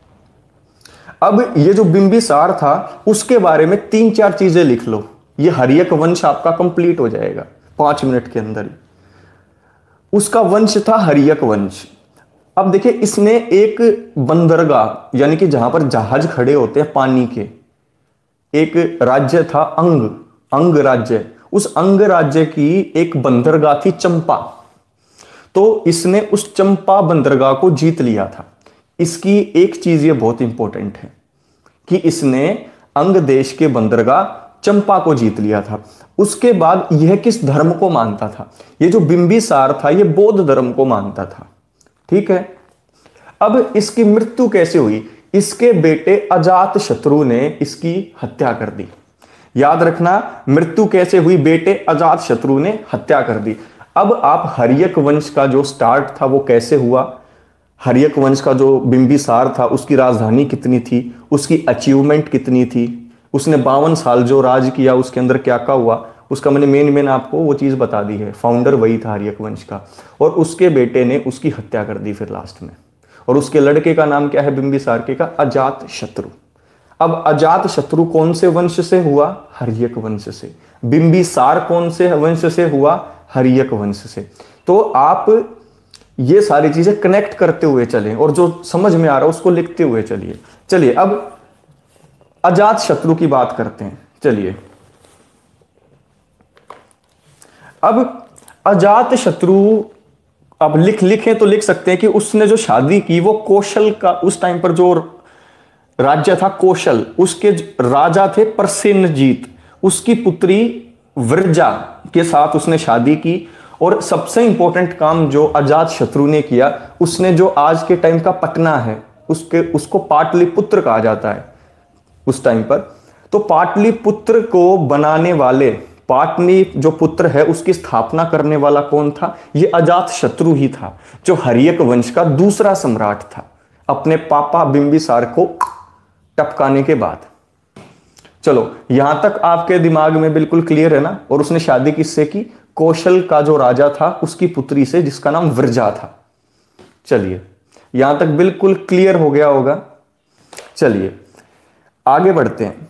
अब ये जो बिंबिसार था उसके बारे में तीन चार चीजें लिख लो, ये हर्यक वंश आपका कंप्लीट हो जाएगा पांच मिनट के अंदर ही। उसका वंश था हर्यक वंश। अब देखिए, इसने एक बंदरगाह, यानी कि जहां पर जहाज खड़े होते हैं पानी के, एक राज्य था अंग, अंग राज्य। उस अंग राज्य की एक बंदरगाह थी चंपा। तो इसने उस चंपा बंदरगाह को जीत लिया था। इसकी एक चीज ये बहुत इंपॉर्टेंट है कि इसने अंग देश के बंदरगाह चंपा को जीत लिया था। उसके बाद यह किस धर्म को मानता था? ये जो बिंबिसार था ये बौद्ध धर्म को मानता था। ठीक है, अब इसकी मृत्यु कैसे हुई? इसके बेटे अजात शत्रु ने इसकी हत्या कर दी। याद रखना, मृत्यु कैसे हुई? बेटे अजात शत्रु ने हत्या कर दी। अब आप हर्यक वंश का जो स्टार्ट था वो कैसे हुआ, हर्यक वंश का जो बिंबिसार था उसकी राजधानी कितनी थी, उसकी अचीवमेंट कितनी थी, उसने बावन साल जो राज किया उसके अंदर क्या क्या हुआ, उसका मैंने मेन मेन आपको वो चीज बता दी है। फाउंडर वही था हर्यक वंश का। और उसके बेटे ने उसकी हत्या कर दी फिर लास्ट में। और उसके लड़के का नाम क्या है बिंबिसार के का? अजात शत्रु। अब अजात शत्रु कौन से वंश से हुआ? हर्यक वंश से। बिंबिसार कौन से वंश से हुआ? हर्यक वंश से। तो आप ये सारी चीजें कनेक्ट करते हुए चलें और जो समझ में आ रहा है उसको लिखते हुए चलिए। चलिए, अब अजात शत्रु की बात करते हैं। चलिए, अब अजात शत्रु अब लिख लिखें तो लिख सकते हैं कि उसने जो शादी की वो कौशल का, उस टाइम पर जो राज्य था कौशल, उसके राजा थे प्रसेनजीत। उसकी पुत्री विरजा के साथ उसने शादी की। और सबसे इंपॉर्टेंट काम जो अजात शत्रु ने किया, उसने जो आज के टाइम का पटना है उसके उसको पाटलिपुत्र कहा जाता है उस टाइम पर। तो पाटलिपुत्र को बनाने वाले, पाटली जो पुत्र है उसकी स्थापना करने वाला कौन था? ये अजात शत्रु ही था, जो हर्यक वंश का दूसरा सम्राट था अपने पापा बिंबिसार को टपकाने के बाद। चलो, यहां तक आपके दिमाग में बिल्कुल क्लियर है ना? और उसने शादी किससे की? कौशल का जो राजा था उसकी पुत्री से, जिसका नाम विरजा था। चलिए, यहां तक बिल्कुल क्लियर हो गया होगा। चलिए आगे बढ़ते हैं।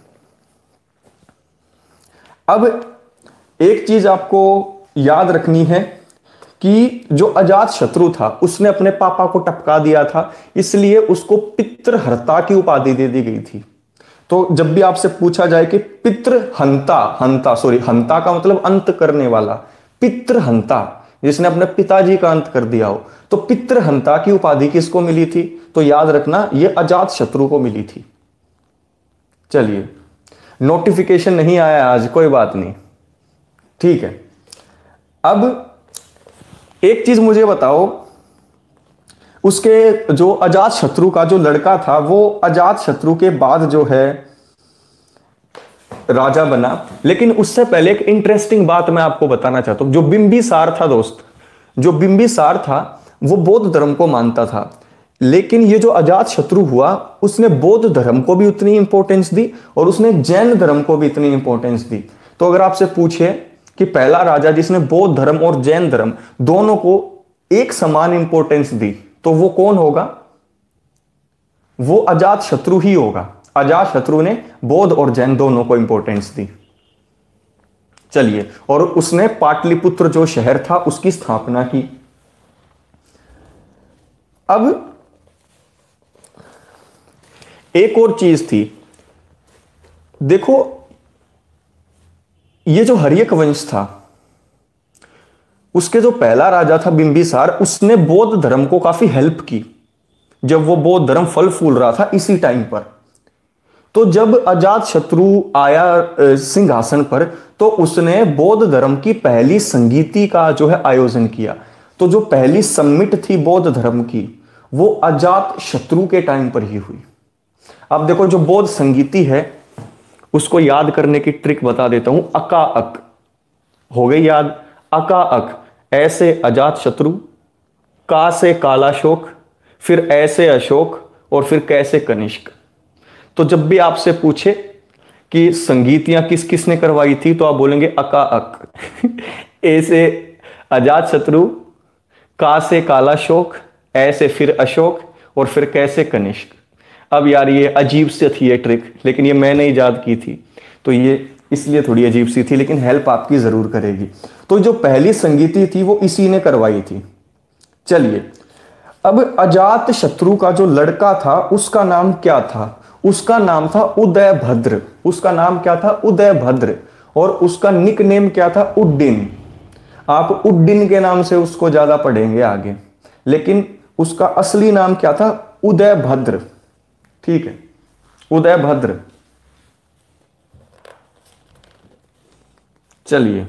अब एक चीज आपको याद रखनी है कि जो अजात शत्रु था उसने अपने पापा को टपका दिया था, इसलिए उसको पितृहर्ता की उपाधि दे दी गई थी। तो जब भी आपसे पूछा जाए कि पितृहंता, हंता सॉरी हंता का मतलब अंत करने वाला, पितृहंता जिसने अपने पिताजी का अंत कर दिया हो, तो पितृहंता की उपाधि किसको मिली थी? तो याद रखना ये अजात शत्रु को मिली थी। चलिए, नोटिफिकेशन नहीं आया आज, कोई बात नहीं, ठीक है। अब एक चीज मुझे बताओ, उसके जो अजात शत्रु का जो लड़का था वो अजात शत्रु के बाद जो है राजा बना। लेकिन उससे पहले एक इंटरेस्टिंग बात मैं आपको बताना चाहता हूं। जो बिंबिसार था दोस्त, जो बिंबिसार था वो बौद्ध धर्म को मानता था, लेकिन ये जो अजात शत्रु हुआ उसने बौद्ध धर्म को भी उतनी इंपॉर्टेंस दी और उसने जैन धर्म को भी इतनी इंपॉर्टेंस दी। तो अगर आपसे पूछे कि पहला राजा जिसने बौद्ध धर्म और जैन धर्म दोनों को एक समान इंपॉर्टेंस दी, तो वो कौन होगा? वो अजात शत्रु ही होगा। अजात शत्रु ने बौद्ध और जैन दोनों को इंपॉर्टेंस दी। चलिए, और उसने पाटलिपुत्र जो शहर था उसकी स्थापना की। अब एक और चीज थी, देखो ये जो हर्यक वंश था उसके जो पहला राजा था बिंबिसार, उसने बौद्ध धर्म को काफी हेल्प की जब वो बौद्ध धर्म फल फूल रहा था इसी टाइम पर। तो जब अजात शत्रु आया सिंहासन पर तो उसने बौद्ध धर्म की पहली संगीति का जो है आयोजन किया। तो जो पहली समिट थी बौद्ध धर्म की वो अजात शत्रु के टाइम पर ही हुई। अब देखो जो बौद्ध संगीति है उसको याद करने की ट्रिक बता देता हूं। अका अक हो गई याद, अका अक ऐसे अजात शत्रु, का से कालाशोक, फिर ऐसे अशोक और फिर कैसे कनिष्क। तो जब भी आपसे पूछे कि संगीतियां किस किस ने करवाई थी तो आप बोलेंगे अका अक ऐसे अजात शत्रु, का से कालाशोक, ऐसे फिर अशोक और फिर कैसे कनिष्क। अब यार ये अजीब सी थी ये ट्रिक, लेकिन ये मैंने ईजाद की थी तो ये इसलिए थोड़ी अजीब सी थी, लेकिन हेल्प आपकी जरूर करेगी। तो जो पहली संगीति थी वो इसी ने करवाई थी। चलिए, अब अजात शत्रु का जो लड़का था उसका नाम क्या था? उसका नाम था उदयभद्र। उसका नाम क्या था? उदयभद्र। और उसका निक नेम क्या था? उड्डीन। आप उड्डीन के नाम से उसको ज्यादा पढ़ेंगे आगे, लेकिन उसका असली नाम क्या था? उदयभद्र। ठीक है, उदयभद्र। चलिए,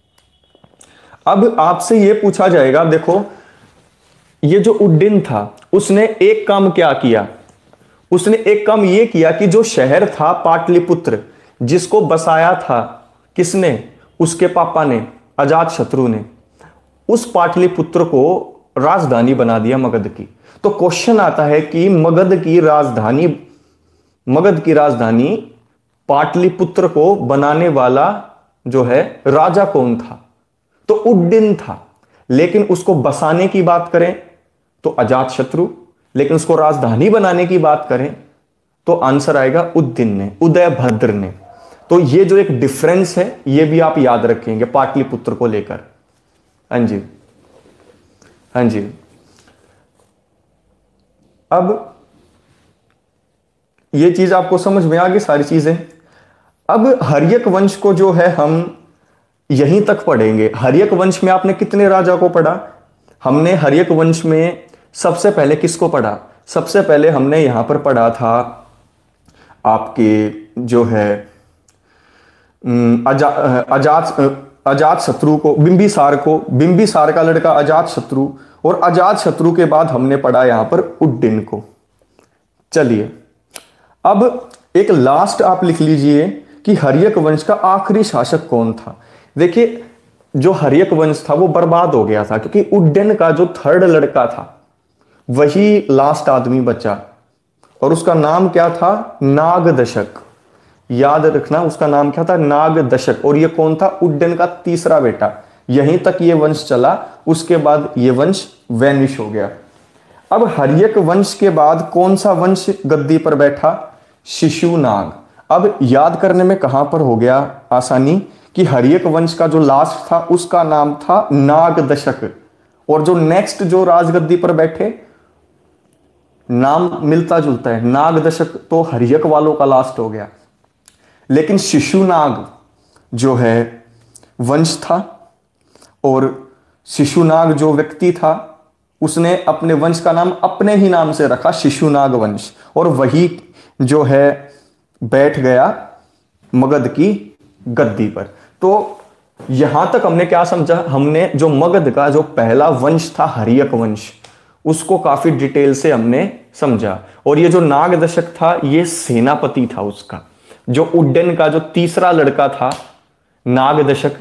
अब आपसे यह पूछा जाएगा, देखो ये जो उड्डीन था उसने एक काम क्या किया? उसने एक काम यह किया कि जो शहर था पाटलिपुत्र जिसको बसाया था किसने? उसके पापा ने, अजात शत्रु ने, उस पाटलिपुत्र को राजधानी बना दिया मगध की। तो क्वेश्चन आता है कि मगध की राजधानी मगध की राजधानी पाटलिपुत्र को बनाने वाला जो है राजा कौन था? तो उड्डीन था। लेकिन उसको बसाने की बात करें तो अजात शत्रु, लेकिन उसको राजधानी बनाने की बात करें तो आंसर आएगा उद्दीन ने, उदयभद्र ने। तो ये जो एक डिफरेंस है ये भी आप याद रखेंगे पाटलिपुत्र को लेकर। हाँ जी, हाँ जी। अब ये चीज आपको समझ में आ गई सारी चीजें। अब हर्यक वंश को जो है हम यहीं तक पढ़ेंगे। हर्यक वंश में आपने कितने राजा को पढ़ा? हमने हर्यक वंश में सबसे पहले किसको पढ़ा? सबसे पहले हमने यहां पर पढ़ा था आपके जो है अजा, अजात अजात शत्रु को, बिंबिसार को, बिंबिसार का लड़का अजात शत्रु, और अजात शत्रु के बाद हमने पढ़ा यहां पर उड्डीन को। चलिए, अब एक लास्ट आप लिख लीजिए कि हर्यक वंश का आखिरी शासक कौन था। देखिए, जो हर्यक वंश था वो बर्बाद हो गया था क्योंकि उड्डीन का जो थर्ड लड़का था वही लास्ट आदमी बचा, और उसका नाम क्या था? नागदशक। याद रखना, उसका नाम क्या था? नागदशक। और ये कौन था? उड्डीन का तीसरा बेटा। यहीं तक ये वंश चला, उसके बाद ये वंश वैनिश हो गया। अब हर्यक वंश के बाद कौन सा वंश गद्दी पर बैठा? शिशुनाग। अब याद करने में कहां पर हो गया आसानी कि हर्यक वंश का जो लास्ट था उसका नाम था नागदशक। और जो नेक्स्ट जो राजगद्दी पर बैठे, नाम मिलता जुलता है, नाग दशक तो हरियक वालों का लास्ट हो गया, लेकिन शिशुनाग जो है वंश था, और शिशुनाग जो व्यक्ति था उसने अपने वंश का नाम अपने ही नाम से रखा, शिशुनाग वंश, और वही जो है बैठ गया मगध की गद्दी पर। तो यहां तक हमने क्या समझा, हमने जो मगध का जो पहला वंश था हरियक वंश, उसको काफी डिटेल से हमने समझा। और ये जो नाग दशक था ये सेनापति था उसका, जो उड्डयन का जो तीसरा लड़का था नाग दशक,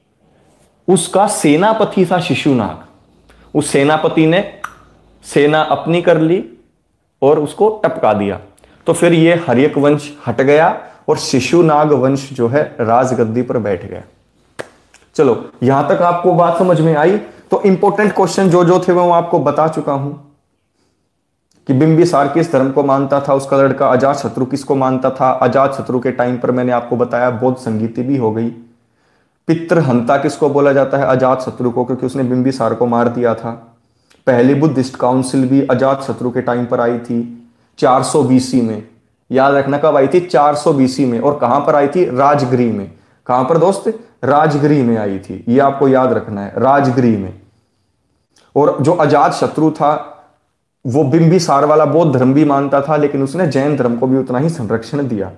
उसका सेनापति था शिशुनाग। उस सेनापति ने सेना अपनी कर ली और उसको टपका दिया, तो फिर ये हरियक वंश हट गया और शिशुनाग वंश जो है राजगद्दी पर बैठ गया। चलो यहां तक आपको बात समझ में आई। तो इंपॉर्टेंट क्वेश्चन जो जो थे वो आपको बता चुका हूं कि बिंबिसार किस धर्म को मानता था, उसका लड़का अजातशत्रु किसको मानता था। अजातशत्रु के टाइम पर मैंने आपको बताया बौद्ध संगीति भी हो गई। पितृहंता किसको बोला जाता है, अजातशत्रु को, क्योंकि उसने बिंबिसार को मार दिया था। पहली बुद्धिस्ट काउंसिल भी अजातशत्रु के टाइम पर आई थी चार सौ बीसी में। याद रखना कब आई थी, चार सौ बीसी में। और कहां पर आई थी, राजगृह में। कहां पर दोस्त, राजगृह में आई थी, ये आपको याद रखना है, राजगृह में। और जो अजातशत्रु था वो बिंबिसार वाला बौद्ध धर्म भी मानता था, लेकिन उसने जैन धर्म को भी उतना ही संरक्षण दिया।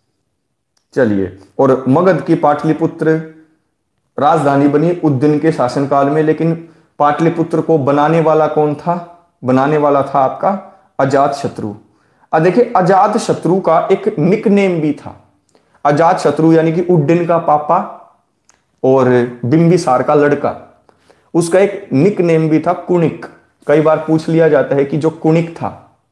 चलिए, और मगध की पाटलिपुत्र राजधानी बनी उद्दीन के शासनकाल में, लेकिन पाटलिपुत्र को बनाने वाला कौन था, बनाने वाला था आपका अजातशत्रु। अब देखिए अजातशत्रु का एक निकनेम भी था। अजातशत्रु यानी कि उड्डीन का पापा और बिंबिसार का लड़का, उसका एक निकनेम भी था कुणिक। कई बार पूछ लिया जाता है कि जो कुणिक था,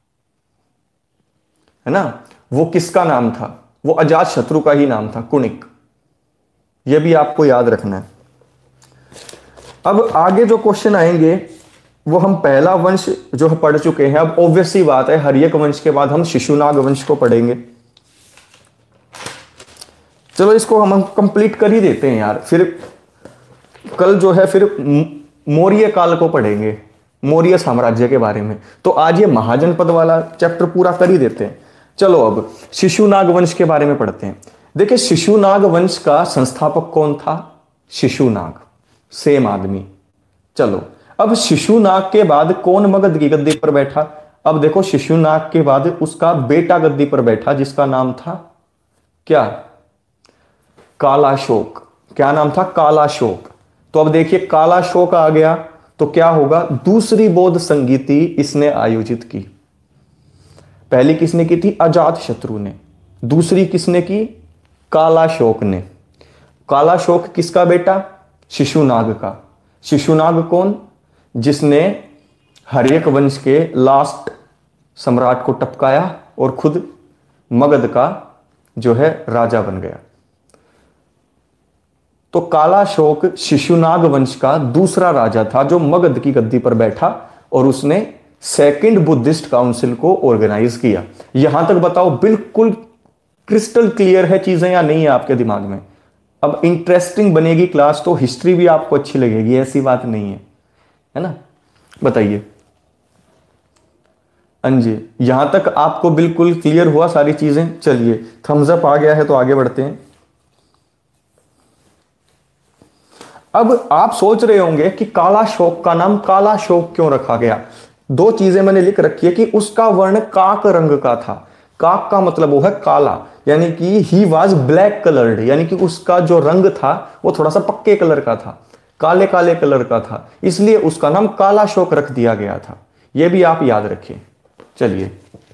है ना, वो किसका नाम था, वो अजातशत्रु का ही नाम था, कुणिक। यह भी आपको याद रखना है। अब आगे जो क्वेश्चन आएंगे वो हम पहला वंश जो पढ़ चुके हैं। अब ऑब्वियस सी बात है हरियक वंश के बाद हम शिशुनाग वंश को पढ़ेंगे। चलो इसको हम कंप्लीट कर ही देते हैं यार, फिर कल जो है फिर मौर्य काल को पढ़ेंगे, मौर्य साम्राज्य के बारे में। तो आज ये महाजनपद वाला चैप्टर पूरा कर ही देते हैं। चलो अब शिशुनाग वंश के बारे में पढ़ते हैं। देखिए शिशुनाग वंश का संस्थापक कौन था, शिशुनाग, सेम आदमी। चलो अब शिशुनाग के बाद कौन मगध की गद्दी पर बैठा। अब देखो शिशुनाग के बाद उसका बेटा गद्दी पर बैठा जिसका नाम था क्या, कालाशोक। क्या नाम था, कालाशोक। तो अब देखिए कालाशोक आ गया तो क्या होगा, दूसरी बौद्ध संगीति इसने आयोजित की। पहली किसने की थी, अजातशत्रु ने। दूसरी किसने की, कालाशोक ने। कालाशोक किसका बेटा, शिशुनाग का। शिशुनाग कौन, जिसने हर्यक वंश के लास्ट सम्राट को टपकाया और खुद मगध का जो है राजा बन गया। तो कालाशोक शिशुनाग वंश का दूसरा राजा था जो मगध की गद्दी पर बैठा और उसने सेकंड बुद्धिस्ट काउंसिल को ऑर्गेनाइज किया। यहां तक बताओ बिल्कुल क्रिस्टल क्लियर है चीजें या नहीं है आपके दिमाग में। अब इंटरेस्टिंग बनेगी क्लास तो हिस्ट्री भी आपको अच्छी लगेगी, ऐसी बात नहीं है, है ना। बताइए अंजी, यहां तक आपको बिल्कुल क्लियर हुआ सारी चीजें। चलिए थम्स अप आ गया है तो आगे बढ़ते हैं। अब आप सोच रहे होंगे कि कालाशोक का नाम कालाशोक क्यों रखा गया। दो चीजें मैंने लिख रखी है कि उसका वर्ण काक रंग का था। काक का मतलब वो है काला, यानी कि ही वाज ब्लैक कलर्ड, यानी कि उसका जो रंग था वो थोड़ा सा पक्के कलर का था, काले काले कलर का था, इसलिए उसका नाम कालाशोक रख दिया गया था। यह भी आप याद रखें। चलिए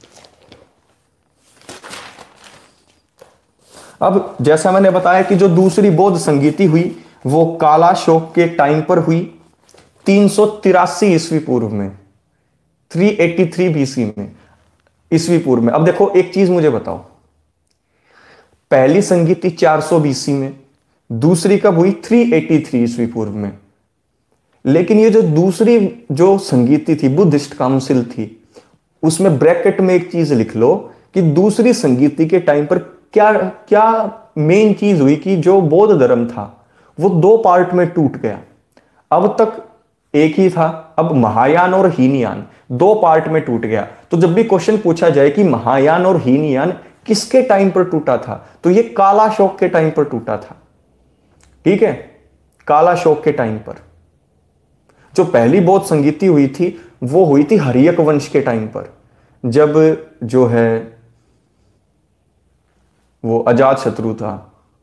अब जैसा मैंने बताया कि जो दूसरी बौद्ध संगीति हुई वो कालाशोक के टाइम पर हुई, तीन सौ तिरासी ईस्वी पूर्व में, तीन सौ तिरासी बीसी में, ईस्वी पूर्व में। अब देखो एक चीज मुझे बताओ, पहली संगीति चार सौ बीसी में, दूसरी कब हुई, तीन सौ तिरासी ईस्वी पूर्व में। लेकिन ये जो दूसरी जो संगीति थी, बुद्धिस्ट काउंसिल थी, उसमें ब्रैकेट में एक चीज लिख लो कि दूसरी संगीति के टाइम पर क्या क्या मेन चीज हुई कि जो बौद्ध धर्म था वो दो पार्ट में टूट गया। अब तक एक ही था। अब महायान और हीनयान दो पार्ट में टूट गया। तो जब भी क्वेश्चन पूछा जाए कि महायान और हीनयान किसके टाइम पर टूटा था, तो ये कालाशोक के टाइम पर टूटा था। ठीक है, कालाशोक के टाइम पर। जो पहली बौद्ध संगीति हुई थी वो हुई थी हर्यक वंश के टाइम पर, जब जो है वो अजात शत्रु था।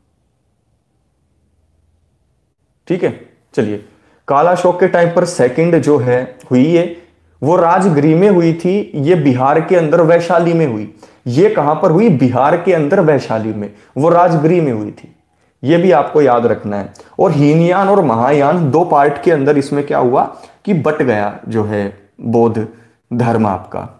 ठीक है, चलिए, कालाशोक के टाइम पर सेकंड जो है हुई है वो राजगृह में हुई थी। ये बिहार के अंदर वैशाली में हुई। ये कहां पर हुई? बिहार के अंदर वैशाली में, वो राजगृह में हुई थी। ये भी आपको याद रखना है। और हीनयान और महायान दो पार्ट के अंदर इसमें क्या हुआ कि बट गया जो है बौद्ध धर्म आपका।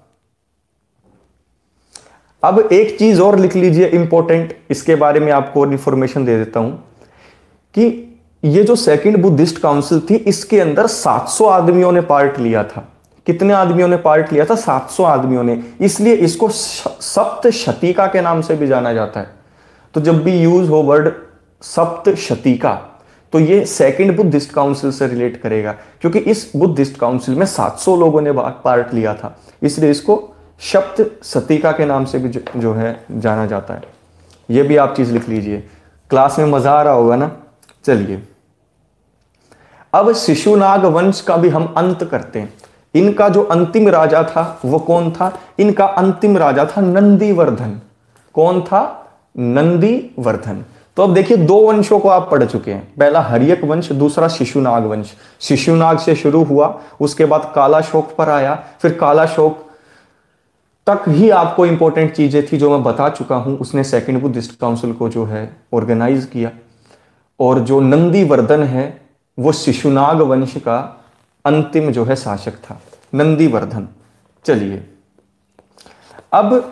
अब एक चीज और लिख लीजिए इंपॉर्टेंट, इसके बारे में आपको इंफॉर्मेशन दे देता हूं कि ये जो सेकंड बुद्धिस्ट काउंसिल थी इसके अंदर सात सौ आदमियों ने पार्ट लिया था। कितने आदमियों ने पार्ट लिया था? सात सौ आदमियों ने। इसलिए इसको सप्त शतीका के नाम से भी जाना जाता है। तो जब भी यूज हो वर्ड सप्त शतीका, तो ये सेकंड बुद्धिस्ट काउंसिल से रिलेट करेगा, क्योंकि इस बुद्धिस्ट काउंसिल में सात सौ लोगों ने पार्ट लिया था, इसलिए इसको सप्त शतीका के नाम से भी जो, जो है जाना जाता है। ये भी आप चीज लिख लीजिए, क्लास में मजा आ रहा होगा ना। चलिए, अब शिशुनाग वंश का भी हम अंत करते हैं। इनका जो अंतिम राजा था वो कौन था? इनका अंतिम राजा था नंदीवर्धन। कौन था? नंदीवर्धन। तो अब देखिए, दो वंशों को आप पढ़ चुके हैं, पहला हर्यक वंश, दूसरा शिशुनाग वंश। शिशुनाग से शुरू हुआ, उसके बाद कालाशोक पर आया, फिर कालाशोक तक ही आपको इंपॉर्टेंट चीजें थी जो मैं बता चुका हूं। उसने सेकंड बुद्धिस्ट काउंसिल को जो है ऑर्गेनाइज किया। और जो नंदीवर्धन है वो शिशुनाग वंश का अंतिम जो है शासक था, नंदीवर्धन। चलिए, अब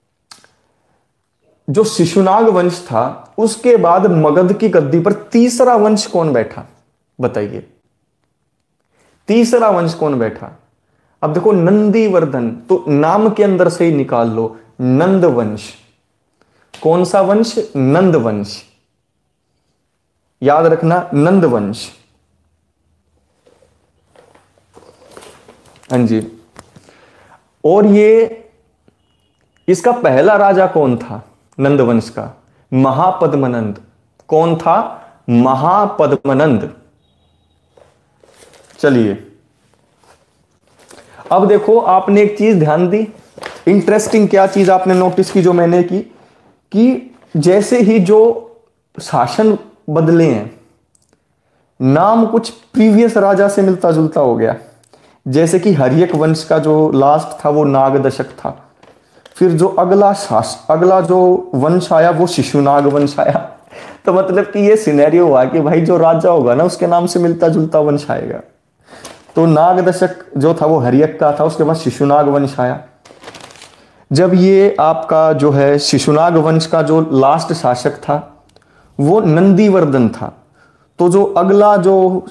जो शिशुनाग वंश था उसके बाद मगध की गद्दी पर तीसरा वंश कौन बैठा? बताइए, तीसरा वंश कौन बैठा? अब देखो, नंदीवर्धन, तो नाम के अंदर से ही निकाल लो, नंद वंश। कौन सा वंश? नंद वंश। याद रखना, नंद वंश। हाँ जी। और ये इसका पहला राजा कौन था नंद वंश का? महापद्मनंद। कौन था? महापद्मनंद। चलिए, अब देखो, आपने एक चीज ध्यान दी, इंटरेस्टिंग क्या चीज आपने नोटिस की जो मैंने की, कि जैसे ही जो शासन बदले हैं, नाम कुछ प्रीवियस राजा से मिलता जुलता हो गया। जैसे कि हर्यक वंश का जो लास्ट था वो नागदशक था, फिर जो अगला शास अगला जो वंश आया वो शिशुनाग वंश आया। तो मतलब कि ये सिनेरियो हुआ कि भाई जो राजा होगा ना उसके नाम से मिलता जुलता वंश आएगा। तो नागदशक जो था वो हर्यक का था, उसके बाद शिशुनाग वंश आया। जब ये आपका जो है शिशुनाग वंश का जो लास्ट शासक था वो नंदीवर्धन था, तो जो अगला जो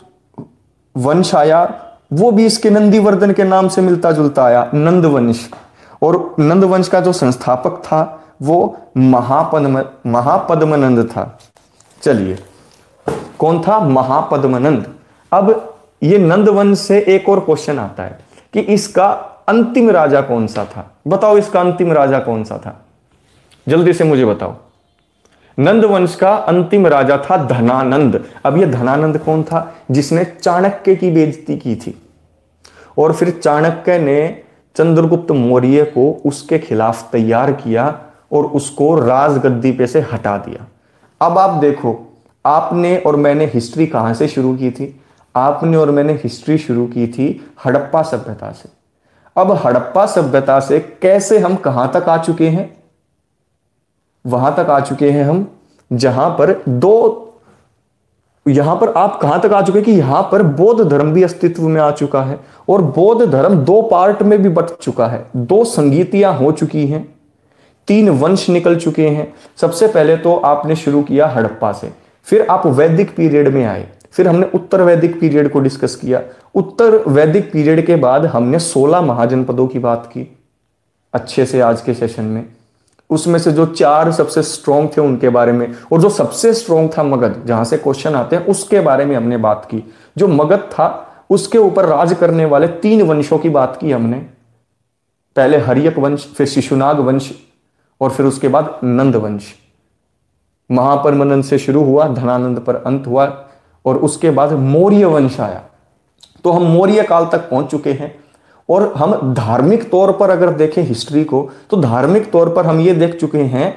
वंश आया वो भी इसके नंदीवर्धन के नाम से मिलता जुलता आया, नंद वंश। और नंद वंश का जो संस्थापक था वो महापद्म महापद्मनंद था। चलिए, कौन था? महापद्मनंद। अब ये नंद वंश से एक और क्वेश्चन आता है कि इसका अंतिम राजा कौन सा था? बताओ, इसका अंतिम राजा कौन सा था? जल्दी से मुझे बताओ। नंद वंश का अंतिम राजा था धनानंद। अब ये धनानंद कौन था? जिसने चाणक्य की बेइज्जती की थी, और फिर चाणक्य ने चंद्रगुप्त मौर्य को उसके खिलाफ तैयार किया और उसको राजगद्दी पे से हटा दिया। अब आप देखो, आपने और मैंने हिस्ट्री कहां से शुरू की थी? आपने और मैंने हिस्ट्री शुरू की थी हड़प्पा सभ्यता से। अब हड़प्पा सभ्यता से कैसे हम कहां तक आ चुके हैं? वहां तक आ चुके हैं हम जहां पर दो यहां पर आप कहां तक आ चुके हैं कि यहां पर बौद्ध धर्म भी अस्तित्व में आ चुका है, और बौद्ध धर्म दो पार्ट में भी बट चुका है। दो संगीतियां हो चुकी हैं, तीन वंश निकल चुके हैं। सबसे पहले तो आपने शुरू किया हड़प्पा से, फिर आप वैदिक पीरियड में आए, फिर हमने उत्तर वैदिक पीरियड को डिस्कस किया। उत्तर वैदिक पीरियड के बाद हमने सोलह महाजनपदों की बात की अच्छे से आज के सेशन में। उसमें से जो चार सबसे स्ट्रॉन्ग थे उनके बारे में, और जो सबसे स्ट्रॉन्ग था मगध, जहां से क्वेश्चन आते हैं, उसके बारे में हमने बात की। जो मगध था उसके ऊपर राज करने वाले तीन वंशों की बात की हमने। पहले हर्यक वंश, फिर शिशुनाग वंश और फिर उसके बाद नंद वंश। महापरमनंद से शुरू हुआ, धनानंद पर अंत हुआ और उसके बाद मौर्य वंश आया। तो हम मौर्य काल तक पहुंच चुके हैं। और हम धार्मिक तौर पर अगर देखें हिस्ट्री को, तो धार्मिक तौर पर हम ये देख चुके हैं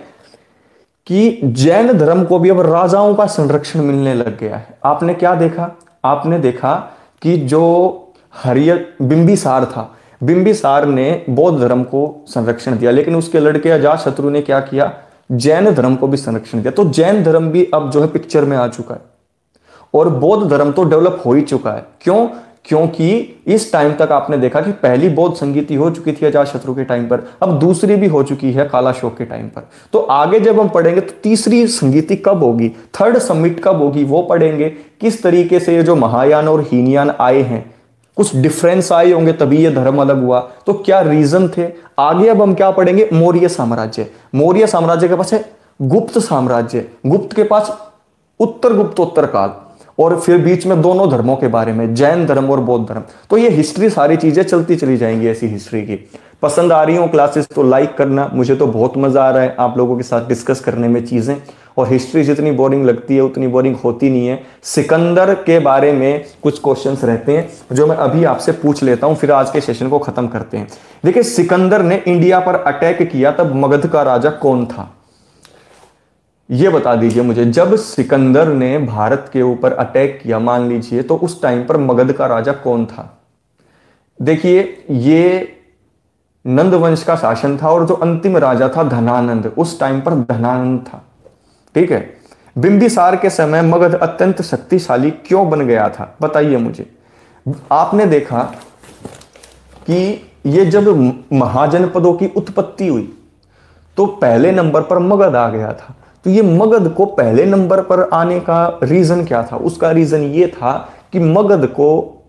कि जैन धर्म को भी अब राजाओं का संरक्षण मिलने लग गया है। आपने क्या देखा? आपने देखा कि जो हर्यक बिंबिसार था, बिंबिसार ने बौद्ध धर्म को संरक्षण दिया, लेकिन उसके लड़के अजातशत्रु ने क्या किया? जैन धर्म को भी संरक्षण दिया। तो जैन धर्म भी अब जो है पिक्चर में आ चुका है और बौद्ध धर्म तो डेवलप हो ही चुका है। क्यों? क्योंकि इस टाइम तक आपने देखा कि पहली बौद्ध संगीति हो चुकी थी अजातशत्रु के टाइम पर, अब दूसरी भी हो चुकी है कालाशोक के टाइम पर। तो आगे जब हम पढ़ेंगे तो तीसरी संगीति कब होगी, थर्ड समिट कब होगी, वो पढ़ेंगे। किस तरीके से ये जो महायान और हीनयान आए हैं, कुछ डिफरेंस आए होंगे तभी ये धर्म अलग हुआ, तो क्या रीजन थे। आगे अब हम क्या पढ़ेंगे? मौर्य साम्राज्य। मौर्य साम्राज्य के पास है गुप्त साम्राज्य, गुप्त के पास उत्तर गुप्तोत्तर काल, और फिर बीच में दोनों धर्मों के बारे में, जैन धर्म और बौद्ध धर्म। तो ये हिस्ट्री सारी चीजें चलती चली जाएंगी ऐसी हिस्ट्री की। पसंद आ रही हो क्लासेस तो लाइक करना, मुझे तो बहुत मजा आ रहा है आप लोगों के साथ डिस्कस करने में चीजें। और हिस्ट्री जितनी बोरिंग लगती है उतनी बोरिंग होती नहीं है। सिकंदर के बारे में कुछ क्वेश्चंस रहते हैं जो मैं अभी आपसे पूछ लेता हूं, फिर आज के सेशन को खत्म करते हैं। देखिए, सिकंदर ने इंडिया पर अटैक किया तब मगध का राजा कौन था? ये बता दीजिए मुझे। जब सिकंदर ने भारत के ऊपर अटैक किया मान लीजिए, तो उस टाइम पर मगध का राजा कौन था? देखिए, ये नंद वंश का शासन था और जो अंतिम राजा था धनानंद, उस टाइम पर धनानंद था। ठीक है। बिंबिसार के समय मगध अत्यंत शक्तिशाली क्यों बन गया था, बताइए मुझे। आपने देखा कि ये जब महाजनपदों की उत्पत्ति हुई तो पहले नंबर पर मगध आ गया था। तो ये मगध को पहले नंबर पर आने का रीजन क्या था? उसका रीजन ये था कि मगध को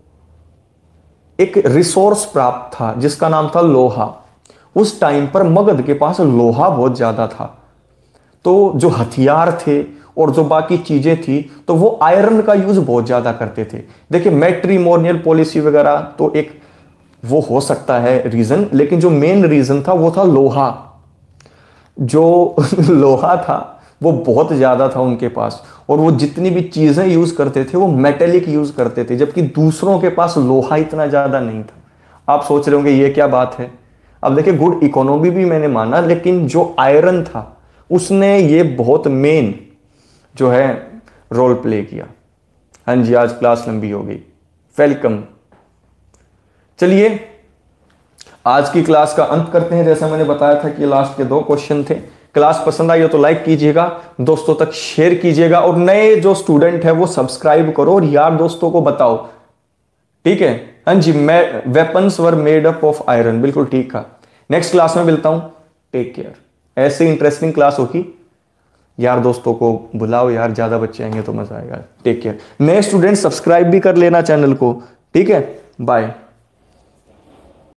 एक रिसोर्स प्राप्त था जिसका नाम था लोहा। उस टाइम पर मगध के पास लोहा बहुत ज्यादा था, तो जो हथियार थे और जो बाकी चीजें थी तो वो आयरन का यूज बहुत ज्यादा करते थे। देखिए, मैट्रिमोनियल पॉलिसी वगैरह तो एक वो हो सकता है रीजन, लेकिन जो मेन रीजन था वो था लोहा। जो लोहा था वो बहुत ज्यादा था उनके पास, और वो जितनी भी चीजें यूज करते थे वो मेटेलिक यूज करते थे, जबकि दूसरों के पास लोहा इतना ज्यादा नहीं था। आप सोच रहे होंगे ये क्या बात है। अब देखिए, गुड इकोनॉमी भी मैंने माना, लेकिन जो आयरन था उसने ये बहुत मेन जो है रोल प्ले किया। हाँ जी, आज क्लास लंबी हो गई, वेलकम। चलिए आज की क्लास का अंत करते हैं। जैसा मैंने बताया था कि लास्ट के दो क्वेश्चन थे। क्लास पसंद आई हो तो लाइक कीजिएगा, दोस्तों तक शेयर कीजिएगा, और नए जो स्टूडेंट है वो सब्सक्राइब करो और यार दोस्तों को बताओ। ठीक है। हाँ जी, मैं weapons were made up of iron, बिल्कुल ठीक कहा। नेक्स्ट क्लास में मिलता हूं, टेक केयर। ऐसे इंटरेस्टिंग क्लास होगी, यार दोस्तों को बुलाओ यार, ज्यादा बच्चे आएंगे तो मजा आएगा। Take care. नए स्टूडेंट सब्सक्राइब भी कर लेना चैनल को। ठीक है, बाय।